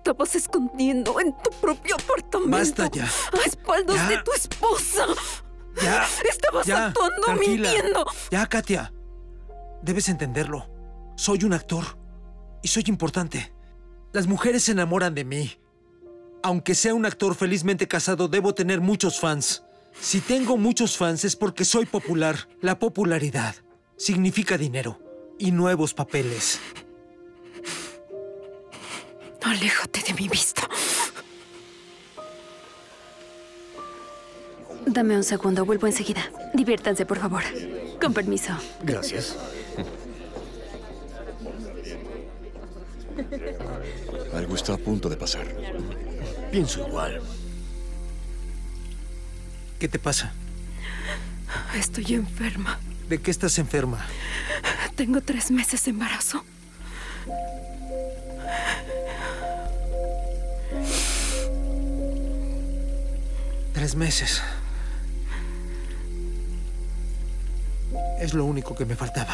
estabas escondiendo en tu propio apartamento. Basta ya. A espaldas de tu esposa. Ya. Estabas actuando, tranquila. mintiendo. Ya, Katia. Debes entenderlo. Soy un actor. Y soy importante. Las mujeres se enamoran de mí. Aunque sea un actor felizmente casado, debo tener muchos fans. Si tengo muchos fans es porque soy popular. La popularidad significa dinero y nuevos papeles. Aléjate de mi vista. Dame un segundo, vuelvo enseguida. Diviértanse, por favor. Con permiso. Gracias. Algo está a punto de pasar. Pienso igual. ¿Qué te pasa? Estoy enferma. ¿De qué estás enferma? Tengo 3 meses de embarazo. ¿3 meses? Es lo único que me faltaba.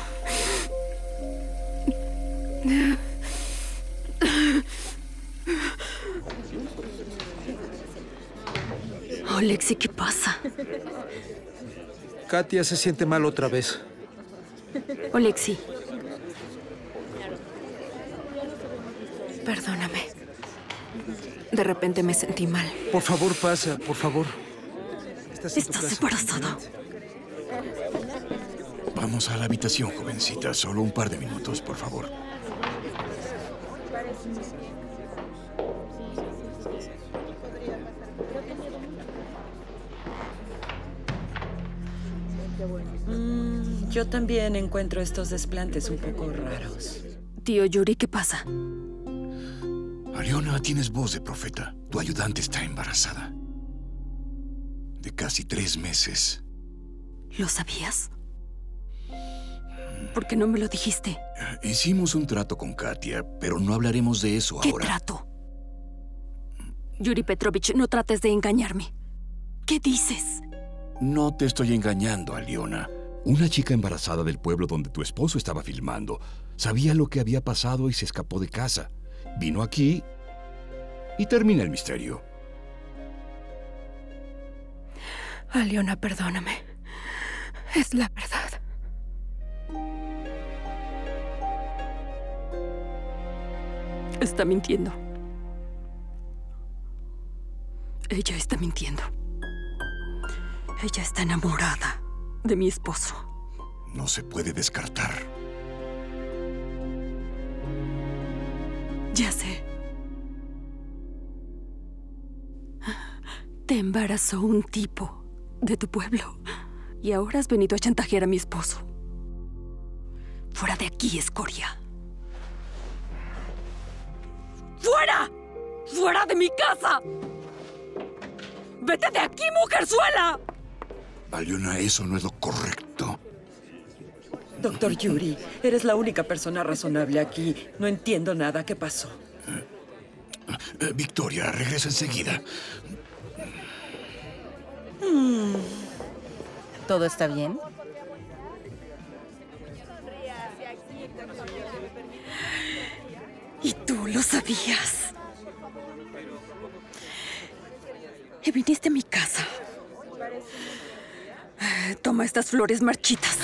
Alexi, ¿qué pasa? Katia se siente mal otra vez. Alexi. Perdóname. De repente me sentí mal. Por favor, pasa, por favor. Estás embarazada. Vamos a la habitación, jovencita. Solo un par de minutos, por favor. Yo también encuentro estos desplantes un poco raros. Tío Yuri, ¿qué pasa? Aliona, tienes voz de profeta. Tu ayudante está embarazada. De casi 3 meses. ¿Lo sabías? ¿Por qué no me lo dijiste? Hicimos un trato con Katia, pero no hablaremos de eso ahora. ¿Qué trato? Yuri Petrovich, no trates de engañarme. ¿Qué dices? No te estoy engañando, Aliona. Una chica embarazada del pueblo donde tu esposo estaba filmando sabía lo que había pasado y se escapó de casa. Vino aquí y termina el misterio. Aliona, perdóname. Es la verdad. Está mintiendo. Ella está mintiendo. Ella está enamorada de mi esposo. No se puede descartar. Ya sé. Te embarazó un tipo de tu pueblo y ahora has venido a chantajear a mi esposo. Fuera de aquí, escoria. ¡Fuera! ¡Fuera de mi casa! ¡Vete de aquí, mujerzuela! Aliona, eso no es lo correcto. Doctor Yuri, eres la única persona razonable aquí. No entiendo nada. ¿Qué pasó? Victoria, regresa enseguida. ¿Todo está bien? ¿Y tú lo sabías? Y viniste a mi casa. Toma estas flores marchitas.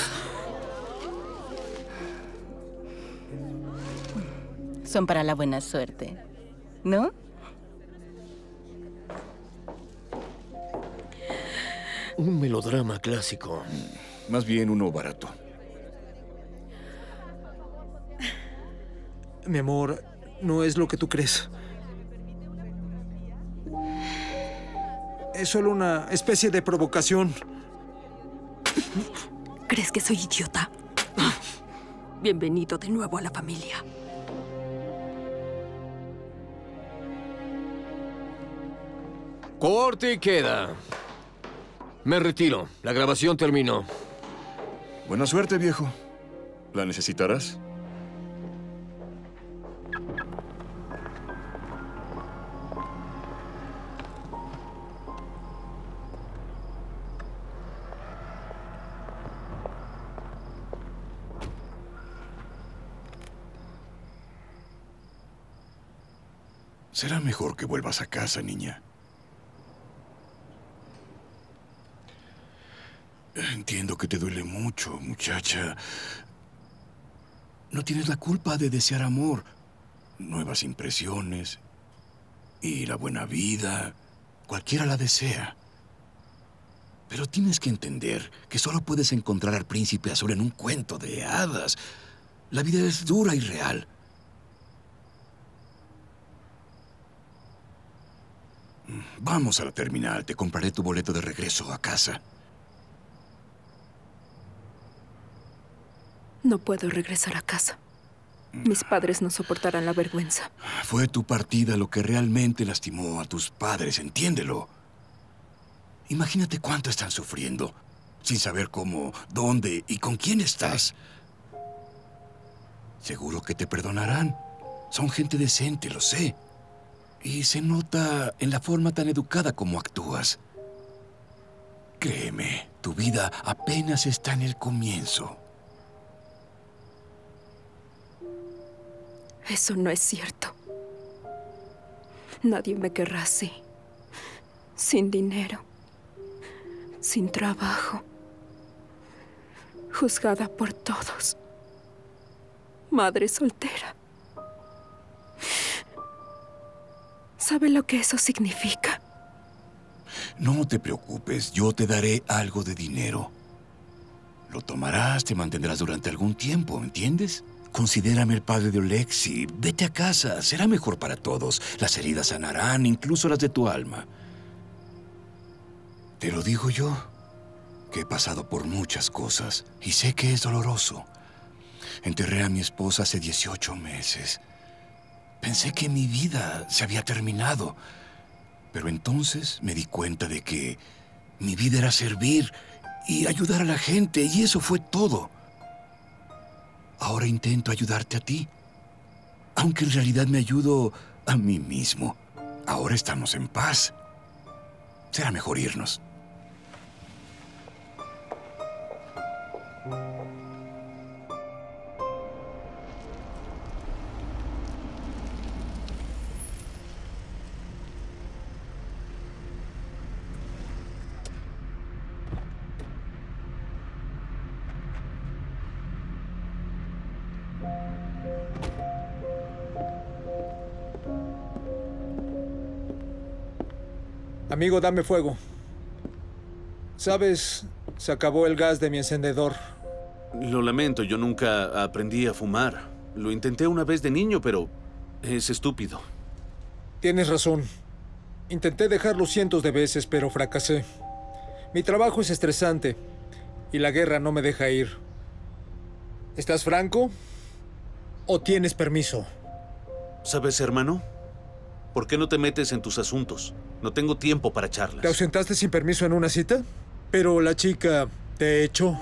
Son para la buena suerte, ¿no? Un melodrama clásico. Más bien uno barato. Mi amor, no es lo que tú crees. Es solo una especie de provocación. ¿Crees que soy idiota? Bienvenido de nuevo a la familia. Corte y queda. Me retiro. La grabación terminó. Buena suerte, viejo. ¿La necesitarás? Será mejor que vuelvas a casa, niña. Entiendo que te duele mucho, muchacha. No tienes la culpa de desear amor, nuevas impresiones y la buena vida. Cualquiera la desea. Pero tienes que entender que solo puedes encontrar al príncipe azul en un cuento de hadas. La vida es dura y real. Vamos a la terminal. Te compraré tu boleto de regreso a casa. No puedo regresar a casa. Mis padres no soportarán la vergüenza. Fue tu partida lo que realmente lastimó a tus padres, entiéndelo. Imagínate cuánto están sufriendo, sin saber cómo, dónde y con quién estás. Seguro que te perdonarán. Son gente decente, lo sé. Y se nota en la forma tan educada como actúas. Créeme, tu vida apenas está en el comienzo. Eso no es cierto. Nadie me querrá así. Sin dinero. Sin trabajo. Juzgada por todos. Madre soltera. ¿Sabe lo que eso significa? No te preocupes, yo te daré algo de dinero. Lo tomarás, te mantendrás durante algún tiempo, ¿entiendes? Considérame el padre de Oleksii. Vete a casa, será mejor para todos. Las heridas sanarán, incluso las de tu alma. Te lo digo yo, que he pasado por muchas cosas y sé que es doloroso. Enterré a mi esposa hace 18 meses. Pensé que mi vida se había terminado, pero entonces me di cuenta de que mi vida era servir y ayudar a la gente, y eso fue todo. Ahora intento ayudarte a ti, aunque en realidad me ayudo a mí mismo. Ahora estamos en paz. Será mejor irnos. Amigo, dame fuego. ¿Sabes? Se acabó el gas de mi encendedor. Lo lamento, yo nunca aprendí a fumar. Lo intenté una vez de niño, pero es estúpido. Tienes razón. Intenté dejarlo cientos de veces, pero fracasé. Mi trabajo es estresante y la guerra no me deja ir. ¿Estás franco? ¿O tienes permiso? ¿Sabes, hermano? ¿Por qué no te metes en tus asuntos? No tengo tiempo para charlas. ¿Te ausentaste sin permiso en una cita? Pero la chica te echó.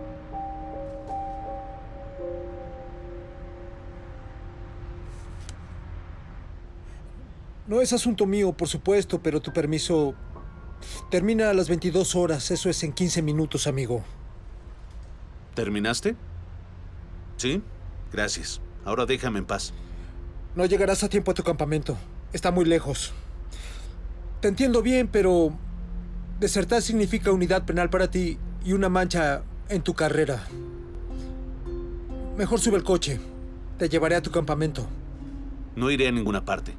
No es asunto mío, por supuesto, pero tu permiso termina a las 22 horas. Eso es en 15 minutos, amigo. ¿Terminaste? Sí, gracias. Ahora déjame en paz. No llegarás a tiempo a tu campamento. Está muy lejos. Te entiendo bien, pero desertar significa unidad penal para ti y una mancha en tu carrera. Mejor sube el coche. Te llevaré a tu campamento. No iré a ninguna parte.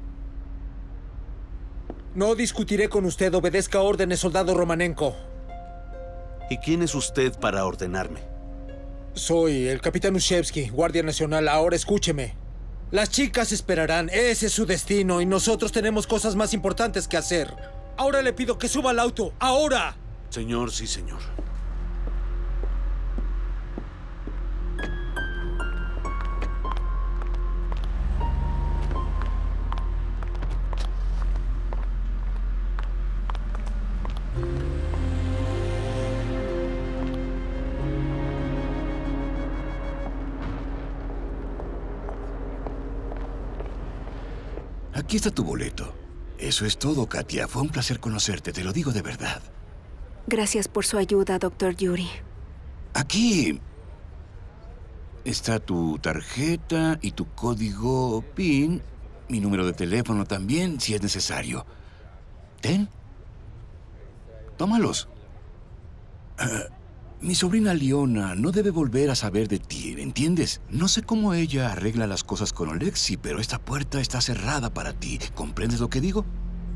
No discutiré con usted. Obedezca órdenes, soldado Romanenko. ¿Y quién es usted para ordenarme? Soy el capitán Ushevsky, Guardia Nacional. Ahora escúcheme. Las chicas esperarán. Ese es su destino y nosotros tenemos cosas más importantes que hacer. Ahora le pido que suba al auto. ¡Ahora! Señor, sí, señor. Aquí está tu boleto. Eso es todo, Katia. Fue un placer conocerte, te lo digo de verdad. Gracias por su ayuda, Dr. Yuri. Aquí está tu tarjeta y tu código PIN Mi número de teléfono también, si es necesario. Ten. Tómalos. Mi sobrina Leona no debe volver a saber de ti, ¿entiendes? No sé cómo ella arregla las cosas con Oleksy, pero esta puerta está cerrada para ti. ¿Comprendes lo que digo?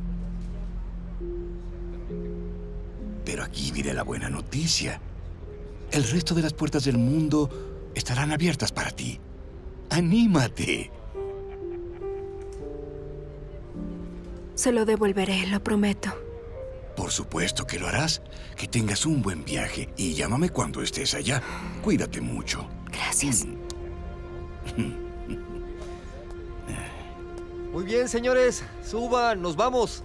Pero aquí viene la buena noticia. El resto de las puertas del mundo estarán abiertas para ti. ¡Anímate! Se lo devolveré, lo prometo. Por supuesto que lo harás. Que tengas un buen viaje y llámame cuando estés allá. Cuídate mucho. Gracias. Muy bien, señores. Suban, nos vamos.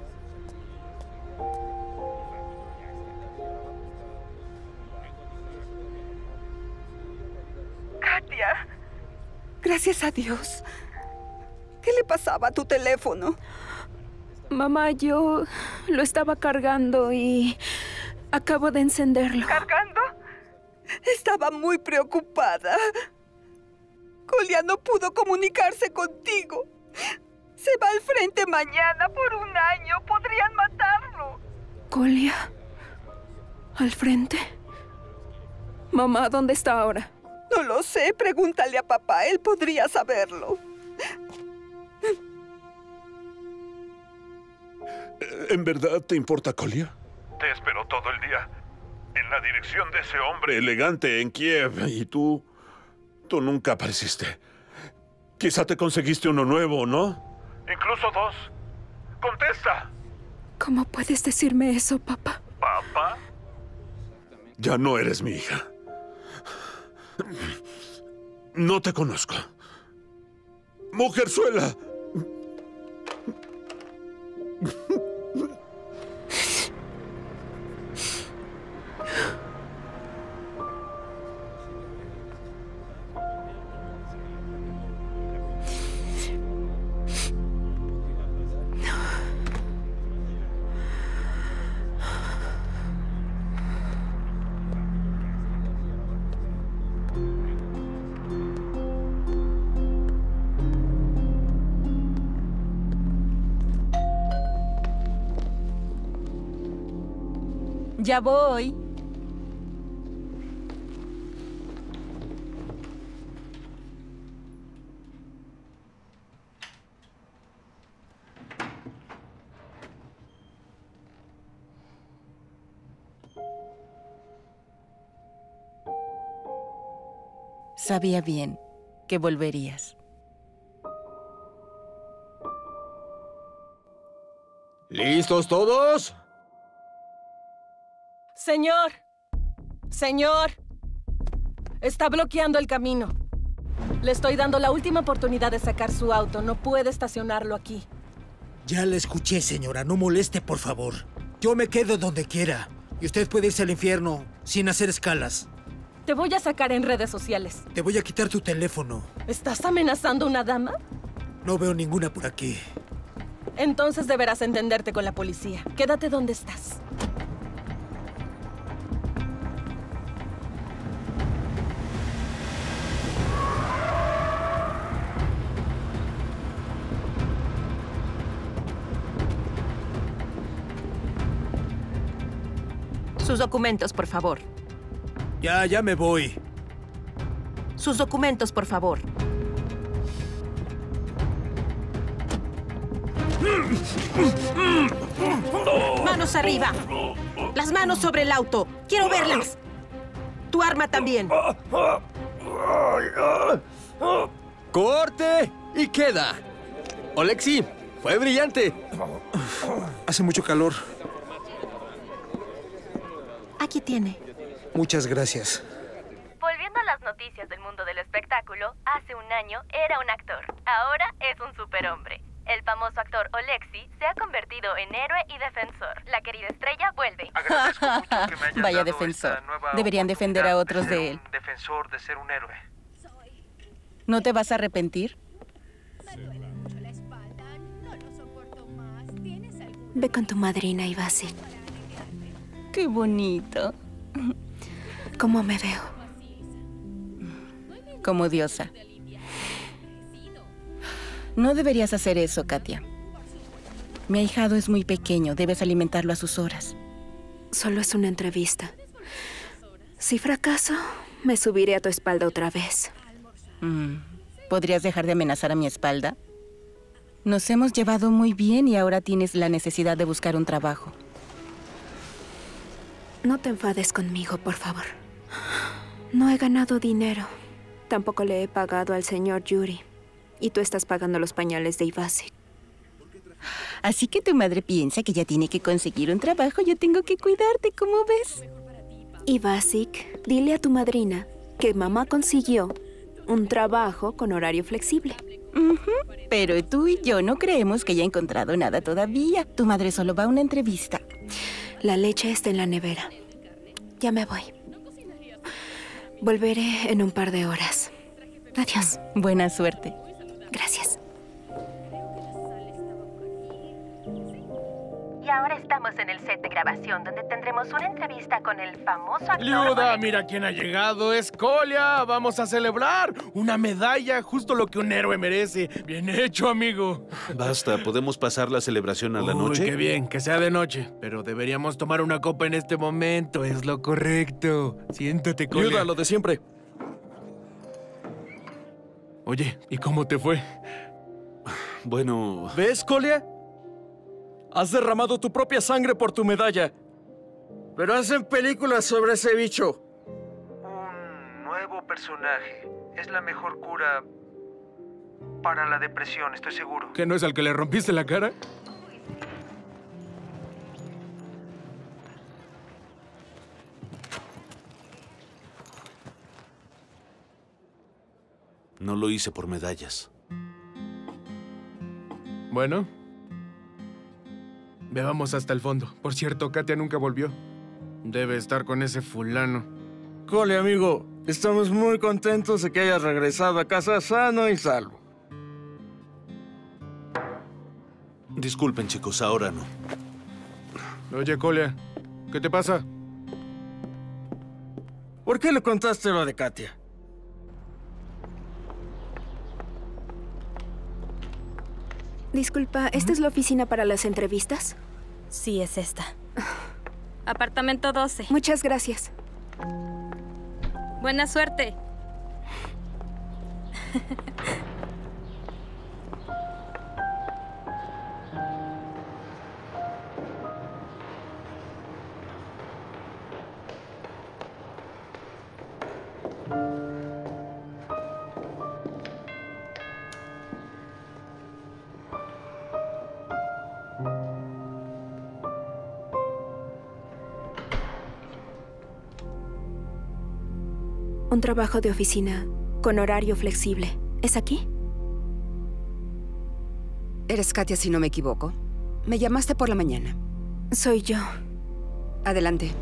Katia, gracias a Dios. ¿Qué le pasaba a tu teléfono? Mamá, yo lo estaba cargando y acabo de encenderlo. ¿Cargando? Estaba muy preocupada. Colia no pudo comunicarse contigo. Se va al frente mañana por 1 año. Podrían matarlo. ¿Colia? ¿Al frente? Mamá, ¿dónde está ahora? No lo sé. Pregúntale a papá. Él podría saberlo. ¿En verdad te importa, Colia? Te espero todo el día en la dirección de ese hombre elegante en Kiev. Y tú nunca apareciste. Quizá te conseguiste uno nuevo, ¿no? Incluso 2. ¡Contesta! ¿Cómo puedes decirme eso, papá? ¿Papá? Ya no eres mi hija. No te conozco. ¡Mujerzuela! Ya voy. Sabía bien que volverías. ¿Listos todos? Señor. Señor. Está bloqueando el camino. Le estoy dando la última oportunidad de sacar su auto. No puede estacionarlo aquí. Ya la escuché, señora. No moleste, por favor. Yo me quedo donde quiera. Y usted puede irse al infierno sin hacer escalas. Te voy a sacar en redes sociales. Te voy a quitar tu teléfono. ¿Estás amenazando a una dama? No veo ninguna por aquí. Entonces deberás entenderte con la policía. Quédate donde estás. Sus documentos, por favor. Ya me voy. Sus documentos, por favor. ¡Manos arriba! ¡Las manos sobre el auto! ¡Quiero verlas! ¡Tu arma también! ¡Corte! Y queda. Oleksy, fue brillante. Hace mucho calor. Aquí tiene. Muchas gracias. Volviendo a las noticias del mundo del espectáculo, hace 1 año era un actor. Ahora es un superhombre. El famoso actor Oleksy se ha convertido en héroe y defensor. La querida estrella vuelve. Agradezco mucho que me hayan Vaya dado defensor. esta nueva Deberían defender a otros de él. Defensor, de ser un héroe. ¿No te vas a arrepentir? Ve con tu madrina y Basil. Qué bonito. ¿Cómo me veo? Como diosa. No deberías hacer eso, Katia. Mi ahijado es muy pequeño, debes alimentarlo a sus horas. Solo es una entrevista. Si fracaso, me subiré a tu espalda otra vez. ¿Podrías dejar de amenazar a mi espalda? Nos hemos llevado muy bien y ahora tienes la necesidad de buscar un trabajo. No te enfades conmigo, por favor. No he ganado dinero. Tampoco le he pagado al señor Yuri. Y tú estás pagando los pañales de Ivasic. Así que tu madre piensa que ya tiene que conseguir un trabajo. Yo tengo que cuidarte, ¿cómo ves? Ivasic, dile a tu madrina que mamá consiguió un trabajo con horario flexible. Pero tú y yo no creemos que haya encontrado nada todavía. Tu madre solo va a una entrevista. La leche está en la nevera. Ya me voy. Volveré en un par de horas. Adiós. Buena suerte. Gracias. Y ahora estamos en el set de grabación, donde tendremos una entrevista con el famoso actor... ¡Liuda, mira quién ha llegado! ¡Es Colia! ¡Vamos a celebrar! ¡Una medalla! Justo lo que un héroe merece. ¡Bien hecho, amigo! Basta, ¿podemos pasar la celebración a la noche? Qué bien, que sea de noche. Pero deberíamos tomar una copa en este momento. Es lo correcto. Siéntate, Colia. Liuda, lo de siempre. Oye, ¿y cómo te fue? Bueno... ¿Ves, Colia? Has derramado tu propia sangre por tu medalla. Pero hacen películas sobre ese bicho. Un nuevo personaje. Es la mejor cura para la depresión, estoy seguro. ¿Que no es al que le rompiste la cara? No lo hice por medallas. Bueno. Bebamos hasta el fondo. Por cierto, Katia nunca volvió. Debe estar con ese fulano. Cole, amigo, estamos muy contentos de que hayas regresado a casa sano y salvo. Disculpen, chicos, ahora no. Oye, Colia, ¿qué te pasa? ¿Por qué le contaste lo de Katia? Disculpa, ¿esta es la oficina para las entrevistas? Sí, es esta. Apartamento 12. Muchas gracias. Buena suerte. Un trabajo de oficina con horario flexible. ¿Es aquí? Eres Katia, si no me equivoco. Me llamaste por la mañana. Soy yo. Adelante.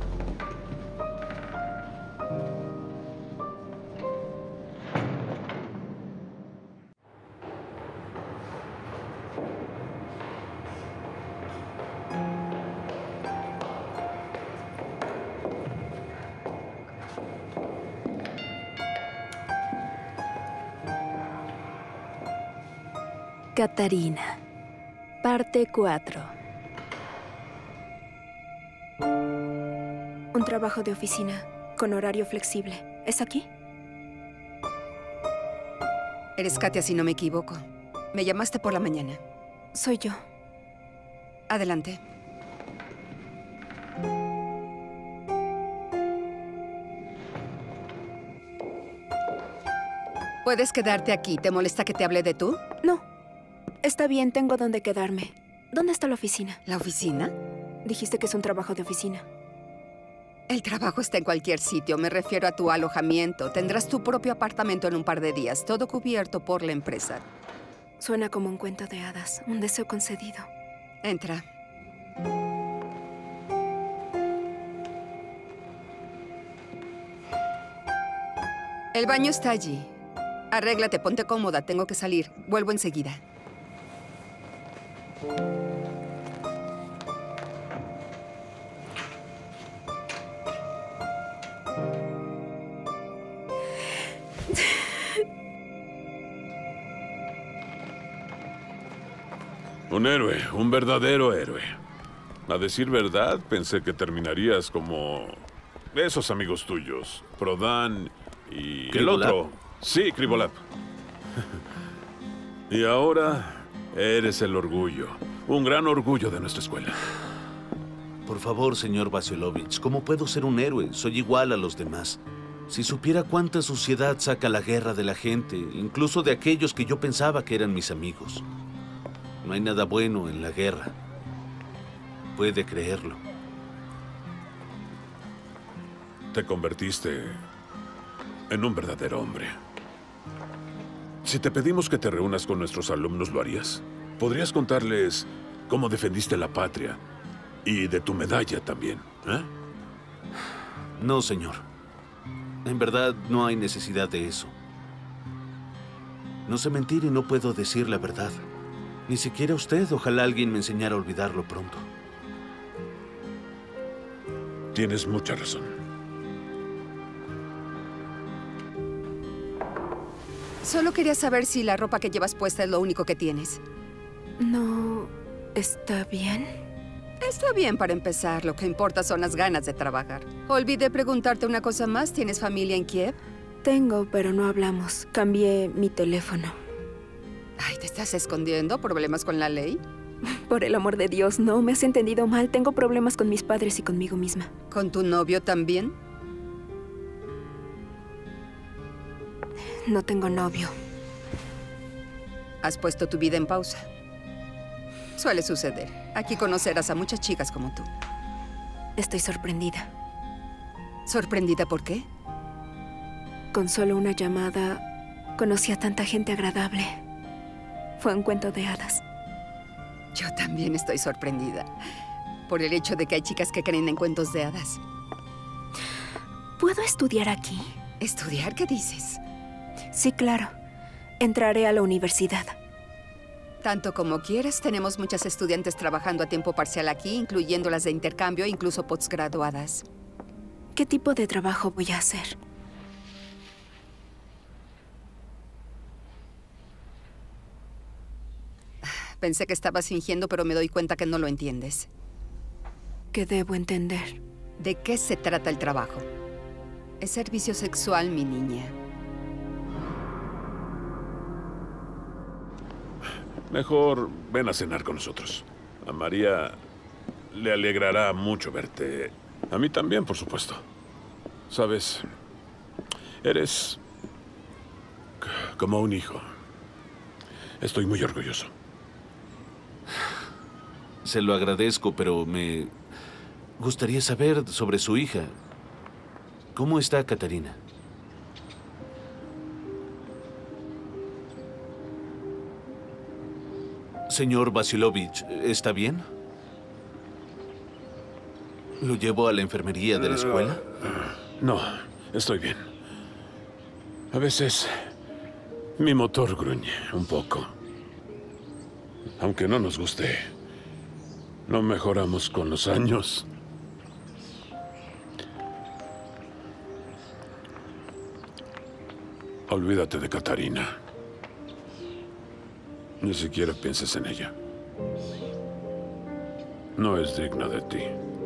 Catarina. Parte 4. Un trabajo de oficina con horario flexible. ¿Es aquí? Eres Katia, si no me equivoco. Me llamaste por la mañana. Soy yo. Adelante. ¿Puedes quedarte aquí? ¿Te molesta que te hable de tú? No. Está bien, tengo donde quedarme. ¿Dónde está la oficina? ¿La oficina? Dijiste que es un trabajo de oficina. El trabajo está en cualquier sitio. Me refiero a tu alojamiento. Tendrás tu propio apartamento en un par de días, todo cubierto por la empresa. Suena como un cuento de hadas, un deseo concedido. Entra. El baño está allí. Arréglate, ponte cómoda, tengo que salir. Vuelvo enseguida. Un héroe, un verdadero héroe. A decir verdad, pensé que terminarías como esos amigos tuyos, Prodan y el otro. Sí, Krivolap. Y ahora eres el orgullo, un gran orgullo de nuestra escuela. Por favor, señor Vasilovich, ¿cómo puedo ser un héroe? Soy igual a los demás. Si supiera cuánta suciedad saca la guerra de la gente, incluso de aquellos que yo pensaba que eran mis amigos. No hay nada bueno en la guerra. Puede creerlo. Te convertiste en un verdadero hombre. Si te pedimos que te reúnas con nuestros alumnos, ¿lo harías? ¿Podrías contarles cómo defendiste la patria? Y de tu medalla también, ¿eh? No, señor. En verdad, no hay necesidad de eso. No sé mentir y no puedo decir la verdad. Ni siquiera usted. Ojalá alguien me enseñara a olvidarlo pronto. Tienes mucha razón. Solo quería saber si la ropa que llevas puesta es lo único que tienes. No, ¿está bien? Está bien para empezar. Lo que importa son las ganas de trabajar. Olvidé preguntarte una cosa más. ¿Tienes familia en Kiev? Tengo, pero no hablamos. Cambié mi teléfono. Ay, ¿te estás escondiendo? ¿Problemas con la ley? Por el amor de Dios, no. Me has entendido mal. Tengo problemas con mis padres y conmigo misma. ¿Con tu novio también? No tengo novio. Has puesto tu vida en pausa. Suele suceder. Aquí conocerás a muchas chicas como tú. Estoy sorprendida. ¿Sorprendida por qué? Con solo una llamada, conocí a tanta gente agradable. Fue un cuento de hadas. Yo también estoy sorprendida por el hecho de que hay chicas que creen en cuentos de hadas. ¿Puedo estudiar aquí? ¿Estudiar? ¿Qué dices? Sí, claro. Entraré a la universidad. Tanto como quieras, tenemos muchas estudiantes trabajando a tiempo parcial aquí, incluyendo las de intercambio e incluso postgraduadas. ¿Qué tipo de trabajo voy a hacer? Pensé que estabas fingiendo, pero me doy cuenta que no lo entiendes. ¿Qué debo entender? ¿De qué se trata el trabajo? Es servicio sexual, mi niña. Mejor ven a cenar con nosotros. A María le alegrará mucho verte. A mí también, por supuesto. Sabes, eres como un hijo. Estoy muy orgulloso. Se lo agradezco, pero me gustaría saber sobre su hija. ¿Cómo está Katarina? Señor Vasilovich, ¿está bien? ¿Lo llevo a la enfermería de la escuela? No, estoy bien. A veces mi motor gruñe un poco. Aunque no nos guste, no mejoramos con los años. Olvídate de Katarina. Ni siquiera pienses en ella. No es digna de ti.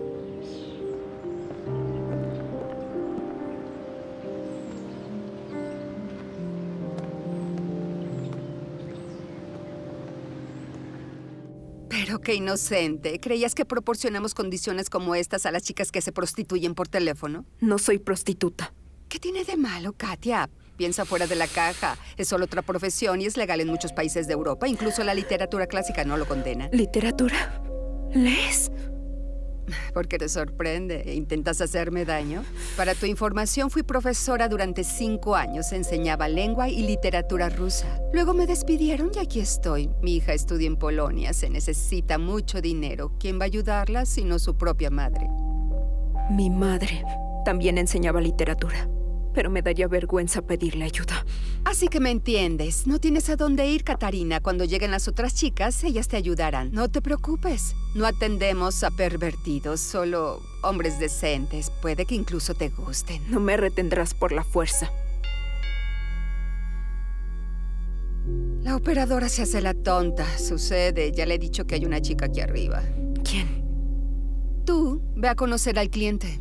Pero qué inocente. ¿Creías que proporcionamos condiciones como estas a las chicas que se prostituyen por teléfono? No soy prostituta. ¿Qué tiene de malo, Katia? Piensa fuera de la caja. Es solo otra profesión y es legal en muchos países de Europa. Incluso la literatura clásica no lo condena. ¿Literatura? ¿Lees? ¿Por qué te sorprende? ¿Intentas hacerme daño? Para tu información, fui profesora durante 5 años. Enseñaba lengua y literatura rusa. Luego me despidieron y aquí estoy. Mi hija estudia en Polonia. Se necesita mucho dinero. ¿Quién va a ayudarla sino su propia madre? Mi madre también enseñaba literatura, pero me daría vergüenza pedirle ayuda. Así que me entiendes. No tienes a dónde ir, Katarina. Cuando lleguen las otras chicas, ellas te ayudarán. No te preocupes. No atendemos a pervertidos, solo hombres decentes. Puede que incluso te gusten. No me retendrás por la fuerza. La La operadora se hace la tonta. Sucede. Ya le he dicho que hay una chica aquí arriba. ¿Quién? Tú, ve a conocer al cliente.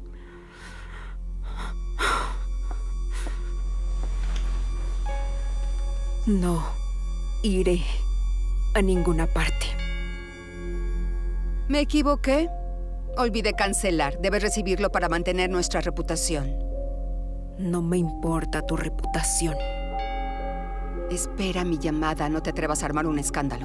No iré a ninguna parte. Me equivoqué. Olvidé cancelar. Debes recibirlo para mantener nuestra reputación. No me importa tu reputación. Espera mi llamada. No te atrevas a armar un escándalo.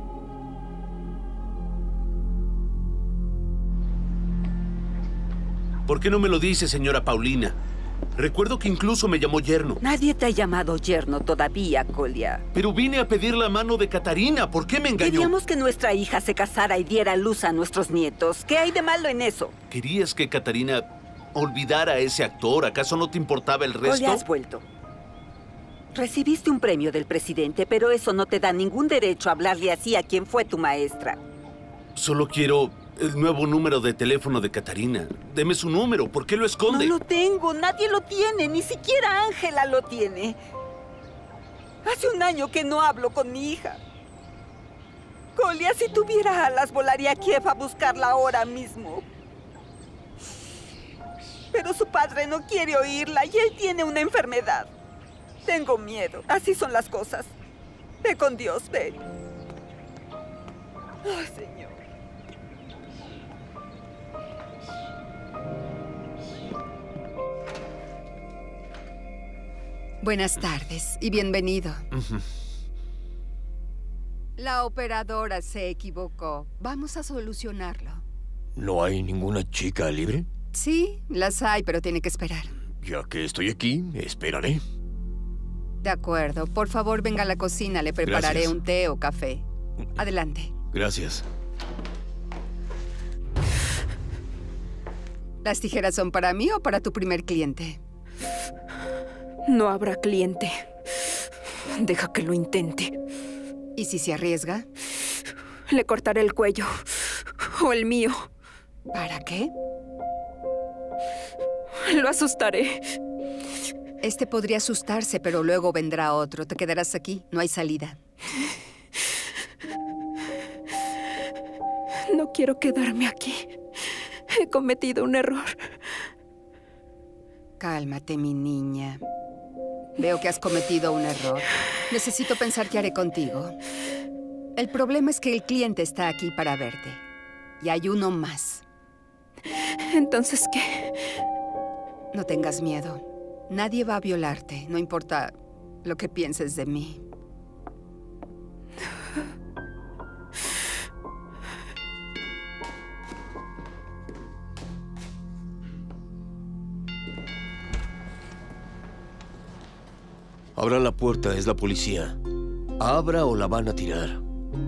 ¿Por qué no me lo dice, señora Paulina? Recuerdo que incluso me llamó yerno. Nadie te ha llamado yerno todavía, Kolya. Pero vine a pedir la mano de Katarina. ¿Por qué me engañó? Queríamos que nuestra hija se casara y diera luz a nuestros nietos. ¿Qué hay de malo en eso? ¿Querías que Katarina olvidara a ese actor? ¿Acaso no te importaba el resto? Kolya, has vuelto. Recibiste un premio del presidente, pero eso no te da ningún derecho a hablarle así a quien fue tu maestra. Solo quiero el nuevo número de teléfono de Katarina. Deme su número. ¿Por qué lo esconde? No lo tengo. Nadie lo tiene. Ni siquiera Ángela lo tiene. Hace un año que no hablo con mi hija. Kolya, si tuviera alas, volaría a Kiev a buscarla ahora mismo. Pero su padre no quiere oírla y él tiene una enfermedad. Tengo miedo. Así son las cosas. Ve con Dios, ve. Ay, Señor. Buenas tardes y bienvenido. La operadora se equivocó. Vamos a solucionarlo. ¿No hay ninguna chica libre? Sí, las hay, pero tiene que esperar. Ya que estoy aquí, esperaré. De acuerdo. Por favor, venga a la cocina. Le prepararé Gracias. un té o café. Adelante. Gracias. ¿Las tijeras son para mí o para tu primer cliente? No habrá cliente. Deja que lo intente. ¿Y si se arriesga? Le cortaré el cuello. O el mío. ¿Para qué? Lo asustaré. Este podría asustarse, pero luego vendrá otro. Te quedarás aquí. No hay salida. No quiero quedarme aquí. He cometido un error. Cálmate, mi niña. Veo que has cometido un error. Necesito pensar qué haré contigo. El problema es que el cliente está aquí para verte. Y hay uno más. ¿Entonces qué? No tengas miedo. Nadie va a violarte, no importa lo que pienses de mí. Abra la puerta, es la policía. Abra o la van a tirar.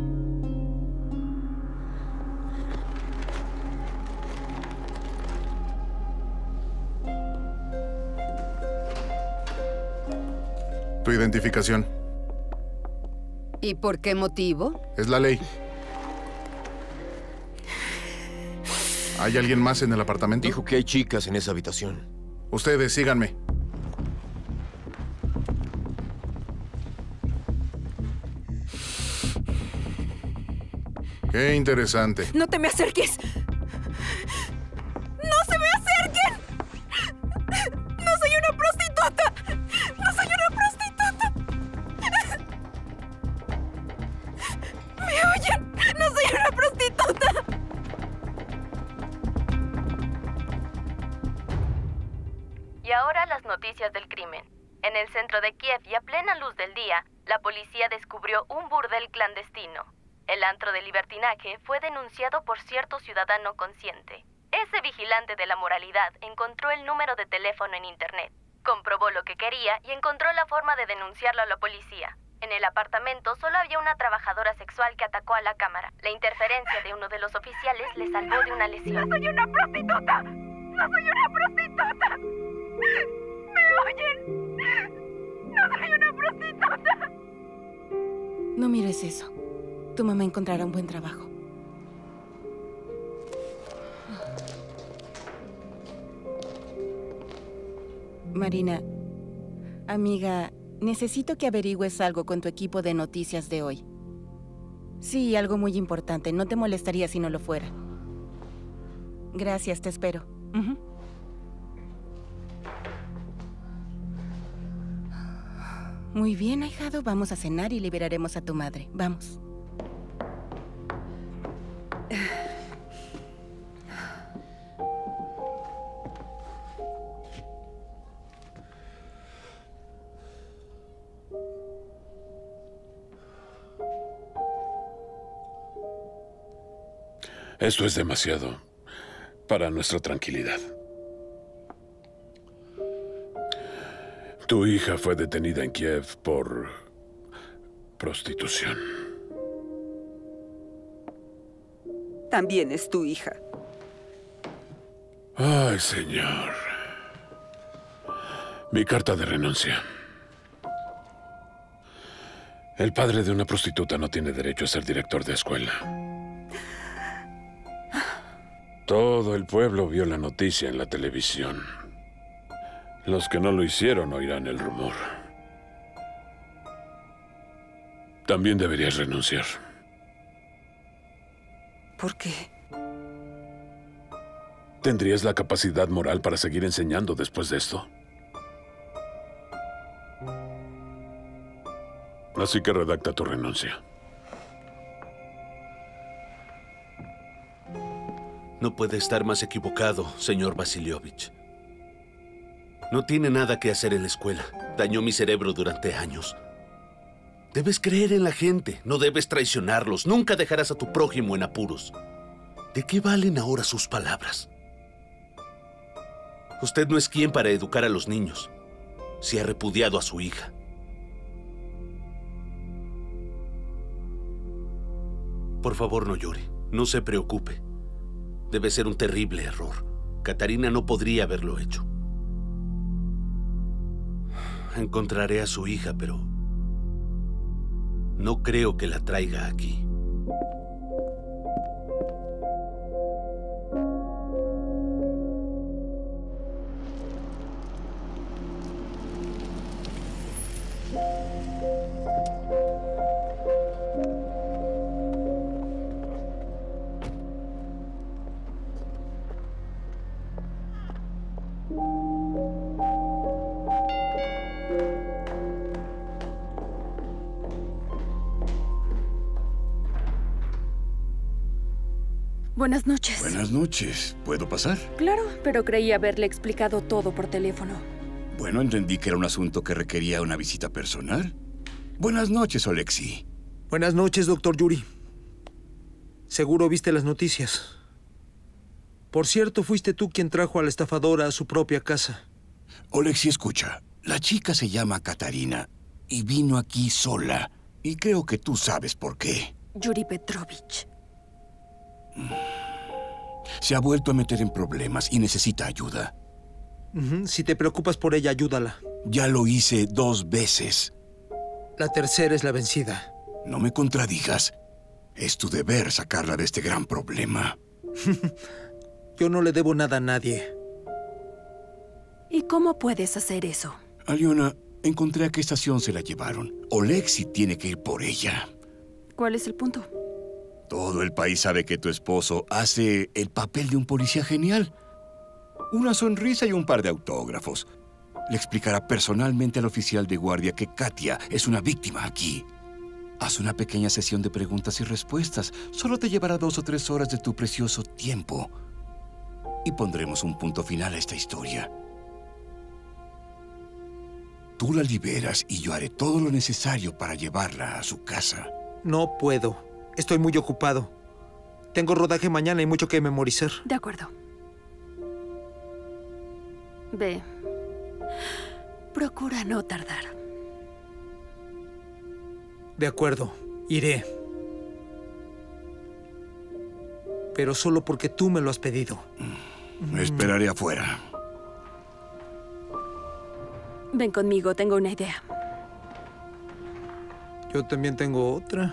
Tu identificación. ¿Y por qué motivo? Es la ley. ¿Hay alguien más en el apartamento? Dijo que hay chicas en esa habitación. Ustedes, síganme. Qué interesante. ¡No te me acerques! ¡No se me acerquen! ¡No soy una prostituta! ¡No soy una prostituta! ¿Me oyen? ¡No soy una prostituta! Y ahora las noticias del crimen. En el centro de Kiev y a plena luz del día, la policía descubrió un burdel clandestino. El antro de libertinaje fue denunciado por cierto ciudadano consciente. Ese vigilante de la moralidad encontró el número de teléfono en internet, comprobó lo que quería y encontró la forma de denunciarlo a la policía. En el apartamento solo había una trabajadora sexual que atacó a la cámara. La interferencia de uno de los oficiales le salvó de una lesión. ¡No soy una prostituta! ¡No soy una prostituta! ¿Me oyen? ¡No soy una prostituta! No mires eso. Tu mamá encontrará un buen trabajo. Marina, amiga, necesito que averigües algo con tu equipo de noticias de hoy. Sí, algo muy importante. No te molestaría si no lo fuera. Gracias, te espero. Muy bien, ahijado. Vamos a cenar y liberaremos a tu madre. Vamos. Esto es demasiado para nuestra tranquilidad. Tu hija fue detenida en Kiev por prostitución. También es tu hija. Ay, señor. Mi carta de renuncia. El padre de una prostituta no tiene derecho a ser director de escuela. Todo el pueblo vio la noticia en la televisión. Los que no lo hicieron oirán el rumor. También deberías renunciar. ¿Por qué? ¿Tendrías la capacidad moral para seguir enseñando después de esto? Así que redacta tu renuncia. No puede estar más equivocado, señor Vasilievich. No tiene nada que hacer en la escuela. Dañó mi cerebro durante años. Debes creer en la gente, no debes traicionarlos. Nunca dejarás a tu prójimo en apuros. ¿De qué valen ahora sus palabras? Usted no es quien para educar a los niños. Si ha repudiado a su hija. Por favor, no llore. No se preocupe. Debe ser un terrible error. Katarina no podría haberlo hecho. Encontraré a su hija, pero no creo que la traiga aquí. Buenas noches. Buenas noches. ¿Puedo pasar? Claro, pero creí haberle explicado todo por teléfono. Bueno, entendí que era un asunto que requería una visita personal. Buenas noches, Oleksii. Buenas noches, doctor Yuri. Seguro viste las noticias. Por cierto, fuiste tú quien trajo a la estafadora a su propia casa. Oleksii, escucha. La chica se llama Katarina y vino aquí sola. Y creo que tú sabes por qué. Yuri Petrovich. Se ha vuelto a meter en problemas y necesita ayuda. Si te preocupas por ella, ayúdala. Ya lo hice 2 veces. La tercera es la vencida. No me contradigas. Es tu deber sacarla de este gran problema. Yo no le debo nada a nadie. ¿Y cómo puedes hacer eso? Aliona, encontré a qué estación se la llevaron. Oleksii tiene que ir por ella. ¿Cuál es el punto? Todo el país sabe que tu esposo hace el papel de un policía genial. Una sonrisa y un par de autógrafos. Le explicará personalmente al oficial de guardia que Katia es una víctima aquí. Haz una pequeña sesión de preguntas y respuestas. Solo te llevará 2 o 3 horas de tu precioso tiempo. Y pondremos un punto final a esta historia. Tú la liberas y yo haré todo lo necesario para llevarla a su casa. No puedo. Estoy muy ocupado. Tengo rodaje mañana y mucho que memorizar. De acuerdo. Ve. Procura no tardar. De acuerdo. Iré. Pero solo porque tú me lo has pedido. Me esperaré afuera. Ven conmigo, tengo una idea. Yo también tengo otra.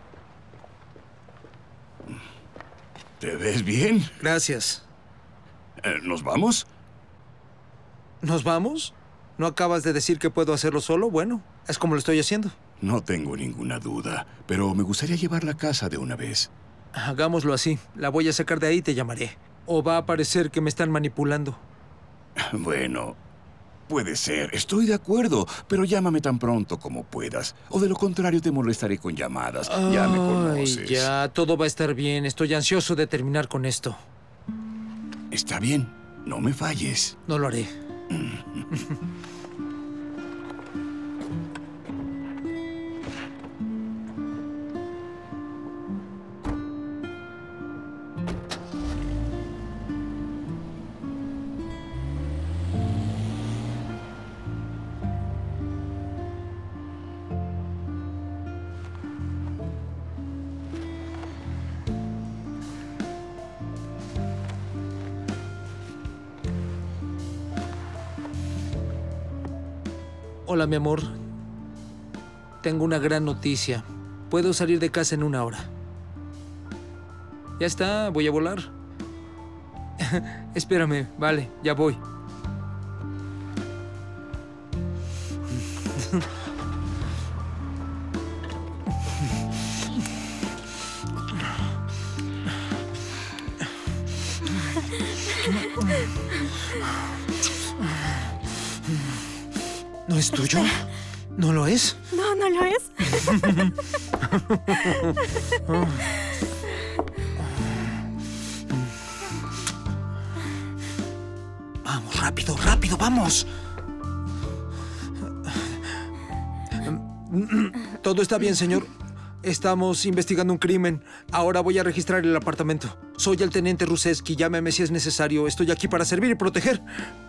¿Te ves bien? Gracias. ¿Nos vamos? ¿Nos vamos? ¿No acabas de decir que puedo hacerlo solo? Bueno, es como lo estoy haciendo. No tengo ninguna duda, pero me gustaría llevarla a casa de una vez. Hagámoslo así. La voy a sacar de ahí y te llamaré. O va a parecer que me están manipulando. Bueno, puede ser. Estoy de acuerdo, pero llámame tan pronto como puedas. O de lo contrario te molestaré con llamadas. Ya me conoces. Ya, todo va a estar bien. Estoy ansioso de terminar con esto. Está bien. No me falles. No lo haré. Hola, mi amor. Tengo una gran noticia. Puedo salir de casa en 1 hora. Ya está, voy a volar. Espérame, vale, ya voy. ¿No es tuyo? ¿No lo es? No, no lo es. Vamos, rápido, rápido, vamos. Todo está bien, señor. Estamos investigando un crimen. Ahora voy a registrar el apartamento. Soy el teniente Ruseski. Llámeme si es necesario. Estoy aquí para servir y proteger.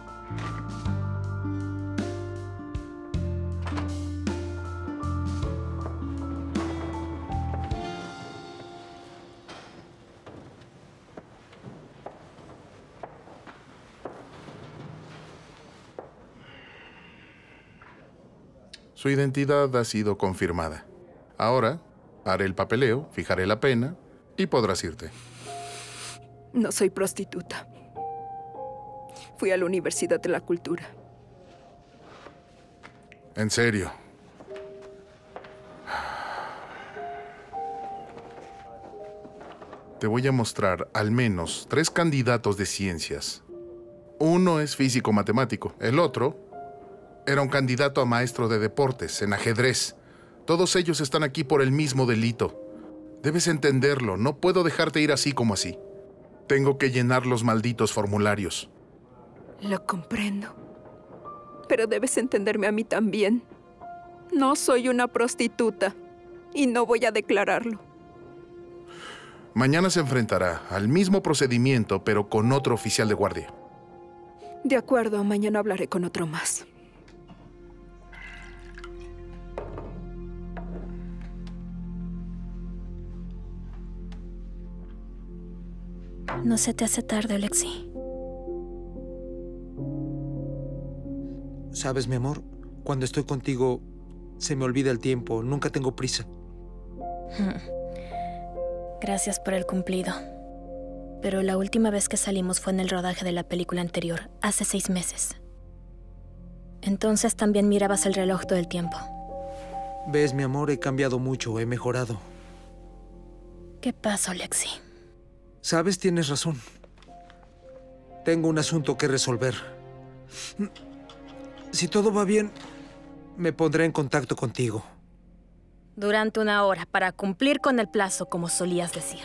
Su identidad ha sido confirmada. Ahora, haré el papeleo, fijaré la pena y podrás irte. No soy prostituta. Fui a la Universidad de la Cultura. En serio. Te voy a mostrar al menos 3 candidatos de ciencias. Uno es físico-matemático. El otro era un candidato a maestro de deportes, en ajedrez. Todos ellos están aquí por el mismo delito. Debes entenderlo. No puedo dejarte ir así como así. Tengo que llenar los malditos formularios. Lo comprendo. Pero debes entenderme a mí también. No soy una prostituta. Y no voy a declararlo. Mañana se enfrentará al mismo procedimiento, pero con otro oficial de guardia. De acuerdo, mañana hablaré con otro más. ¿No se te hace tarde, Alexi? Sabes, mi amor, cuando estoy contigo se me olvida el tiempo. Nunca tengo prisa. Gracias por el cumplido. Pero la última vez que salimos fue en el rodaje de la película anterior, hace 6 meses. Entonces también mirabas el reloj todo el tiempo. Ves, mi amor, he cambiado mucho, he mejorado. ¿Qué pasó, Lexi? Sabes, tienes razón. Tengo un asunto que resolver. Si todo va bien, me pondré en contacto contigo. Durante 1 hora, para cumplir con el plazo, como solías decir.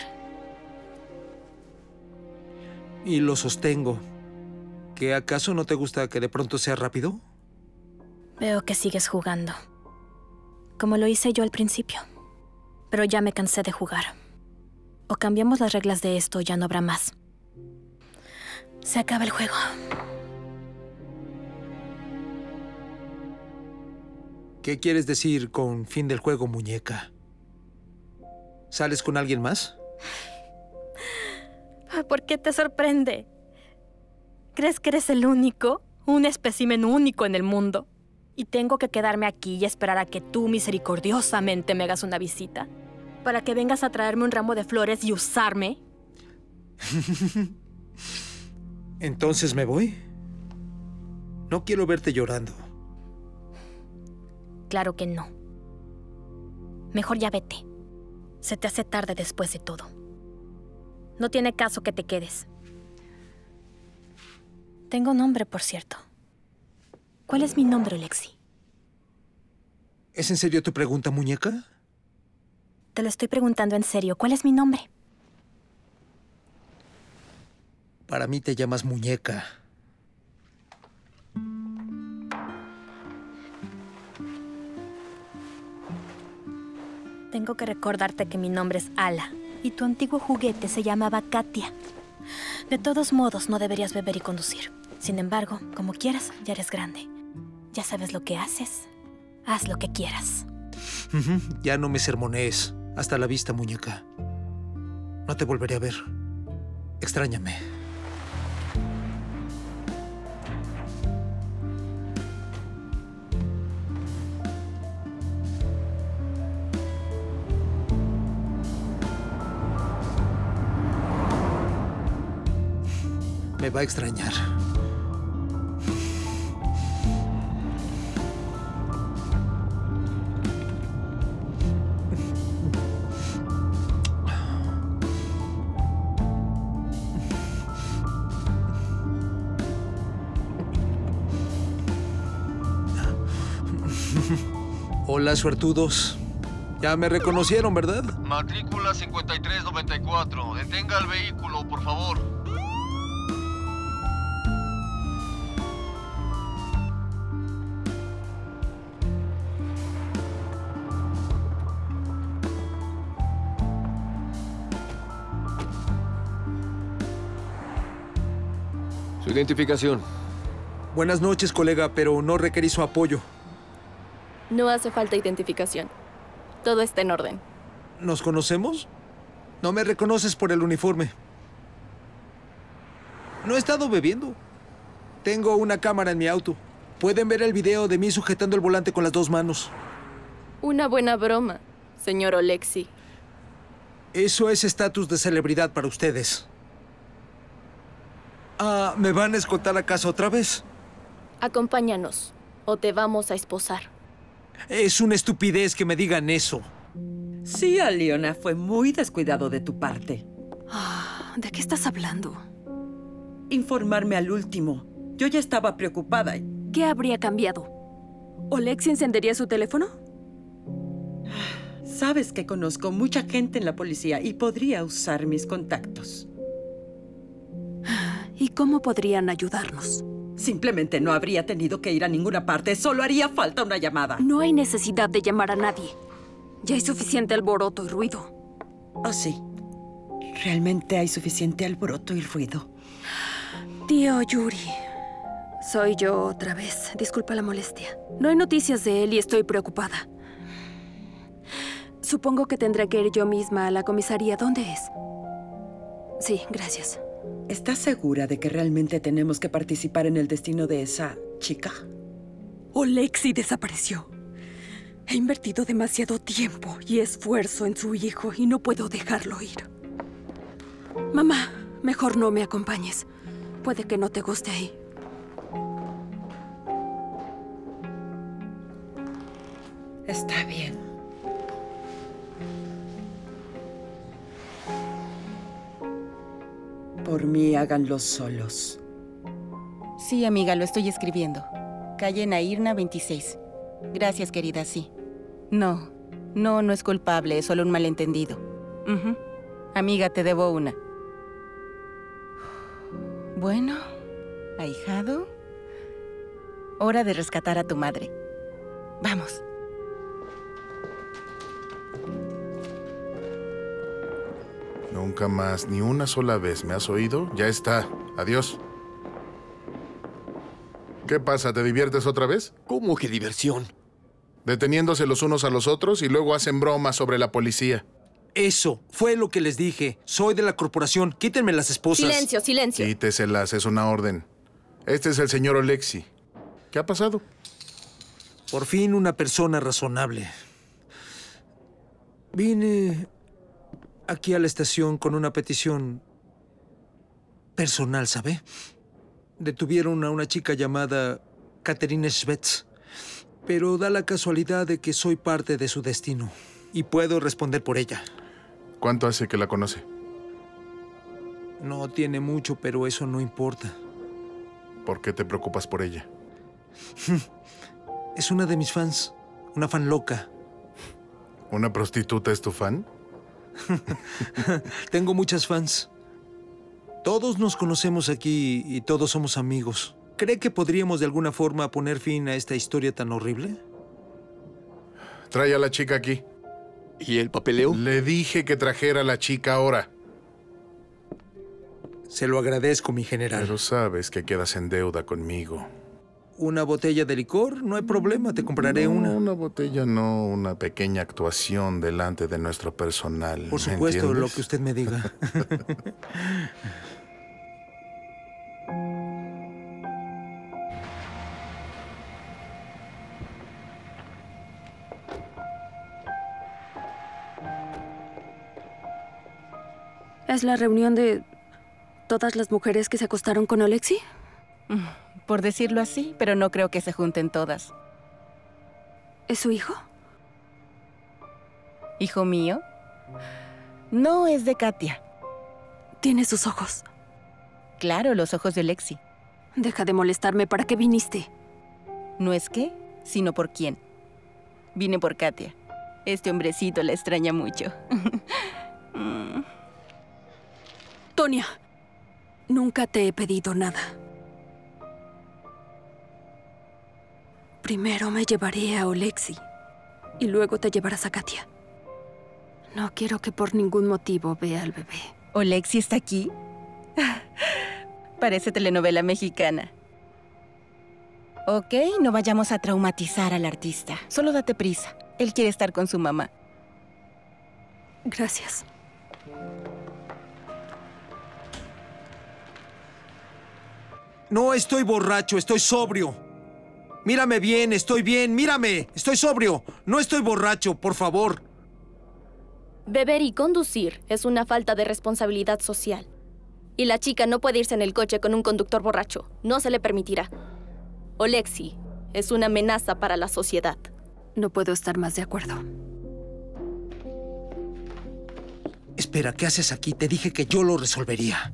Y lo sostengo. ¿Qué acaso no te gusta que de pronto sea rápido? Veo que sigues jugando. Como lo hice yo al principio. Pero ya me cansé de jugar. O cambiamos las reglas de esto, ya no habrá más. Se acaba el juego. ¿Qué quieres decir con fin del juego, muñeca? ¿Sales con alguien más? ¿Por qué te sorprende? ¿Crees que eres el único? Un espécimen único en el mundo. ¿Y tengo que quedarme aquí y esperar a que tú misericordiosamente me hagas una visita? ¿Para que vengas a traerme un ramo de flores y usarme? ¿Entonces me voy? No quiero verte llorando. Claro que no. Mejor ya vete. Se te hace tarde después de todo. No tiene caso que te quedes. Tengo nombre, por cierto. ¿Cuál es mi nombre, Olexi? ¿Es en serio tu pregunta, muñeca? Te lo estoy preguntando en serio. ¿Cuál es mi nombre? Para mí te llamas muñeca. Tengo que recordarte que mi nombre es Ala y tu antiguo juguete se llamaba Katia. De todos modos, no deberías beber y conducir. Sin embargo, como quieras, ya eres grande. Ya sabes lo que haces. Haz lo que quieras. Ya no me sermonees. Hasta la vista, muñeca. No te volveré a ver. Extrañame. Me va a extrañar. Hola, suertudos. Ya me reconocieron, ¿verdad? Matrícula 5394. Detenga el vehículo, por favor. Su identificación. Buenas noches, colega, pero no requerí su apoyo. No hace falta identificación. Todo está en orden. ¿Nos conocemos? No me reconoces por el uniforme. No he estado bebiendo. Tengo una cámara en mi auto. Pueden ver el video de mí sujetando el volante con las dos manos. Una buena broma, señor Olexi. Eso es estatus de celebridad para ustedes. ¿Me van a escoltar a casa otra vez? Acompáñanos, o te vamos a esposar. Es una estupidez que me digan eso. Sí, Aliona, fue muy descuidado de tu parte. ¿De qué estás hablando? Informarme al último. Yo ya estaba preocupada. ¿Qué habría cambiado? ¿Olexi encendería su teléfono? Sabes que conozco mucha gente en la policía y podría usar mis contactos. ¿Y cómo podrían ayudarnos? Simplemente no habría tenido que ir a ninguna parte. Solo haría falta una llamada. No hay necesidad de llamar a nadie. Ya hay suficiente alboroto y ruido. Oh, sí. Realmente hay suficiente alboroto y ruido. Tío Yuri, soy yo otra vez. Disculpa la molestia. No hay noticias de él y estoy preocupada. Supongo que tendré que ir yo misma a la comisaría. ¿Dónde es? Sí, gracias. ¿Estás segura de que realmente tenemos que participar en el destino de esa chica? Olexi desapareció. He invertido demasiado tiempo y esfuerzo en su hijo y no puedo dejarlo ir. Mamá, mejor no me acompañes. Puede que no te guste ahí. Está bien. Por mí, háganlo solos. Sí, amiga, lo estoy escribiendo. Calle Nairna 26. Gracias, querida, sí. No es culpable, es solo un malentendido. Amiga, te debo una. Bueno, ahijado. Hora de rescatar a tu madre. Vamos. Nunca más, ni una sola vez. ¿Me has oído? Ya está. Adiós. ¿Qué pasa? ¿Te diviertes otra vez? ¿Cómo que diversión? Deteniéndose los unos a los otros y luego hacen bromas sobre la policía. Eso fue lo que les dije. Soy de la corporación. Quítenme las esposas. Silencio, silencio. Quíteselas, es una orden. Este es el señor Olexi. ¿Qué ha pasado? Por fin una persona razonable. Vine aquí a la estación con una petición personal, ¿sabe? Detuvieron a una chica llamada Katerina Schwetz, pero da la casualidad de que soy parte de su destino y puedo responder por ella. ¿Cuánto hace que la conoce? No tiene mucho, pero eso no importa. ¿Por qué te preocupas por ella? Es una de mis fans, una fan loca. ¿Una prostituta es tu fan? Tengo muchas fans. Todos nos conocemos aquí y todos somos amigos. ¿Cree que podríamos de alguna forma poner fin a esta historia tan horrible? Trae a la chica aquí. ¿Y el papeleo? Le dije que trajera a la chica ahora. Se lo agradezco, mi general. Pero sabes que quedas en deuda conmigo. ¿Una botella de licor? No hay problema, te compraré una. Una botella no, una pequeña actuación delante de nuestro personal. Por supuesto, lo que usted me diga. ¿Es la reunión de todas las mujeres que se acostaron con Oleksy? Por decirlo así, pero no creo que se junten todas. ¿Es su hijo? ¿Hijo mío? No, es de Katia. ¿Tiene sus ojos? Claro, los ojos de Oleksy. Deja de molestarme. ¿Para qué viniste? No es qué, sino por quién. Vine por Katia. Este hombrecito la extraña mucho. Tonia, nunca te he pedido nada. Primero me llevaré a Oleksy y luego te llevarás a Katia. No quiero que por ningún motivo vea al bebé. ¿Oleksy está aquí? Parece telenovela mexicana. Ok, no vayamos a traumatizar al artista. Solo date prisa. Él quiere estar con su mamá. Gracias. No estoy borracho, estoy sobrio. Mírame bien, mírame. Estoy sobrio, no estoy borracho, por favor. Beber y conducir es una falta de responsabilidad social. Y la chica no puede irse en el coche con un conductor borracho. No se le permitirá. Oleksy es una amenaza para la sociedad. No puedo estar más de acuerdo. Espera, ¿qué haces aquí? Te dije que yo lo resolvería.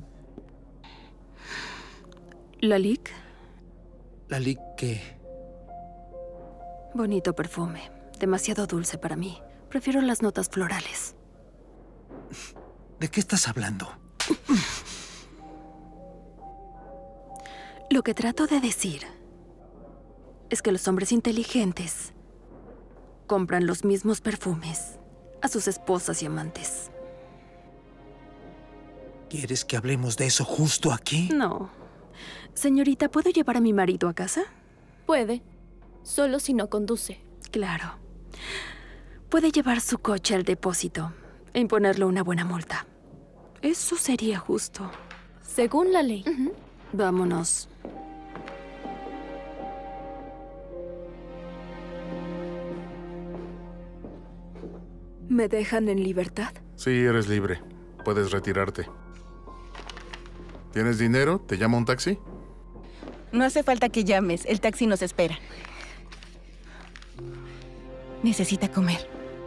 ¿Lalik? ¿Lalik qué? Bonito perfume. Demasiado dulce para mí. Prefiero las notas florales. ¿De qué estás hablando? Lo que trato de decir es que los hombres inteligentes compran los mismos perfumes a sus esposas y amantes. ¿Quieres que hablemos de eso justo aquí? No. Señorita, ¿puedo llevar a mi marido a casa? Puede, solo si no conduce. Claro. Puede llevar su coche al depósito e imponerle una buena multa. Eso sería justo. Según la ley. Vámonos. ¿Me dejan en libertad? Sí, eres libre. Puedes retirarte. ¿Tienes dinero? ¿Te llama un taxi? No hace falta que llames. El taxi nos espera. Necesita comer.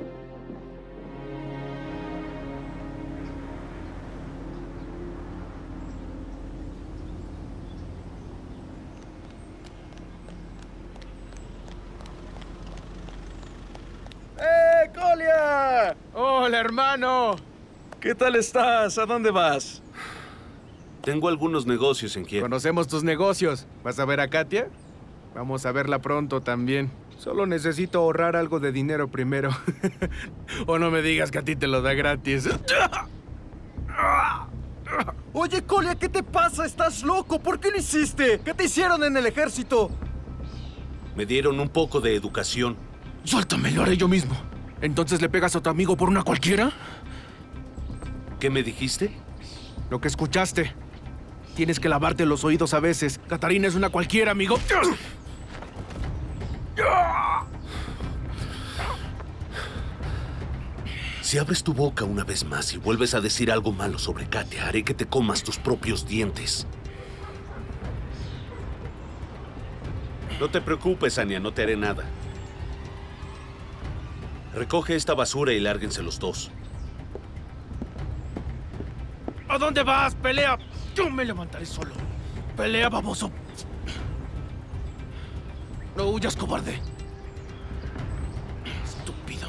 ¡Colia! ¡Hola, hermano! ¿Qué tal estás? ¿A dónde vas? Tengo algunos negocios en quiebra. Conocemos tus negocios. ¿Vas a ver a Katia? Vamos a verla pronto también. Solo necesito ahorrar algo de dinero primero. O no me digas que a ti te lo da gratis. Oye, Colia, ¿qué te pasa? ¿Estás loco? ¿Por qué lo hiciste? ¿Qué te hicieron en el ejército? Me dieron un poco de educación. Suéltame, lo haré yo mismo. ¿Entonces le pegas a tu amigo por una cualquiera? ¿Qué me dijiste? Lo que escuchaste. Tienes que lavarte los oídos a veces. Katarina es una cualquiera, amigo. Si abres tu boca una vez más y vuelves a decir algo malo sobre Katia, haré que te comas tus propios dientes. No te preocupes, Anya, no te haré nada. Recoge esta basura y lárguense los dos. ¿A dónde vas? ¡Pelea! Yo me levantaré solo. ¡Pelea, baboso! No huyas, cobarde. Estúpido.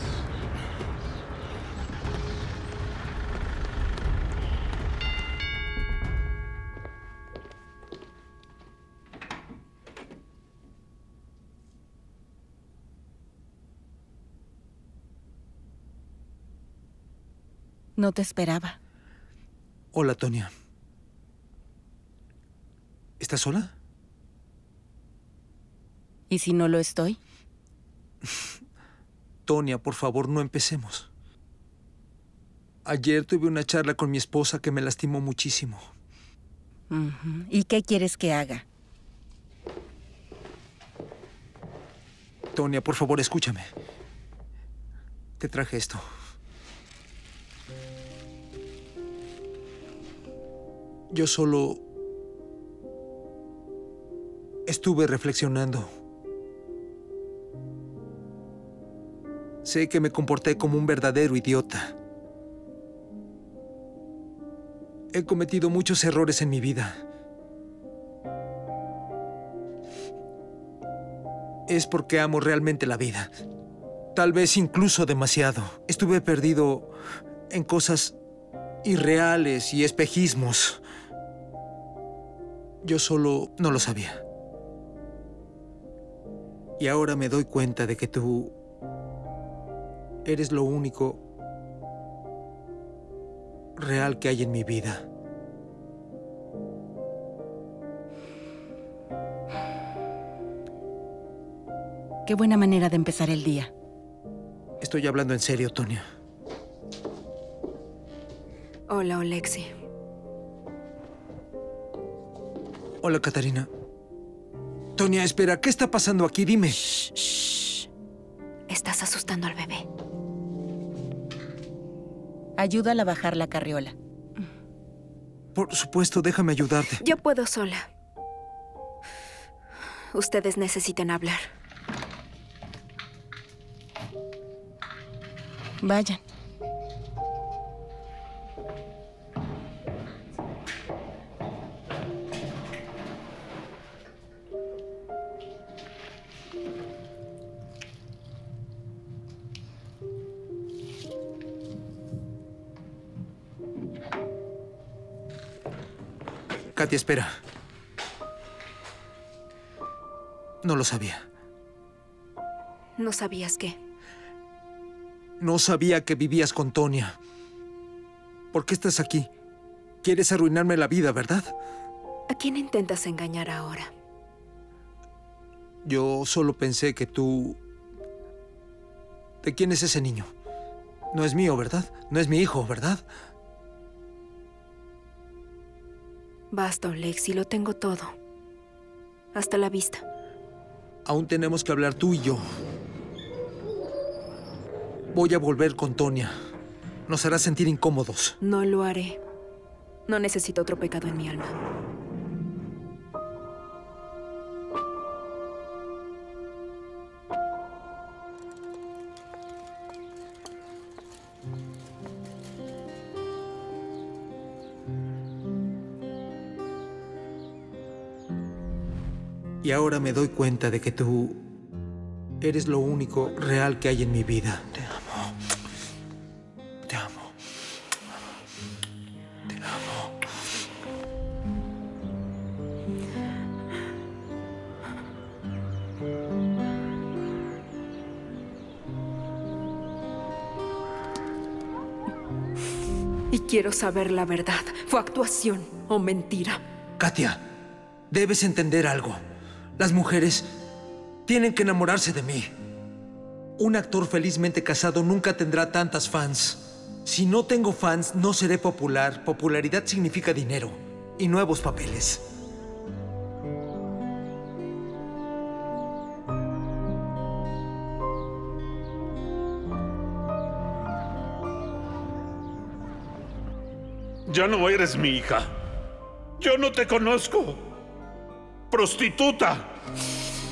No te esperaba. Hola, Tonia. ¿Estás sola? ¿Y si no lo estoy? Tonia, por favor, no empecemos. Ayer tuve una charla con mi esposa que me lastimó muchísimo. ¿Y qué quieres que haga? Tonia, por favor, escúchame. Te traje esto. Yo solo estuve reflexionando. Sé que me comporté como un verdadero idiota. He cometido muchos errores en mi vida. Es porque amo realmente la vida. Tal vez incluso demasiado. Estuve perdido en cosas irreales y espejismos. Yo solo no lo sabía. Y ahora me doy cuenta de que tú eres lo único real que hay en mi vida. Qué buena manera de empezar el día. Estoy hablando en serio, Tonia. Hola, Olexi. Hola, Catarina. Tonia, espera, ¿qué está pasando aquí? Dime. Shh. Estás asustando al bebé. Ayúdala a bajar la carriola. Por supuesto, déjame ayudarte. Yo puedo sola. Ustedes necesitan hablar. Vayan. Katia, espera. No lo sabía. ¿No sabías qué? No sabía que vivías con Tonia. ¿Por qué estás aquí? Quieres arruinarme la vida, ¿verdad? ¿A quién intentas engañar ahora? Yo solo pensé que tú... ¿De quién es ese niño? No es mío, ¿verdad? No es mi hijo, ¿verdad? Basta, Olexi, lo tengo todo. Hasta la vista. Aún tenemos que hablar tú y yo. Voy a volver con Tonia. Nos hará sentir incómodos. No lo haré. No necesito otro pecado en mi alma. Y ahora me doy cuenta de que tú eres lo único real que hay en mi vida. Te amo. Te amo. Te amo. Y quiero saber la verdad. ¿Fue actuación o mentira? Katia, debes entender algo. Las mujeres tienen que enamorarse de mí. Un actor felizmente casado nunca tendrá tantas fans. Si no tengo fans, no seré popular. Popularidad significa dinero y nuevos papeles. Ya no eres mi hija. Yo no te conozco. Prostituta.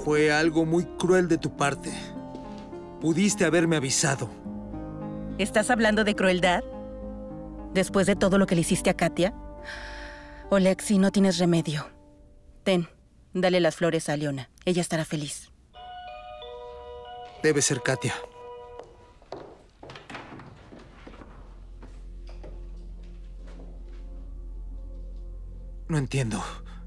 Fue algo muy cruel de tu parte. Pudiste haberme avisado. ¿Estás hablando de crueldad? ¿Después de todo lo que le hiciste a Katia? Oleksy, no tienes remedio. Ten, dale las flores a Aliona. Ella estará feliz. Debe ser Katia. No entiendo.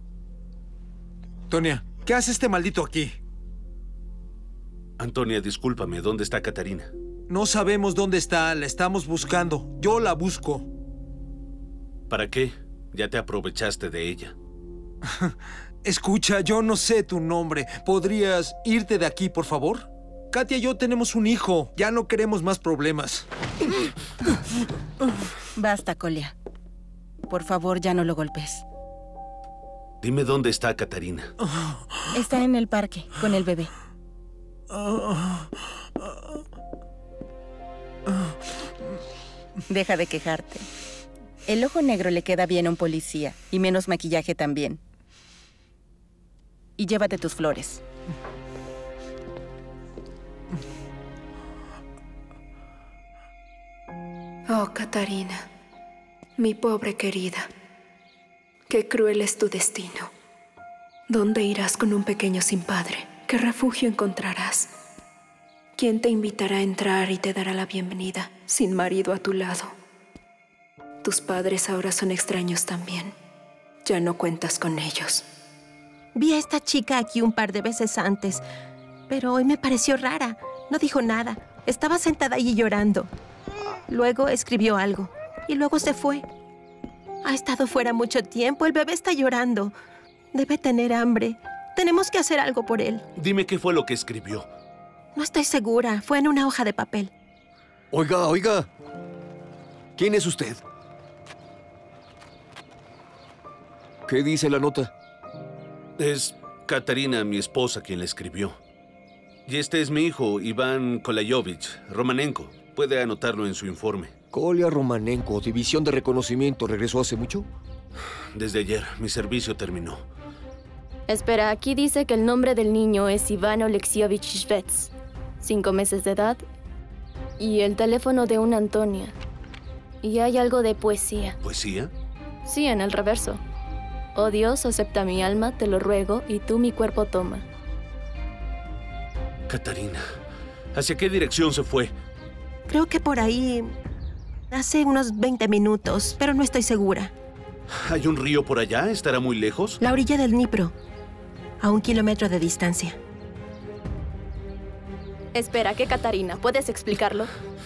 Tonia, ¿qué hace este maldito aquí? Antonia, discúlpame, ¿dónde está Catarina? No sabemos dónde está, la estamos buscando. Yo la busco. ¿Para qué? Ya te aprovechaste de ella. Escucha, yo no sé tu nombre. ¿Podrías irte de aquí, por favor? Katia y yo tenemos un hijo. Ya no queremos más problemas. Basta, Kolya. Por favor, ya no lo golpes. Dime dónde está Catarina. Está en el parque, con el bebé. Deja de quejarte. El ojo negro le queda bien a un policía, y menos maquillaje también. Y llévate tus flores. Oh, Catarina, mi pobre querida. Qué cruel es tu destino. ¿Dónde irás con un pequeño sin padre? ¿Qué refugio encontrarás? ¿Quién te invitará a entrar y te dará la bienvenida sin marido a tu lado? Tus padres ahora son extraños también. Ya no cuentas con ellos. Vi a esta chica aquí un par de veces antes, pero hoy me pareció rara. No dijo nada. Estaba sentada allí llorando. Luego escribió algo y luego se fue. Ha estado fuera mucho tiempo. El bebé está llorando. Debe tener hambre. Tenemos que hacer algo por él. Dime qué fue lo que escribió. No estoy segura. Fue en una hoja de papel. Oiga, oiga. ¿Quién es usted? ¿Qué dice la nota? Es Catarina, mi esposa, quien la escribió. Y este es mi hijo, Iván Kolayovich, Romanenko. Puede anotarlo en su informe. Kolya Romanenko, División de Reconocimiento, ¿regresó hace mucho? Desde ayer. Mi servicio terminó. Espera, aquí dice que el nombre del niño es Iván Oleksievich Shvets, 5 meses de edad, y el teléfono de una Antonia. Y hay algo de poesía. ¿Poesía? Sí, en el reverso. Oh Dios, acepta mi alma, te lo ruego, y tú mi cuerpo toma. Catarina, ¿hacia qué dirección se fue? Creo que por ahí hace unos 20 minutos, pero no estoy segura. ¿Hay un río por allá? ¿Estará muy lejos? La orilla del Dnipro, a 1 kilómetro de distancia. Espera, ¿qué Catarina? ¿Puedes explicarlo?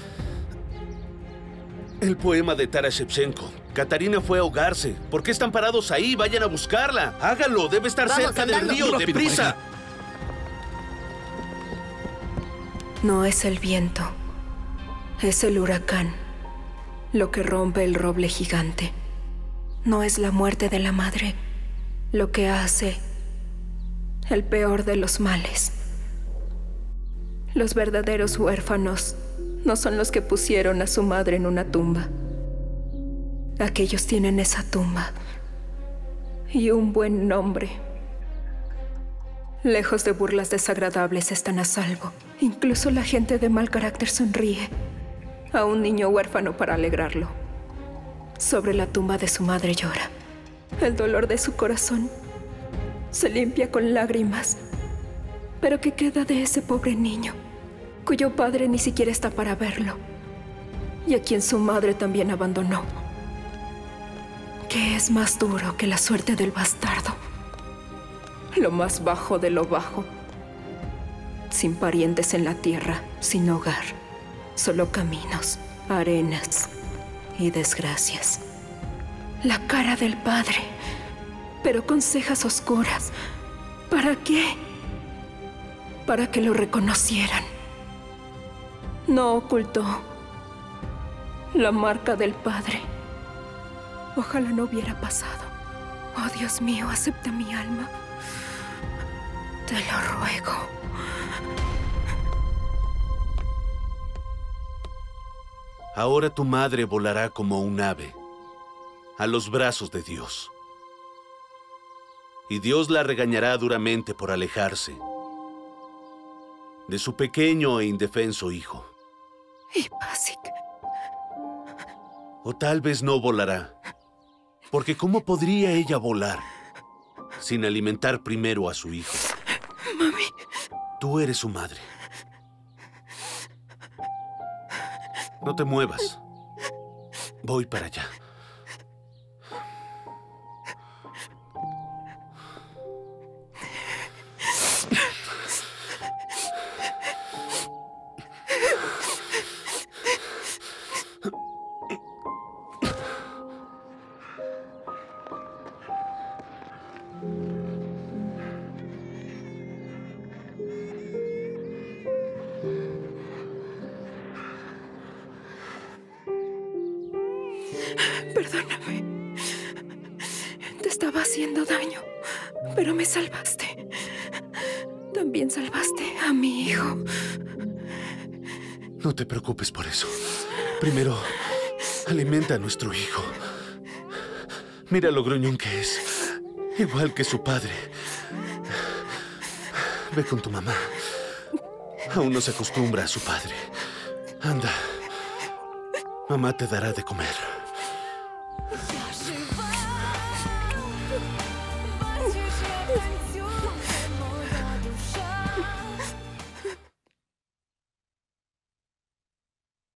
El poema de Taras Shevchenko. Catarina fue a ahogarse. ¿Por qué están parados ahí? Vayan a buscarla. Háganlo. Debe estar cerca del río. ¡Deprisa! No es el viento. Es el huracán. Lo que rompe el roble gigante. No es la muerte de la madre. Lo que hace el peor de los males. Los verdaderos huérfanos no son los que pusieron a su madre en una tumba. Aquellos tienen esa tumba y un buen nombre. Lejos de burlas desagradables están a salvo. Incluso la gente de mal carácter sonríe a un niño huérfano para alegrarlo. Sobre la tumba de su madre llora. El dolor de su corazón se limpia con lágrimas. Pero ¿qué queda de ese pobre niño, cuyo padre ni siquiera está para verlo, y a quien su madre también abandonó? ¿Qué es más duro que la suerte del bastardo? Lo más bajo de lo bajo. Sin parientes en la tierra, sin hogar, solo caminos, arenas y desgracias. La cara del padre, pero con cejas oscuras. ¿Para qué? Para que lo reconocieran. No ocultó la marca del padre. Ojalá no hubiera pasado. Oh, Dios mío, acepta mi alma. Te lo ruego. Ahora tu madre volará como un ave a los brazos de Dios. Y Dios la regañará duramente por alejarse, de su pequeño e indefenso hijo. Y Pasik. O tal vez no volará. Porque ¿cómo podría ella volar sin alimentar primero a su hijo? Mami. Tú eres su madre. No te muevas. Voy para allá. Perdóname. Te estaba haciendo daño, pero me salvaste. También salvaste a mi hijo. No te preocupes por eso. Primero, alimenta a nuestro hijo. Mira lo gruñón que es. Igual que su padre. Ve con tu mamá. Aún no se acostumbra a su padre. Anda. Mamá te dará de comer.